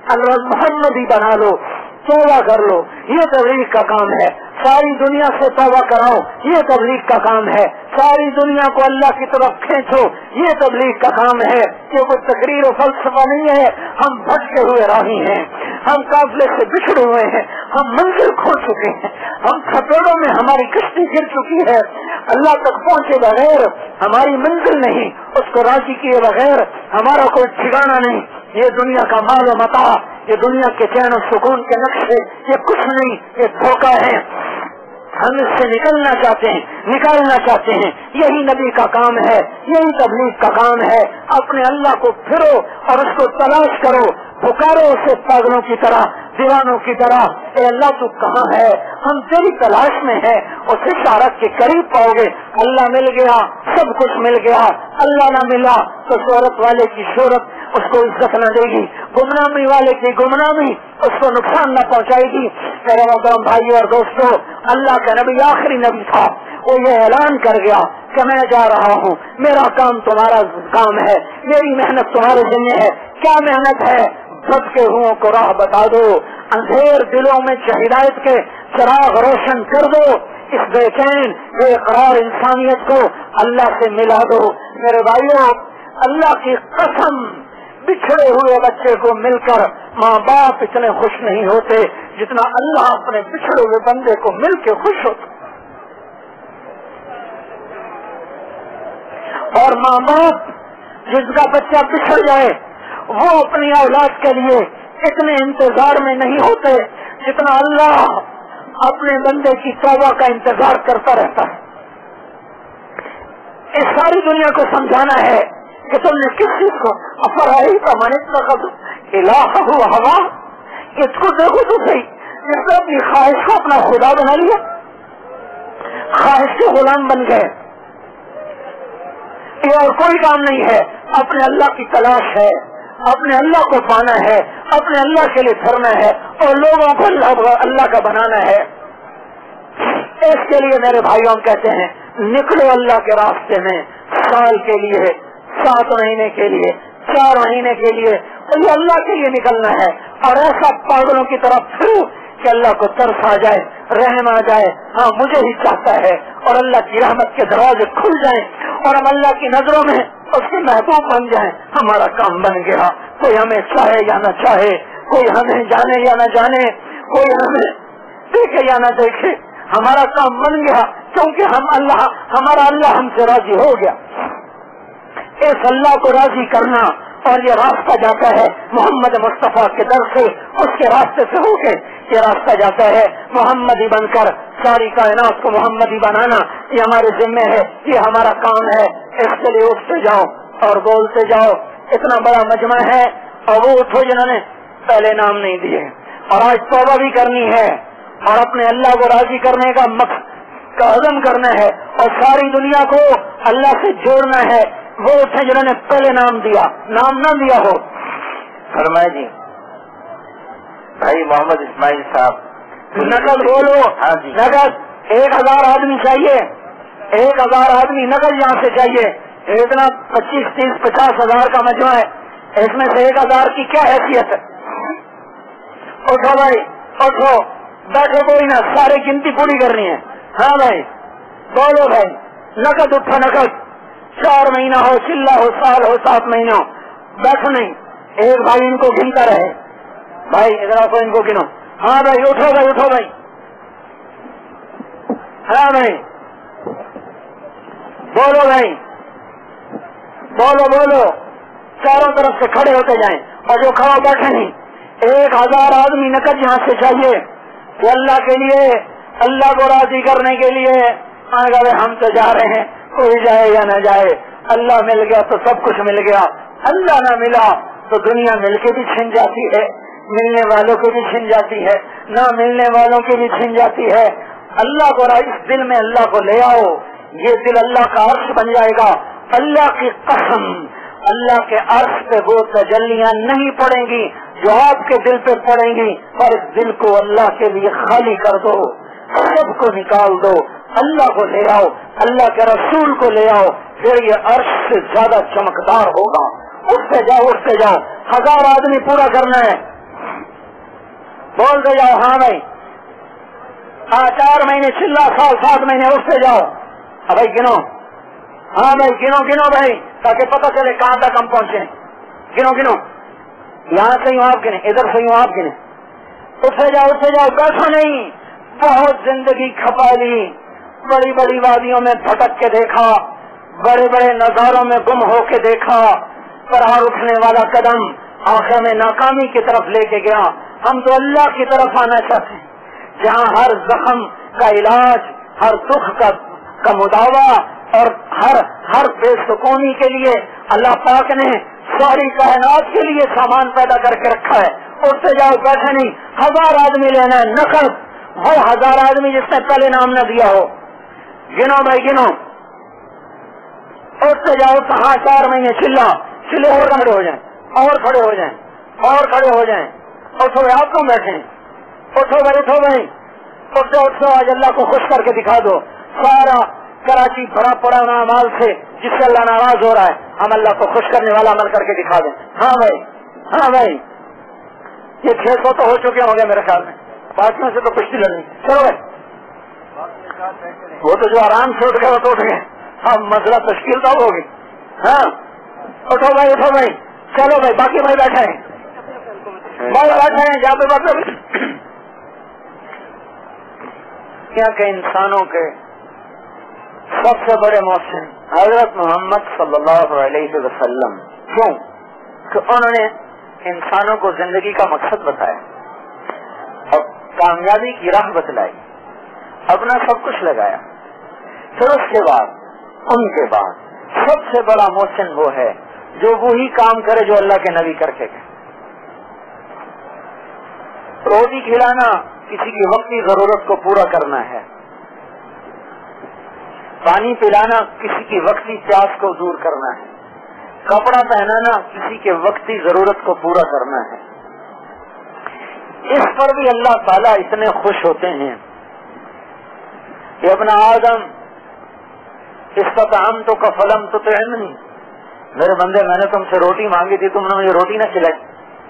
محمدی بنا لو، توبہ کر لو. یہ تبلیغ کا کام ہے. ساری دنیا سے توبہ کراؤ، یہ تبلیغ کا کام ہے. ساری دنیا کو اللہ کی طرف کھینچو، یہ تبلیغ کا کام ہے. یہ کوئی تقریر و فلسفہ نہیں ہے. ہم بھٹکے ہوئے راہی ہیں، ہم قافلے سے بچھڑے ہوئے ہیں، ہم منزل کھو چکے ہیں، ہم تھپیڑوں میں ہماری کشتی گر چکی ہے. اللہ تک پہنچے بغیر ہماری منزل نہیں، اس کو راضی کیے بغیر ہمارا کوئی ٹھکانا نہیں. یہ دنیا کا مال و متاع، یہ دنیا کے چین و سکون کے نقشے، یہ کچھ نہیں، یہ دھوکہ ہے. ہم اس سے نکلنا چاہتے ہیں. یہی نبی کا کام ہے، یہی تبلیغ کا کام ہے. اپنے اللہ کو پھرو اور اس کو تلاش کرو، پکارو اسے پاگلوں کی طرح، دیوانوں کی طرح. اے اللہ تو کہاں ہے؟ ہم تیری تلاش میں ہے. اس اشارت کے قریب پاؤ گے. اللہ مل گیا، سب کچھ مل گیا. اللہ نہ ملا تو شہرت والے کی شہرت اس کو عزت نہ دے گی، گمنامی والے کی گمنامی اس کو نقصان نہ پہنچائے گی. میرے محترم بھائیوں اور دوستوں، اللہ کا نبی آخری نبی تھا. وہ یہ اعلان کر گیا کہ میں جا رہا ہوں، میرا کام تمہارا کام ہے، میری محنت تمہارے ذمہ ہے. کیا محنت ہے؟ بھٹکے ہوں کو راہ بتا دو، اندھیر دلوں میں ہدایت کے چراغ روشن کر دو. اس بے چین بے قرار انسانیت کو اللہ سے ملا دو. میرے بھائیوں، اللہ کی قسم، بچھڑے ہوئے بچے کو مل کر ماں باپ اتنے خوش نہیں ہوتے جتنا اللہ اپنے بچھڑے ہوئے بندے کو مل کے خوش ہوتا. اور ماں باپ جس کا بچہ بچھڑ جائے وہ اپنی اولاد کے لیے اتنے انتظار میں نہیں ہوتے جتنا اللہ اپنے بندے کی توبہ کا انتظار کرتا رہتا ہے. اس ساری دنیا کو سمجھانا ہے کہ تم نے کس چیز کو افرائی کا الہ ہوا، اس کو دیکھو تو صحیح، جس نے اپنی خواہش کو اپنا خدا بنا لیا، خواہش کے غلام بن گئے. یہ اور کوئی کام نہیں ہے. اپنے اللہ کی تلاش ہے، اپنے اللہ کو پانا ہے، اپنے اللہ کے لیے پھرنا ہے اور لوگوں کو اللہ کا بنانا ہے. اس کے لیے میرے بھائیوں کہتے ہیں نکلو اللہ کے راستے میں، سال کے لیے، 7 مہینے کے لیے، 4 مہینے کے لیے، اور یہ اللہ کے لیے نکلنا ہے. اور ایسا پاگلوں کی طرف پھرو کہ اللہ کو ترس آ جائے، رحم آ جائے، ہاں مجھے ہی چاہتا ہے، اور اللہ کی رحمت کے دروازے کھل جائیں اور ہم اللہ کی نظروں میں اس کے محبوب بن جائیں. ہمارا کام بن گیا. کوئی ہمیں چاہے یا نہ چاہے، کوئی ہمیں جانے یا نہ جانے، کوئی ہمیں دیکھے یا نہ دیکھے، ہمارا کام بن گیا کیونکہ ہمارا اللہ ہم سے راضی ہو گیا. اس اللہ کو راضی کرنا، اور یہ راستہ جاتا ہے محمد مصطفیٰ کے در سے، اس کے راستے سے ہو کے یہ راستہ جاتا ہے محمدی بن کر ساری کائنات کو محمدی بنانا. یہ ہمارے ذمہ ہے، یہ ہمارا کام ہے. اس کے لیے اٹھتے جاؤ اور بولتے جاؤ. اتنا بڑا مجمع ہے اور وہ اٹھو جنہوں نے پہلے نام نہیں دیے، اور آج توبہ بھی کرنی ہے اور اپنے اللہ کو راضی کرنے کا مقصد کا عزم کرنا ہے اور ساری دنیا کو اللہ سے جوڑنا ہے. وہ اٹھے جنہوں نے پہلے نام دیا، نام نہ دیا ہو. فرمائے جی بھائی محمد اسماعیل صاحب، نقد بولو. ہاں جی، نقد 1000 آدمی چاہیے, 1000 آدمی نقل یہاں سے چاہیے. اتنا 25, 30, 50 ہزار کا مجمع ہے, اس میں سے 1000 کی کیا حیثیت ہے؟ اٹھو بھائی اٹھو, بیٹھو کوئی نہ, سارے گنتی پوری کرنی ہے. ہاں بھائی بولو بھائی, نقد اٹھو نقد, 4 مہینہ ہو, چلا ہو, سال ہو, 7 مہینے ہو, بیٹھو نہیں. ایک بھائی ان کو گنتا رہے, بھائی ادھر آ ان کو گنو. ہاں بھائی اٹھو بھائی, اٹھو بھائی. ہاں بھائی بولو بھائی, بولو بولو, چاروں طرف سے کھڑے ہوتے جائیں, اور جو کھڑا بیٹھے نہیں. 1000 آدمی نقد یہاں سے چاہیے کہ اللہ کے لیے, اللہ کو راضی کرنے کے لیے. اگر ہم تو جا رہے ہیں, کوئی جائے یا نہ جائے, اللہ مل گیا تو سب کچھ مل گیا, اللہ نہ ملا تو دنیا مل کے بھی چھن جاتی ہے, ملنے والوں کو بھی چھن جاتی ہے, نہ ملنے والوں کی بھی چھن جاتی ہے. اللہ کو اس دل میں اللہ کو لے آؤ, یہ دل اللہ کا عرش بن جائے گا. اللہ کی قسم, اللہ کے عرش پہ وہ تجلیاں نہیں پڑیں گی جو آپ کے دل پہ پڑیں گی. اور اس دل کو اللہ کے لیے خالی کر دو, سب کو نکال دو, اللہ کو لے آؤ, اللہ کے رسول کو لے آؤ, پھر یہ عرش سے زیادہ چمکدار ہوگا. اٹھتے جاؤ, اٹھتے جاؤ, 1000 آدمی پورا کرنا ہے. بولتے جاؤ. ہاں بھائی, 4 مہینے, چلا سال, 7 مہینے, اٹھتے جاؤ. بھائی گنو, ہاں بھائی گنو گنو بھائی, تاکہ پتہ چلے کہاں تک ہم پہنچے. گنو گنو, یہاں سے یوں آپ گنے, ادھر سے یوں آپ گنے. اٹھتے جاؤ, اٹھتے جاؤ, بیٹھو نہیں. بہت زندگی کھپا لی, بڑی بڑی وادیوں میں بھٹک کے دیکھا, بڑے بڑے نظاروں میں گم ہو کے دیکھا, پر ہر اٹھنے والا قدم آخر میں ناکامی کی طرف لے کے گیا. ہم تو اللہ کی طرف آنا چاہتے ہیں, جہاں ہر زخم کا علاج, ہر دکھ کا مداوا, اور ہر بے سکونی کے لیے اللہ پاک نے ساری کائنات کے لیے سامان پیدا کر کے رکھا ہے. اٹھتے جاؤ, بیٹھے نہیں. 1000 آدمی لینا ہے نقد, وہ 1000 آدمی جس نے پہلے نام نہ دیا ہو. گنو بھائی گنو, اٹھتے جاؤ. کہاں 4 مہینے, چلے اور کھڑے ہو جائیں, اور کھڑے ہو جائیں, اور کھڑے ہو جائیں. اٹھو بھائی, آپ کیوں بیٹھے ہیں؟ اٹھو بھائی, اٹھو بھائی, اٹھو اٹھو, آج اللہ کو خوش کر کے دکھا دو. سارا کراچی بڑا پرانا عمل سے جس سے اللہ ناراض ہو رہا ہے, ہم اللہ کو خوش کرنے والا عمل کر کے دکھا دیں. ہاں بھائی, ہاں بھائی, یہ 600 تو ہو چکے ہوں گے میرے خیال میں, 5 میں سے تو کچھ نہیں لڑنی. چلو بھائی, وہ تو جو آرام سے اٹھ گئے وہ تو اٹھ گئے, اب مسئلہ تشکیل تو ہوگی. ہاں اٹھو بھائی, اٹھو بھائی, چلو بھائی, باقی بھائی بیٹھے ہیں, بھائی بیٹھے ہیں جہاں پہ بات کہ انسانوں کے سب سے بڑے محسن حضرت محمد صلی اللہ علیہ وسلم. کیوں کہ انہوں نے انسانوں کو زندگی کا مقصد بتایا, اور کامیابی کی راہ بتلائی, اپنا سب کچھ لگایا. پھر اس کے بعد, ان کے بعد سب سے بڑا محسن وہ ہے جو وہی کام کرے جو اللہ کے نبی کر کے گئے. روٹی کھلانا کسی کی وقتی ضرورت کو پورا کرنا ہے, پانی پلانا کسی کی وقتی پیاس کو دور کرنا ہے, کپڑا پہنانا کسی کے وقتی ضرورت کو پورا کرنا ہے. اس پر بھی اللہ تعالیٰ اتنے خوش ہوتے ہیں کہ ابن آدم استطعمت کا فلم تو نہیں, میرے بندے میں نے تم سے روٹی مانگی تھی, تم نے مجھے روٹی نہ کھلائی.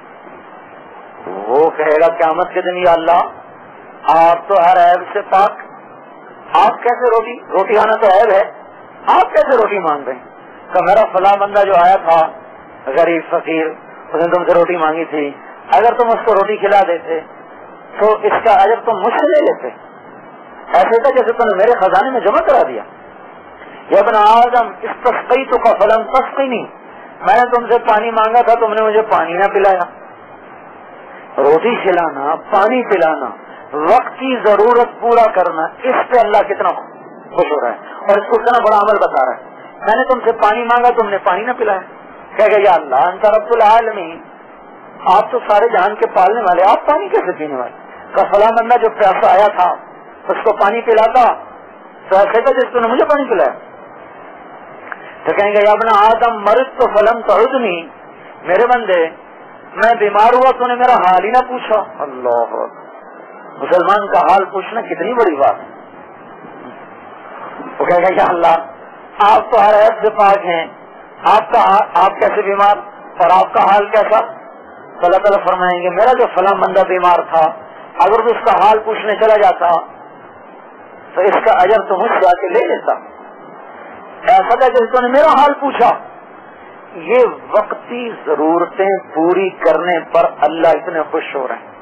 وہ کہے گا قیامت کے دن, یا اللہ آپ تو ہر عیب سے پاک, آپ کیسے روٹی آنا تو عیب ہے, آپ کیسے روٹی مانگ رہے ہیں؟ کہ میرا فلاں بندہ جو آیا تھا غریب فقیر, اس نے تم سے روٹی مانگی تھی, اگر تم اس کو روٹی کھلا دیتے تو اس کا اجر تم مجھ سے لے لیتے. ایسے تھا جیسے تم نے میرے خزانے میں جمع کرا دیا. یا ابن آدم استسقیت کا فلم تسقینی, میں نے تم سے پانی مانگا تھا, تم نے مجھے پانی نہ پلایا. روٹی کھلانا, پانی پلانا, وقت کی ضرورت پورا کرنا, اس پہ اللہ کتنا خوش ہو رہا ہے, اور اس کو اتنا بڑا عمل بتا رہا ہے. میں نے تم سے پانی مانگا, تم نے پانی نہ پلایا. کہے گا یا اللہ انت رب العالمین, آپ تو سارے جہان کے پالنے والے, آپ پانی کیسے پینے والے؟ کہ فلاں بندہ جو پیاسا آیا تھا اس کو پانی پلاتا تو ایسے تھا جس نے مجھے پانی پلایا. تو کہیں گے یا ابن آدم مرض تو فلم تعودنی, میرے بندے میں بیمار ہوا تو نے میرا حال ہی نہ پوچھا. اللہ, مسلمان کا حال پوچھنا کتنی بڑی بات ہے. کہے گا یا اللہ آپ تو ہر عیب سے پاک ہیں، آپ کیسے بیمار اور آپ کا حال کیسا؟ تو اللہ تعالیٰ فرمائیں گے میرا جو فلاں بندہ بیمار تھا اگر اس کا حال پوچھنے چلا جاتا تو اس کا اجر تو مجھ سے آ کے لے لیتا، ایسا کہ جس نے میرا حال پوچھا۔ یہ وقتی ضرورتیں پوری کرنے پر اللہ اتنے خوش ہو رہے ہیں۔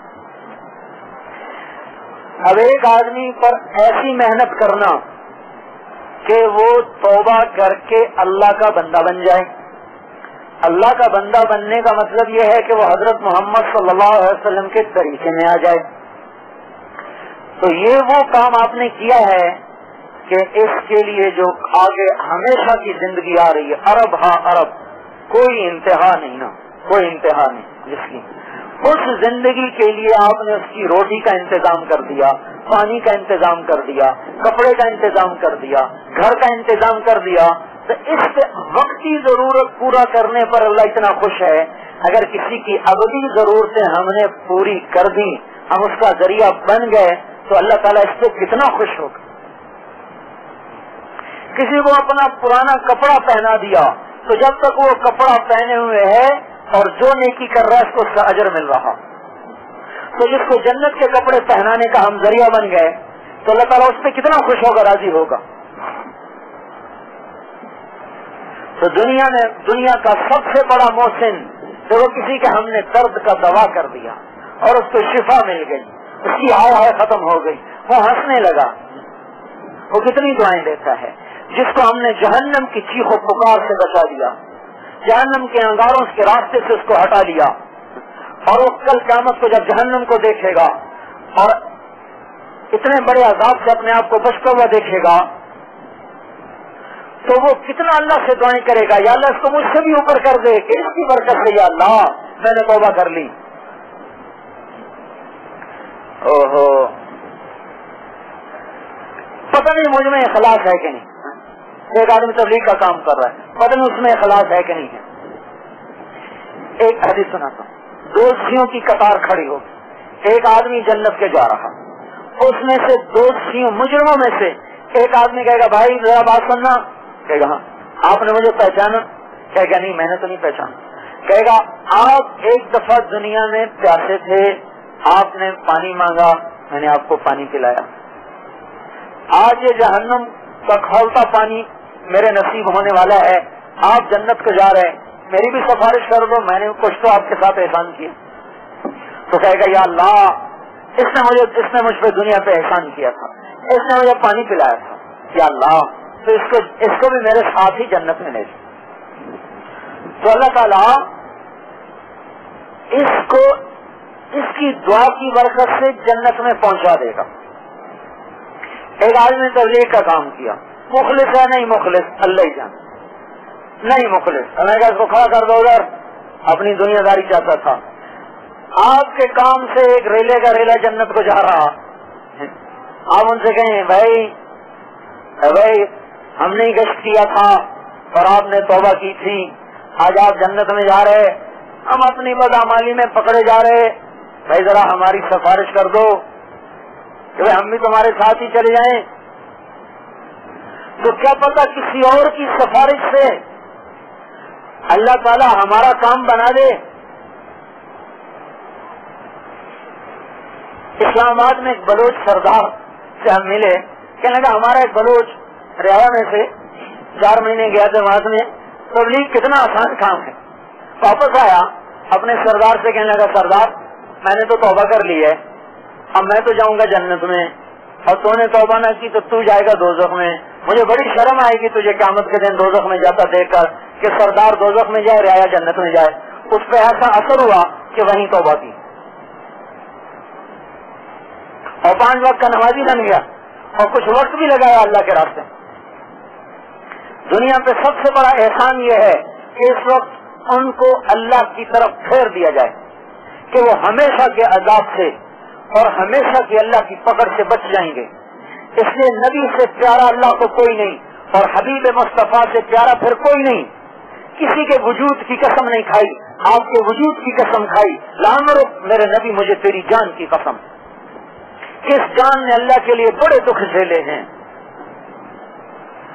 اب ایک آدمی پر ایسی محنت کرنا کہ وہ توبہ کر کے اللہ کا بندہ بن جائے۔ اللہ کا بندہ بننے کا مطلب یہ ہے کہ وہ حضرت محمد صلی اللہ علیہ وسلم کے طریقے میں آ جائے۔ تو یہ وہ کام آپ نے کیا ہے کہ اس کے لیے جو آگے ہمیشہ کی زندگی آ رہی ہے، ارب ہاں ارب، کوئی انتہا نہیں نا، کوئی انتہا نہیں جس کی، اس زندگی کے لیے آپ نے اس کی روٹی کا انتظام کر دیا، پانی کا انتظام کر دیا، کپڑے کا انتظام کر دیا، گھر کا انتظام کر دیا۔ تو اس وقتی ضرورت پورا کرنے پر اللہ اتنا خوش ہے۔ اگر کسی کی ابدی ضرورتیں ہم نے پوری کر دی، ہم اس کا ذریعہ بن گئے، تو اللہ تعالیٰ اس سے کتنا خوش ہوگا۔ کسی کو اپنا پرانا کپڑا پہنا دیا تو جب تک وہ کپڑا پہنے ہوئے ہے اور جو نیکی کر رہا ہے اس کو اس کا اجر مل رہا، تو جس کو جنت کے کپڑے پہنانے کا ہم ذریعہ بن گئے تو اللہ تعالیٰ اس پہ کتنا خوش ہوگا، راضی ہوگا۔ تو دنیا کا سب سے بڑا محسن جو کسی کے ہم نے درد کا دوا کر دیا اور اس کو شفا مل گئی، اس کی ہائے ختم ہو گئی، وہ ہنسنے لگا، وہ کتنی دعائیں دیتا ہے۔ جس کو ہم نے جہنم کی چیخ و پکار سے بچا دیا، جہنم کے انگاروں کے راستے سے اس کو ہٹا لیا، اور وہ کل قیامت کو جب جہنم کو دیکھے گا اور اتنے بڑے عذاب سے اپنے آپ کو بچتا ہوا دیکھے گا تو وہ کتنا اللہ سے دعائیں کرے گا، یا اللہ اس کو مجھ سے بھی اوپر کر دے کہ اس کی برکت سے یا اللہ میں نے توبہ کر لی۔ اوہو، پتہ نہیں مجھ میں اخلاص ہے کہ نہیں۔ ایک آدمی تبلیغ کا کام کر رہا ہے، پتہ نہیں اس میں اخلاص ہے کہ نہیں ہے۔ ایک حدیث سناتا ہوں، دو سیوں کی قطار کھڑی ہوگی، ایک آدمی جنت کے جا رہا، اس میں سے دو سیوں مجرموں میں سے ایک آدمی کہے گا بھائی ذرا بات سننا، کہے گا ہاں آپ نے مجھے پہچانا، کہے گا نہیں میں نے تو نہیں پہچانا، کہے گا آپ ایک دفعہ دنیا میں پیاسے تھے، آپ نے پانی مانگا، میں نے آپ کو پانی پلایا، آج یہ جہنم کا کھولتا پانی میرے نصیب ہونے والا ہے، آپ جنت کو جا رہے ہیں، میری بھی سفارش کر دو، میں نے کچھ تو آپ کے ساتھ احسان کیا۔ تو کہے گا یا اللہ اس نے مجھ پہ دنیا پہ احسان کیا تھا، اس نے مجھے پانی پلایا تھا، یا اللہ تو اس کو بھی میرے ساتھ ہی جنت میں لے جائے۔ تو اللہ تعالیٰ اس کی دعا کی برکت سے جنت میں پہنچا دے گا۔ ایک آدمی نے تبلیغ کا کام کیا، مخلص ہے نہیں مخلص اللہ ہی جان، نہیں مخلص، اللہ کا اس کو کھڑا کر دو ادھر، اپنی دنیا داری چاہتا تھا، آپ کے کام سے ایک ریلے کا ریلا جنت کو جا رہا، آپ ان سے کہیں بھائی ہم نے گشت کیا تھا اور آپ نے توبہ کی تھی، آج آپ جنت میں جا رہے، ہم اپنی بدعمالی میں پکڑے جا رہے، بھائی ذرا ہماری سفارش کر دو کہ ہم بھی تمہارے ساتھ ہی چلے جائیں۔ تو کیا پتا کسی اور کی سفارش سے اللہ تعالیٰ ہمارا کام بنا دے۔ اسلام آباد میں ایک بلوچ سردار سے ہم ملے، کہنے لگا ہمارا ایک بلوچ ریا میں سے 4 مہینے گیا تھا وہاں میں، تبلیغ کتنا آسان کام ہے، واپس آیا اپنے سردار سے کہنے لگا سردار میں نے تو توبہ کر لی ہے، اب میں تو جاؤں گا جنت میں اور تو نے توبہ نہ کی تو تو جائے گا دوزخ میں، مجھے بڑی شرم آئے گی تجھے قیامت کے دن دوزخ میں جاتا دیکھ کر کہ سردار دوزخ میں جائے رعایا جنت میں جائے۔ اس پہ ایسا اثر ہوا کہ وہیں توبہ کی اور 5 وقت کا نمازی بن گیا اور کچھ وقت بھی لگایا اللہ کے راستے۔ دنیا پہ سب سے بڑا احسان یہ ہے کہ اس وقت ان کو اللہ کی طرف پھیر دیا جائے کہ وہ ہمیشہ کے عذاب سے اور ہمیشہ کی اللہ کی پکڑ سے بچ جائیں گے۔ اس لیے نبی سے پیارا اللہ کو کوئی نہیں اور حبیب مصطفیٰ سے پیارا پھر کوئی نہیں۔ کسی کے وجود کی قسم نہیں کھائی، آپ کے وجود کی قسم کھائی، لامر میرے نبی مجھے تیری جان کی قسم، کس جان نے اللہ کے لیے بڑے دکھ جھیلے ہیں۔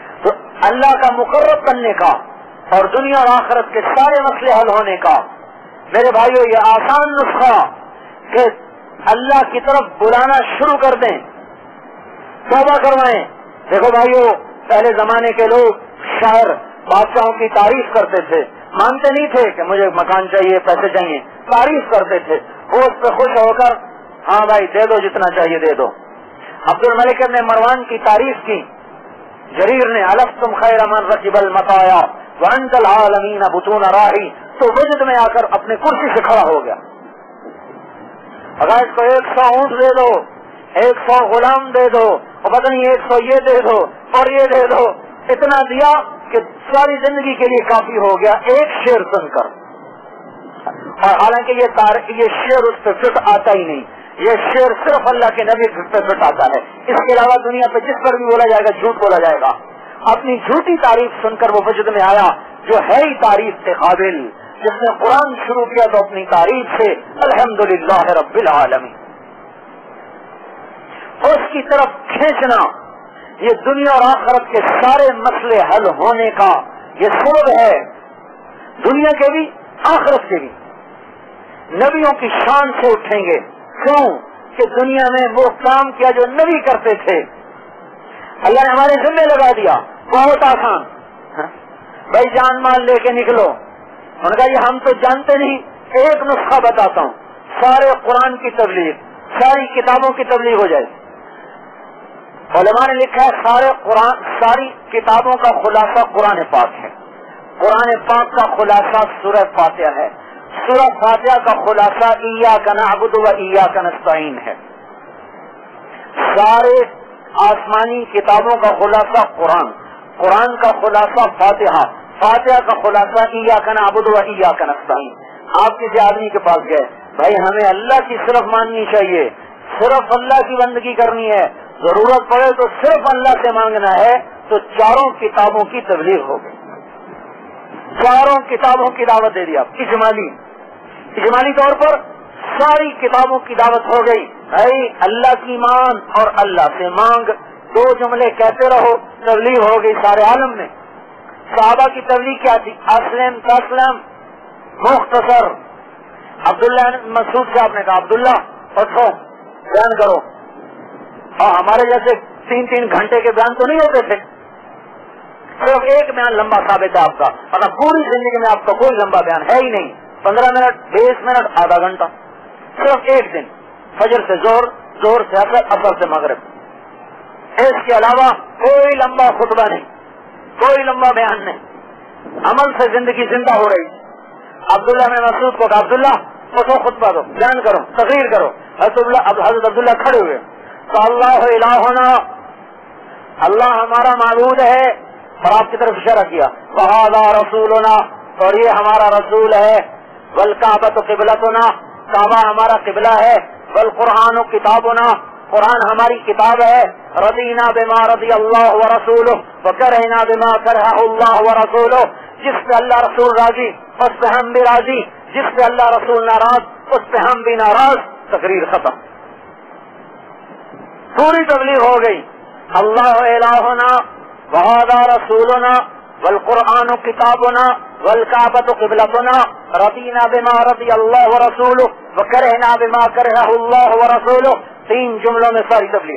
اللہ کا مقرب بننے کا اور دنیا اور آخرت کے سارے مسئلے حل ہونے کا. میرے بھائیو یہ آسان نسخہ کہ اللہ کی طرف بلانا شروع کر دیں, توبہ کروائیں. دیکھو بھائیو, پہلے زمانے کے لوگ شاعر بادشاہوں کی تعریف کرتے تھے, مانتے نہیں تھے کہ مجھے مکان چاہیے, پیسے چاہیے, تعریف کرتے تھے. وہ اس پہ خوش ہو کر ہاں بھائی دے دو, جتنا چاہیے دے دو. عبد الملک نے مروان کی تعریف کی, جریر نے الستم خیر من رکب المطایا وانت العالمین بطون راہی, تو وجد میں آ کر اپنے کرسی سے کھڑا ہو گیا. اگر اس کو 100 اونٹ دے دو, 100 غلام دے دو, اور پتہ نہیں 100 یہ دے دو اور یہ دے دو, اتنا دیا کہ ساری زندگی کے لیے کافی ہو گیا ایک شعر سن کر. اور حالانکہ یہ شعر اس پہ فٹ آتا ہی نہیں, یہ شعر صرف اللہ کے نبی پہ فٹ آتا ہے. اس کے علاوہ دنیا پہ جس پر بھی بولا جائے گا جھوٹ بولا جائے گا. اپنی جھوٹی تعریف سن کر وہ وجد میں آیا جو ہے ہی تعریف کے قابل, جس نے قرآن شروع کیا تو اپنی تعریف سے الحمدللہ رب العالمین. اس کی طرف کھینچنا یہ دنیا اور آخرت کے سارے مسئلے حل ہونے کا یہ سبب ہے, دنیا کے بھی آخرت کے بھی. نبیوں کی شان سے اٹھیں گے, کیوں کہ دنیا میں وہ کام کیا جو نبی کرتے تھے, اللہ نے ہمارے ذمہ لگا دیا, بہت آسان. بھائی جان مال لے کے نکلو. انہوں نے کہا یہ ہم تو جانتے نہیں, ایک نسخہ بتاتا ہوں, سارے قرآن کی تبلیغ, ساری کتابوں کی تبلیغ ہو جائے. علماء نے لکھا ہے ساری کتابوں کا خلاصہ قرآن پاک ہے. قرآن پاک کا خلاصہ سورہ فاتحہ ہے. سورہ فاتحہ کا خلاصہ ایاک نعبد و ایاک نستعین ہے. سارے آسمانی کتابوں کا خلاصہ قرآن, قرآن کا خلاصہ فاتحہ, فاتحہ کا خلاصہ ایاک نعبد و ایاک نستعین. آپ کسی آدمی کے پاس گئے, بھائی ہمیں اللہ کی صرف ماننی چاہیے, صرف اللہ کی بندگی کرنی ہے, ضرورت پڑے تو صرف اللہ سے مانگنا ہے, تو چاروں کتابوں کی تبلیغ ہو گئی, چاروں کتابوں کی دعوت دے دی آپ. اجمالی طور پر ساری کتابوں کی دعوت ہو گئی. بھائی اللہ کی مان اور اللہ سے مانگ, 2 جملے کہتے رہو, تبلیغ ہو گئی سارے عالم میں. صحابہ کی تبلیغ کیا تھی؟ اسلم تسلم, مختصر. عبداللہ مسعود سے آپ نے کہا عبداللہ اٹھو بیان کرو. ہمارے جیسے 3 گھنٹے کے بیان تو نہیں ہوتے تھے, صرف ایک بیان لمبا ثابت ہے آپ کا, مطلب پوری زندگی میں آپ کا کوئی لمبا بیان ہے ہی نہیں. 15 منٹ, 20 منٹ, آدھا گھنٹہ, صرف ایک دن, فجر سے زور, زور سے اثر, اثر سے مغرب. اس کے علاوہ کوئی لمبا خطبہ نہیں, کوئی لمبا بیان نہیں, عمل سے زندگی زندہ ہو رہی. عبداللہ نے مسعود کو کہا عبداللہ اٹھو خطبہ دو, بیان کرو, تقریر کرو. حضرت عبداللہ کھڑے ہوئے تو اللہ الہنا, اللہ ہمارا معبود ہے, اور آپ کی طرف اشارہ کیا, وہذا رسولنا, اور یہ ہمارا رسول ہے, والکعبۃ قبلتنا, کعبہ ہمارا قبلہ ہے, والقرآن کتابنا, قرآن ہماری کتاب ہے, رضینا بما رضی اللہ ورسولہ وکرہنا بما کرہ اللہ ورسولہ, جس پہ اللہ رسول راضی اس پہ ہم بھی راضی, جس پہ اللہ رسول ناراض اس پہ ہم بھی ناراض. تقریر ختم, پوری تبلیغ ہو گئی. اللہ الہنا وہذا رسولنا والقرآن کتابنا والکعبۃ قبلتنا رضینا بما رضی اللہ ورسولہ وکرہنا بما کرہ اللہ ورسولہ. 3 جملوں میں ساری تبلیغ.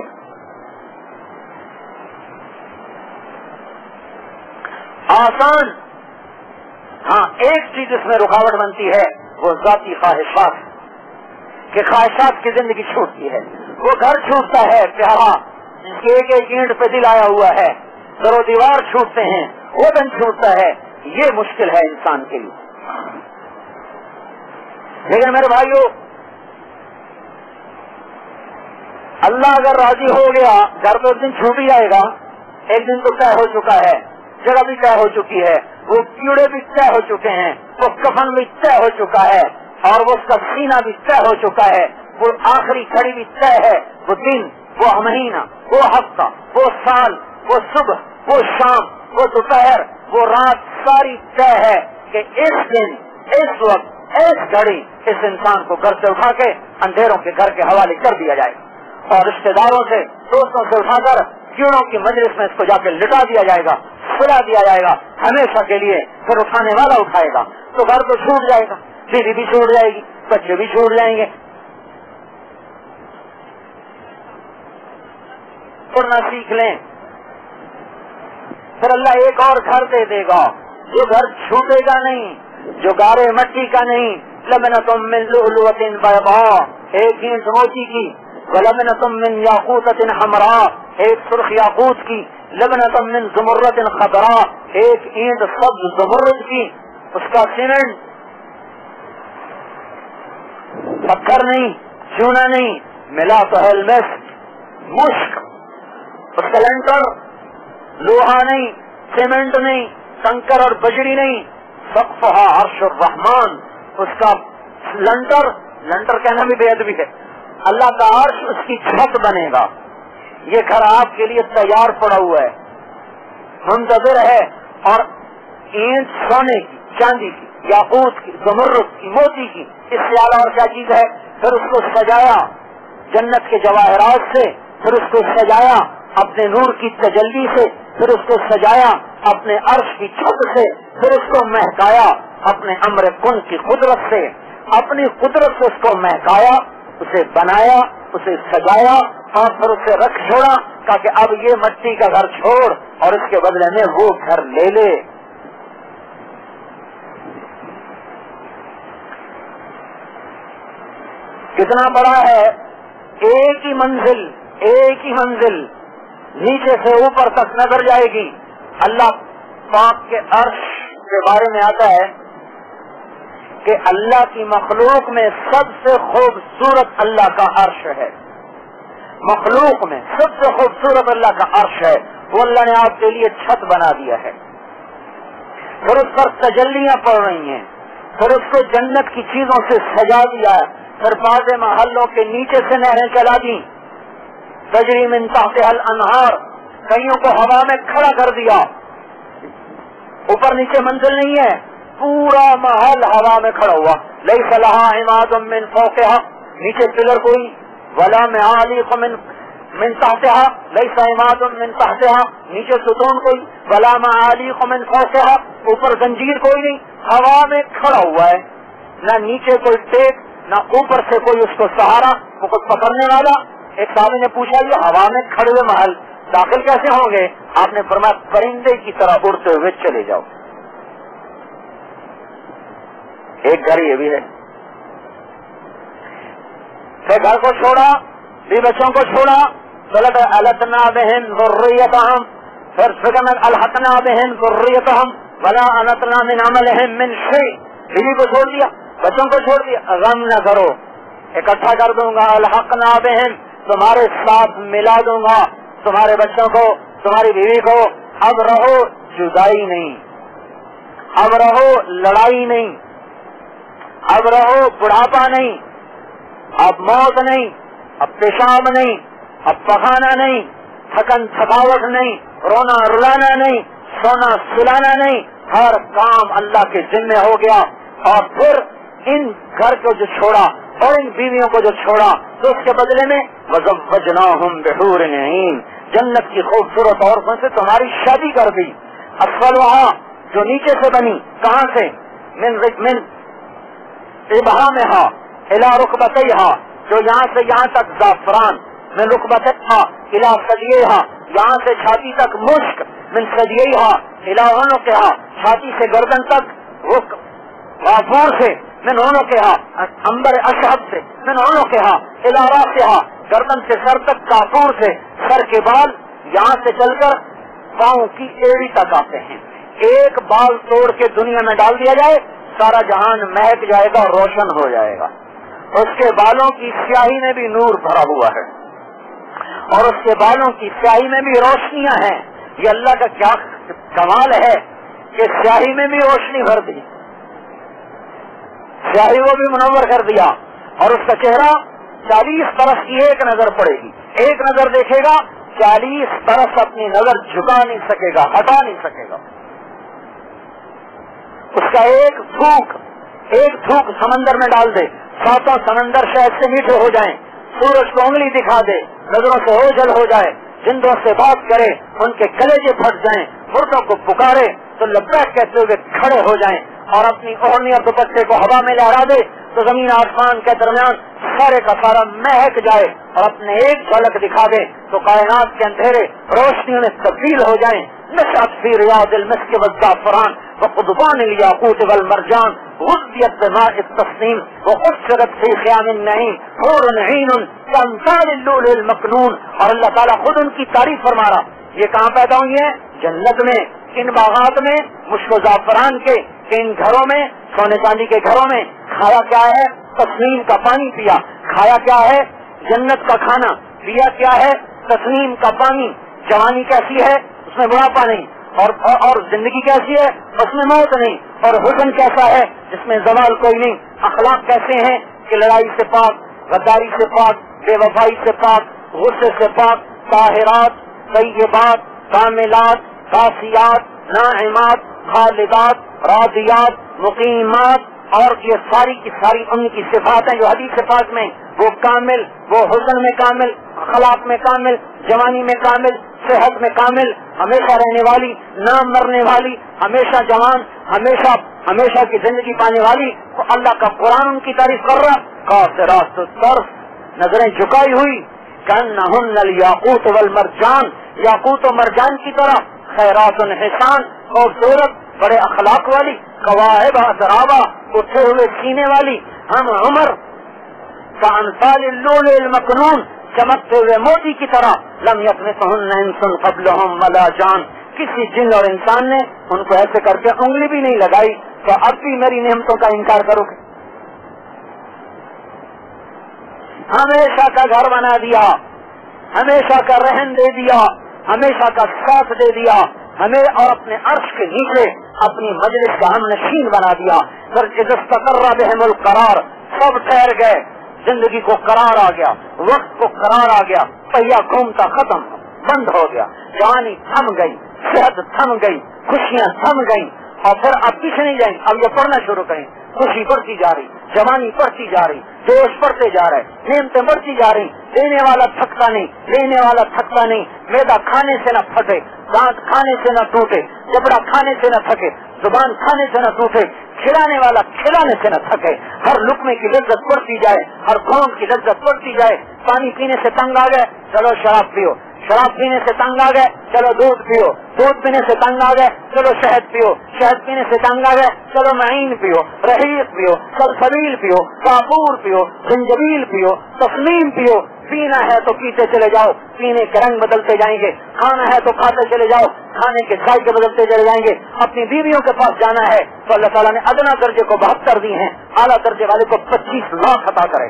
آسان. ہاں ایک چیز اس میں رکاوٹ بنتی ہے, وہ ذاتی خواہشات, کہ خواہشات کی زندگی چھوٹتی ہے. وہ گھر چھوٹتا ہے پیارا, جس کے ایک اینٹ پہ دل آیا ہوا ہے, در و دیوار چھوٹتے ہیں, وطن چھوٹتا ہے. یہ مشکل ہے انسان کے لیے. لیکن میرے بھائیو, اللہ اگر راضی ہو گیا گھر تو ایک دن چھوٹ ہی جائے گا. ایک دن تو طے ہو چکا ہے, جگہ بھی طے ہو چکی ہے, وہ کیڑے بھی طے ہو چکے ہیں, وہ کفن بھی طے ہو چکا ہے, اور وہ اس کا سینہ بھی طے ہو چکا ہے, وہ آخری کھڑی بھی طے ہے. وہ دن, وہ مہینہ, وہ ہفتہ, وہ سال, وہ صبح, وہ شام, وہ دوپہر, وہ رات, ساری طے ہے کہ اس دن, اس وقت, اس گھڑی اس انسان کو گھر سے اٹھا کے اندھیروں کے گھر کے حوالے کر دیا جائے, اور رشتے داروں سے, دوستوں سے اٹھا کر کیڑوں کی مجلس میں اس کو جا کے لٹا دیا جائے گا. सुला दिया जाएगा हमेशा के लिए, फिर उठाने वाला उठाएगा तो घर तो छूट जाएगा, बीवी भी छूट जाएगी, बच्चे भी छूट जाएंगे, पढ़ना सीख लें। फिर अल्लाह एक और घर दे देगा जो घर छूटेगा नहीं, जो गारे मट्टी का नहीं, लमनतुम मिन लुलुअतिन बैदा, एक ईंट मोती की, वलमनतुम मिन याकूततिन हमरा, एक सुर्ख याकूत की, लमनतुम मिन ज़ुमर्रतिन खदरा, एक ईंट सब्ज ज़ुमर्रद की, उसका सीमेंट पत्थर नहीं, चूना नहीं, मिला तो मिस्क, मुश्क, उसका लेंटर लोहा नहीं, सीमेंट नहीं, कंकर और बजरी नहीं, सक़्फ़ुहा अर्शुर रहमान, उसका लंटर, लंटर कहना भी बेअदबी है, अल्लाह का अर्श उसकी छत बनेगा। ये घर आपके लिए तैयार पड़ा हुआ है, मुंतज़िर है, और ईंट सोने की, चांदी की, याकूत की, ज़ुमर्रद की, मोती की, इससे आला और क्या चीज है। फिर उसको सजाया जन्नत के जवाहरात से, फिर उसको सजाया अपने नूर की तजल्ली से, फिर उसको सजाया अपने अर्श की छत से, फिर उसको महकाया अपने अम्र कुन की कुदरत से, अपनी कुदरत से उसको महकाया, उसे बनाया, उसे सजाया और फिर उसे रख छोड़ा, कहा कि अब ये मट्टी का घर छोड़ और इसके बदले में वो घर ले ले। कितना बड़ा है, एक ही मंजिल, एक ही मंजिल, नीचे से ऊपर तक नजर जाएगी। अल्लाह पाक के अर्श के बारे में आता है कि अल्लाह की मखलूक में सबसे खूबसूरत अल्लाह का अर्श है, मखलूक में सबसे खूबसूरत अल्लाह का अर्श है, वो अल्लाह ने आपके लिए छत बना दिया है। फिर उस पर तजल्लियां पड़ रही हैं, फिर उसको जन्नत की चीजों से सजा दिया है, फिर बाद महल्लों के नीचे से नहरें चला दी, तजरी मिन तहतिहल अनहार, कईयों को हवा में खड़ा कर दिया, ऊपर नीचे मंजिल नहीं है, पूरा महल हवा में खड़ा हुआ, लैसा लहा इमादुम मिन फौक़िहा, नीचे पिलर कोई, वला मआलिक़ मिन तहतिहा, लैसा इमादुम मिन तहतिहा, नीचे सुतून कोई, वला मआलिक़ मिन फौक़िहा, ऊपर जंजीर कोई नहीं, हवा में खड़ा हुआ है, न नीचे कोई टेक, न ऊपर से कोई उसको सहारा, वो कुछ पकड़ने वाला। एक साहब ने पूछा, ये हवा में खड़े हुए महल दाखिल कैसे होंगे? आपने फरमाया, परिंदे की तरह उड़ते हुए चले जाओ। एक घर ये भी है, फिर घर को छोड़ा, भी बच्चों को छोड़ा, अलतना बहन ज़ुर्रियतहम, फिर अलहकना बहन ज़ुर्रियतहम वला अनतना मिन अमलहिम मिन शै, बीवी को छोड़ दिया, बच्चों को छोड़ दिया, गम न करो, इकट्ठा कर दूंगा, अलहकना बहन, तुम्हारे साथ मिला दूंगा तुम्हारे बच्चों को, तुम्हारी बीवी को। अब रहो जुदाई नहीं, अब रहो लड़ाई नहीं, अब रहो बुढ़ापा नहीं, अब मौत नहीं, अब पेशाब नहीं, अब पखाना नहीं, थकन थकावट नहीं, रोना रुलाना नहीं, सोना सुलाना नहीं, हर काम अल्लाह के जिम्मे हो गया। और फिर इन घर को जो छोड़ा और इन बीवियों को जो छोड़ा, तो उसके बदले में वज़व्वजनाहुम बिहूरिन ईन, जन्नत की खूबसूरत औरतों से तुम्हारी शादी कर दी। अस्फलहा, जो नीचे से बनी, कहाँ से? मिन इबहामिहा इला रुकबतैहा, जो यहाँ से यहाँ तक ज़ाफ़रान, मिन रुकबतैहा इला सदियहा, यहाँ से छाती तक मुश्क, मिन सदियहा इला उनुक़हा, छाती से गर्दन तक वो वाफूर से, मिन उनुक़हा अंबर अशहब से, मिन उनुक़हा इला रासिहा, गर्दन से सर तक काफूर से, सर के बाल यहाँ से चलकर पाँव की एड़ी तक आते हैं। एक बाल तोड़ के दुनिया में डाल दिया जाए, सारा जहान महक जाएगा, रोशन हो जाएगा। उसके बालों की स्याही में भी नूर भरा हुआ है और उसके बालों की स्याही में भी रोशनियां हैं। ये अल्लाह का क्या कमाल है कि स्याही में भी रोशनी भर दी, स्याही वो भी मुनव्वर कर दिया। और उसका चेहरा 40 बरस की एक नजर पड़ेगी, एक नजर देखेगा, 40 बरस अपनी नजर झुका नहीं सकेगा, हटा नहीं सकेगा। उसका एक थूक समंदर में डाल दे, 7 समंदर शायद से मीठे हो जाएं, सूरज को उंगली दिखा दे, नजरों से ओझल हो जाए, जिंदों से बात करे, उनके कलेजे फट जाएं, मुर्दों को पुकारे तो लब्बैक कहते हुए खड़े हो जाएं और अपनी ओढ़नी और दुपट्टे को हवा में लहरा दे तो जमीन आसमान के दरमियान सारे का सारा महक जाए और अपने एक झलक दिखा दे तो कायनात के अंधेरे रोशनियों में तब्दील हो जाएं। नशअत फी रियादिल मिस्क वज़्ज़ाफ़रान वक़ुदबान याक़ूत वल मरजान गुज़ियत बिमाइ तस्नीम वक़ुस्सिरत फी ख़ियामिन नईम हूरुन ईनुन कअम्सालिल लुलुल मकनून। और अल्लाह ताला खुद उनकी तारीफ फरमा रहा, ये कहाँ पैदा हुई है? जन्नत में, इन बागात में, मुश्क ज़ाफ़रान के इन घरों में, सोने चांदी के घरों में। खाया क्या है? तस्नीम का पानी पिया। खाया क्या है? जन्नत का खाना। पिया क्या है? तस्नीम का पानी। जवानी कैसी है? उसमें बुढ़ापा नहीं। और जिंदगी कैसी है? उसमें मौत नहीं। और हुस्न कैसा है? जिसमें जवाल कोई नहीं। अखलाक कैसे हैं कि लड़ाई से पाक, गद्दारी से पाक, बेवफाई से पाक, गुस्से से पाक, ताहिरात, तय्यबात, कामिलात, कासियात, नाइमात, खालिदात, रादियात, मुकीमात। और ये सारी की सारी उनकी सिफात हैं जो हदीस पाक में, वो कामिल, वो हुस्न में कामिल, अखलाक में कामिल, जवानी में कामिल, सेहत में कामिल, हमेशा रहने वाली, ना मरने वाली, हमेशा जवान, हमेशा हमेशा की जिंदगी पाने वाली। तो अल्लाह का कुरान उनकी तारीफ कर रहा। कासिरात तर्फ, नजरें झुकाई हुई, कन्नहुन्नल याकूत वल मरजान, याकूत और मरजान की तरह, खैरातुन हिसान, खूबसूरत, बड़े अखलाक वाली, कवाहिब अतराबा, उठे हुए सीने वाली, हम उमर कानसालिल लुलुल मकनून, चमकते हुए मोती की तरह। लम यतमिसहुन्ना इंसन क़ब्लहुम वला जान, किसी जिन और इंसान ने उनको ऐसे करके उंगली भी नहीं लगाई। तो अब भी मेरी नेमतों का इनकार करोगे? हमेशा का घर बना दिया, हमेशा का रहन दे दिया, हमेशा का साथ दे दिया हमें, और अपने अर्श के नीचे अपनी मजलिस का हम नशीन बना दिया। फिर इज़्तक़र्रा बिहिमुल क़रार, सब ठहर गए, जिंदगी को करार आ गया, वक्त को करार आ गया, पहिया घूमता खत्म, बंद हो गया, जवानी थम गई, सेहत थम गई, खुशियां थम गई। और फिर अब पीछे नहीं जाएंगे, अब ये पढ़ना शुरू करें। खुशी बढ़ती जा रही, जवानी बढ़ती जा रही, जोश बढ़ते जा रहे, नेमतें बढ़ती जा रही। देने वाला थकता नहीं, लेने वाला थकता नहीं। मैदा खाने से न फटे, दांत खाने से न टूटे, जबड़ा खाने से न थके, जुबान खाने से न टूटे, खिलाने वाला खिलाने से न थके। हर लुकमे की लज्जत बढ़ती जाए, हर घोंट की लज्जत बढ़ती जाए। पानी पीने से तंग आ गए, चलो शराब पियो, शराब पीने से तंग आ गए, चलो दूध पियो, दूध पीने से तंग आ गए, चलो शहद पियो, शहद पीने से तंग आ गए, चलो महीन पियो, रहीक पियो, सलसबील पियो, काफूर पियो, जंजबील पियो, तस्लीम पियो। पीना है तो पीते चले जाओ, पीने के रंग बदलते जाएंगे। खाना है तो खाते चले जाओ, खाने के जायके बदलते चले जाएंगे। अपनी बीवियों के पास जाना है तो अल्लाह ताला ने अदना दर्जे को 72 दी हैं, आला दर्जे वाले को 25 लाख अता करे।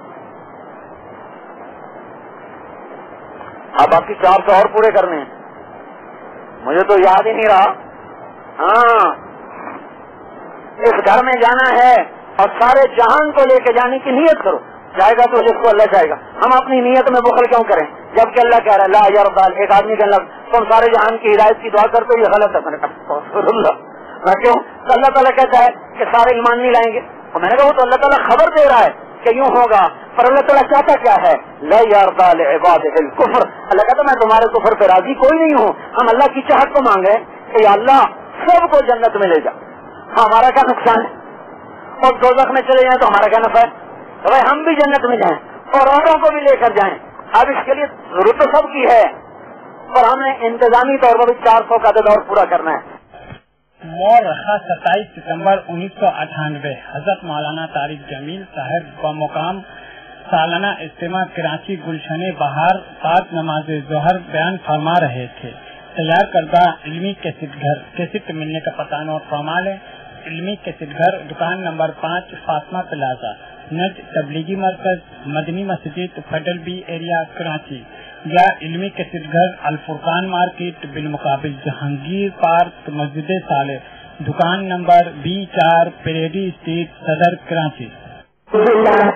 अब बाकी 400 और पूरे करने हैं, मुझे तो याद ही नहीं रहा। हाँ, इस घर में जाना है और सारे जहान को लेके जाने की नियत करो, जाएगा तो जिसको अल्लाह चाहेगा। हम अपनी नियत में बुखल क्यों करें, जबकि अल्लाह कह रहा है ला यरदाल। एक आदमी कहने लगा तुम सारे जहान की हिदायत की दुआ करते हो, ये गलत है। मैंने कहा मैं क्यों? तो अल्लाह ताला कहता है कि सारे ईमान नहीं लाएंगे। तो मैंने कहा वो तो अल्लाह ताला खबर दे रहा है कि यूं होगा, पर अल्लाह ताला चाहता क्या है? ला यरदाल इबादिल कुफ्र। अल्लाह कहता मैं तुम्हारे कुफ्र पे राजी कोई नहीं हूँ। हम अल्लाह की चाहत को मांगे कि अल्लाह सबको जन्नत में ले जा, हमारा क्या नुकसान है? और दोज़ख में चले जाए तो हमारा क्या नफा है? तो भाई हम भी जन्नत में जाएं और औरों को भी लेकर जाएं। अब इसके लिए जरूरत तो सबकी है, पर हमने इंतजामी तौर पर 400 का अदद और पूरा करना है। मोर रहा 27 सितंबर 1998 हजरत मौलाना तारिक जमील साहब बमुकाम सालाना इज्तिमा कराची गुलशने बहार बाद नमाज जोहर बयान फरमा रहे थे। तैयार करदा इल्मी कैसेट घर, कैसेट मिलने का पता नोट फरमा लें। इल्मी कैसेट घर, दुकान नंबर 5 फातिमा प्लाजा, नज तबलीगी मरकज, मदनी मस्जिद, फेडरल बी एरिया, कराची। या इल्मी कैसेट घर अल-फुरकान मार्केट बिलमुकाबिल जहांगीर पार्क, मस्जिद साले, दुकान नंबर B4 परेडी स्ट्रीट, सदर, कराची।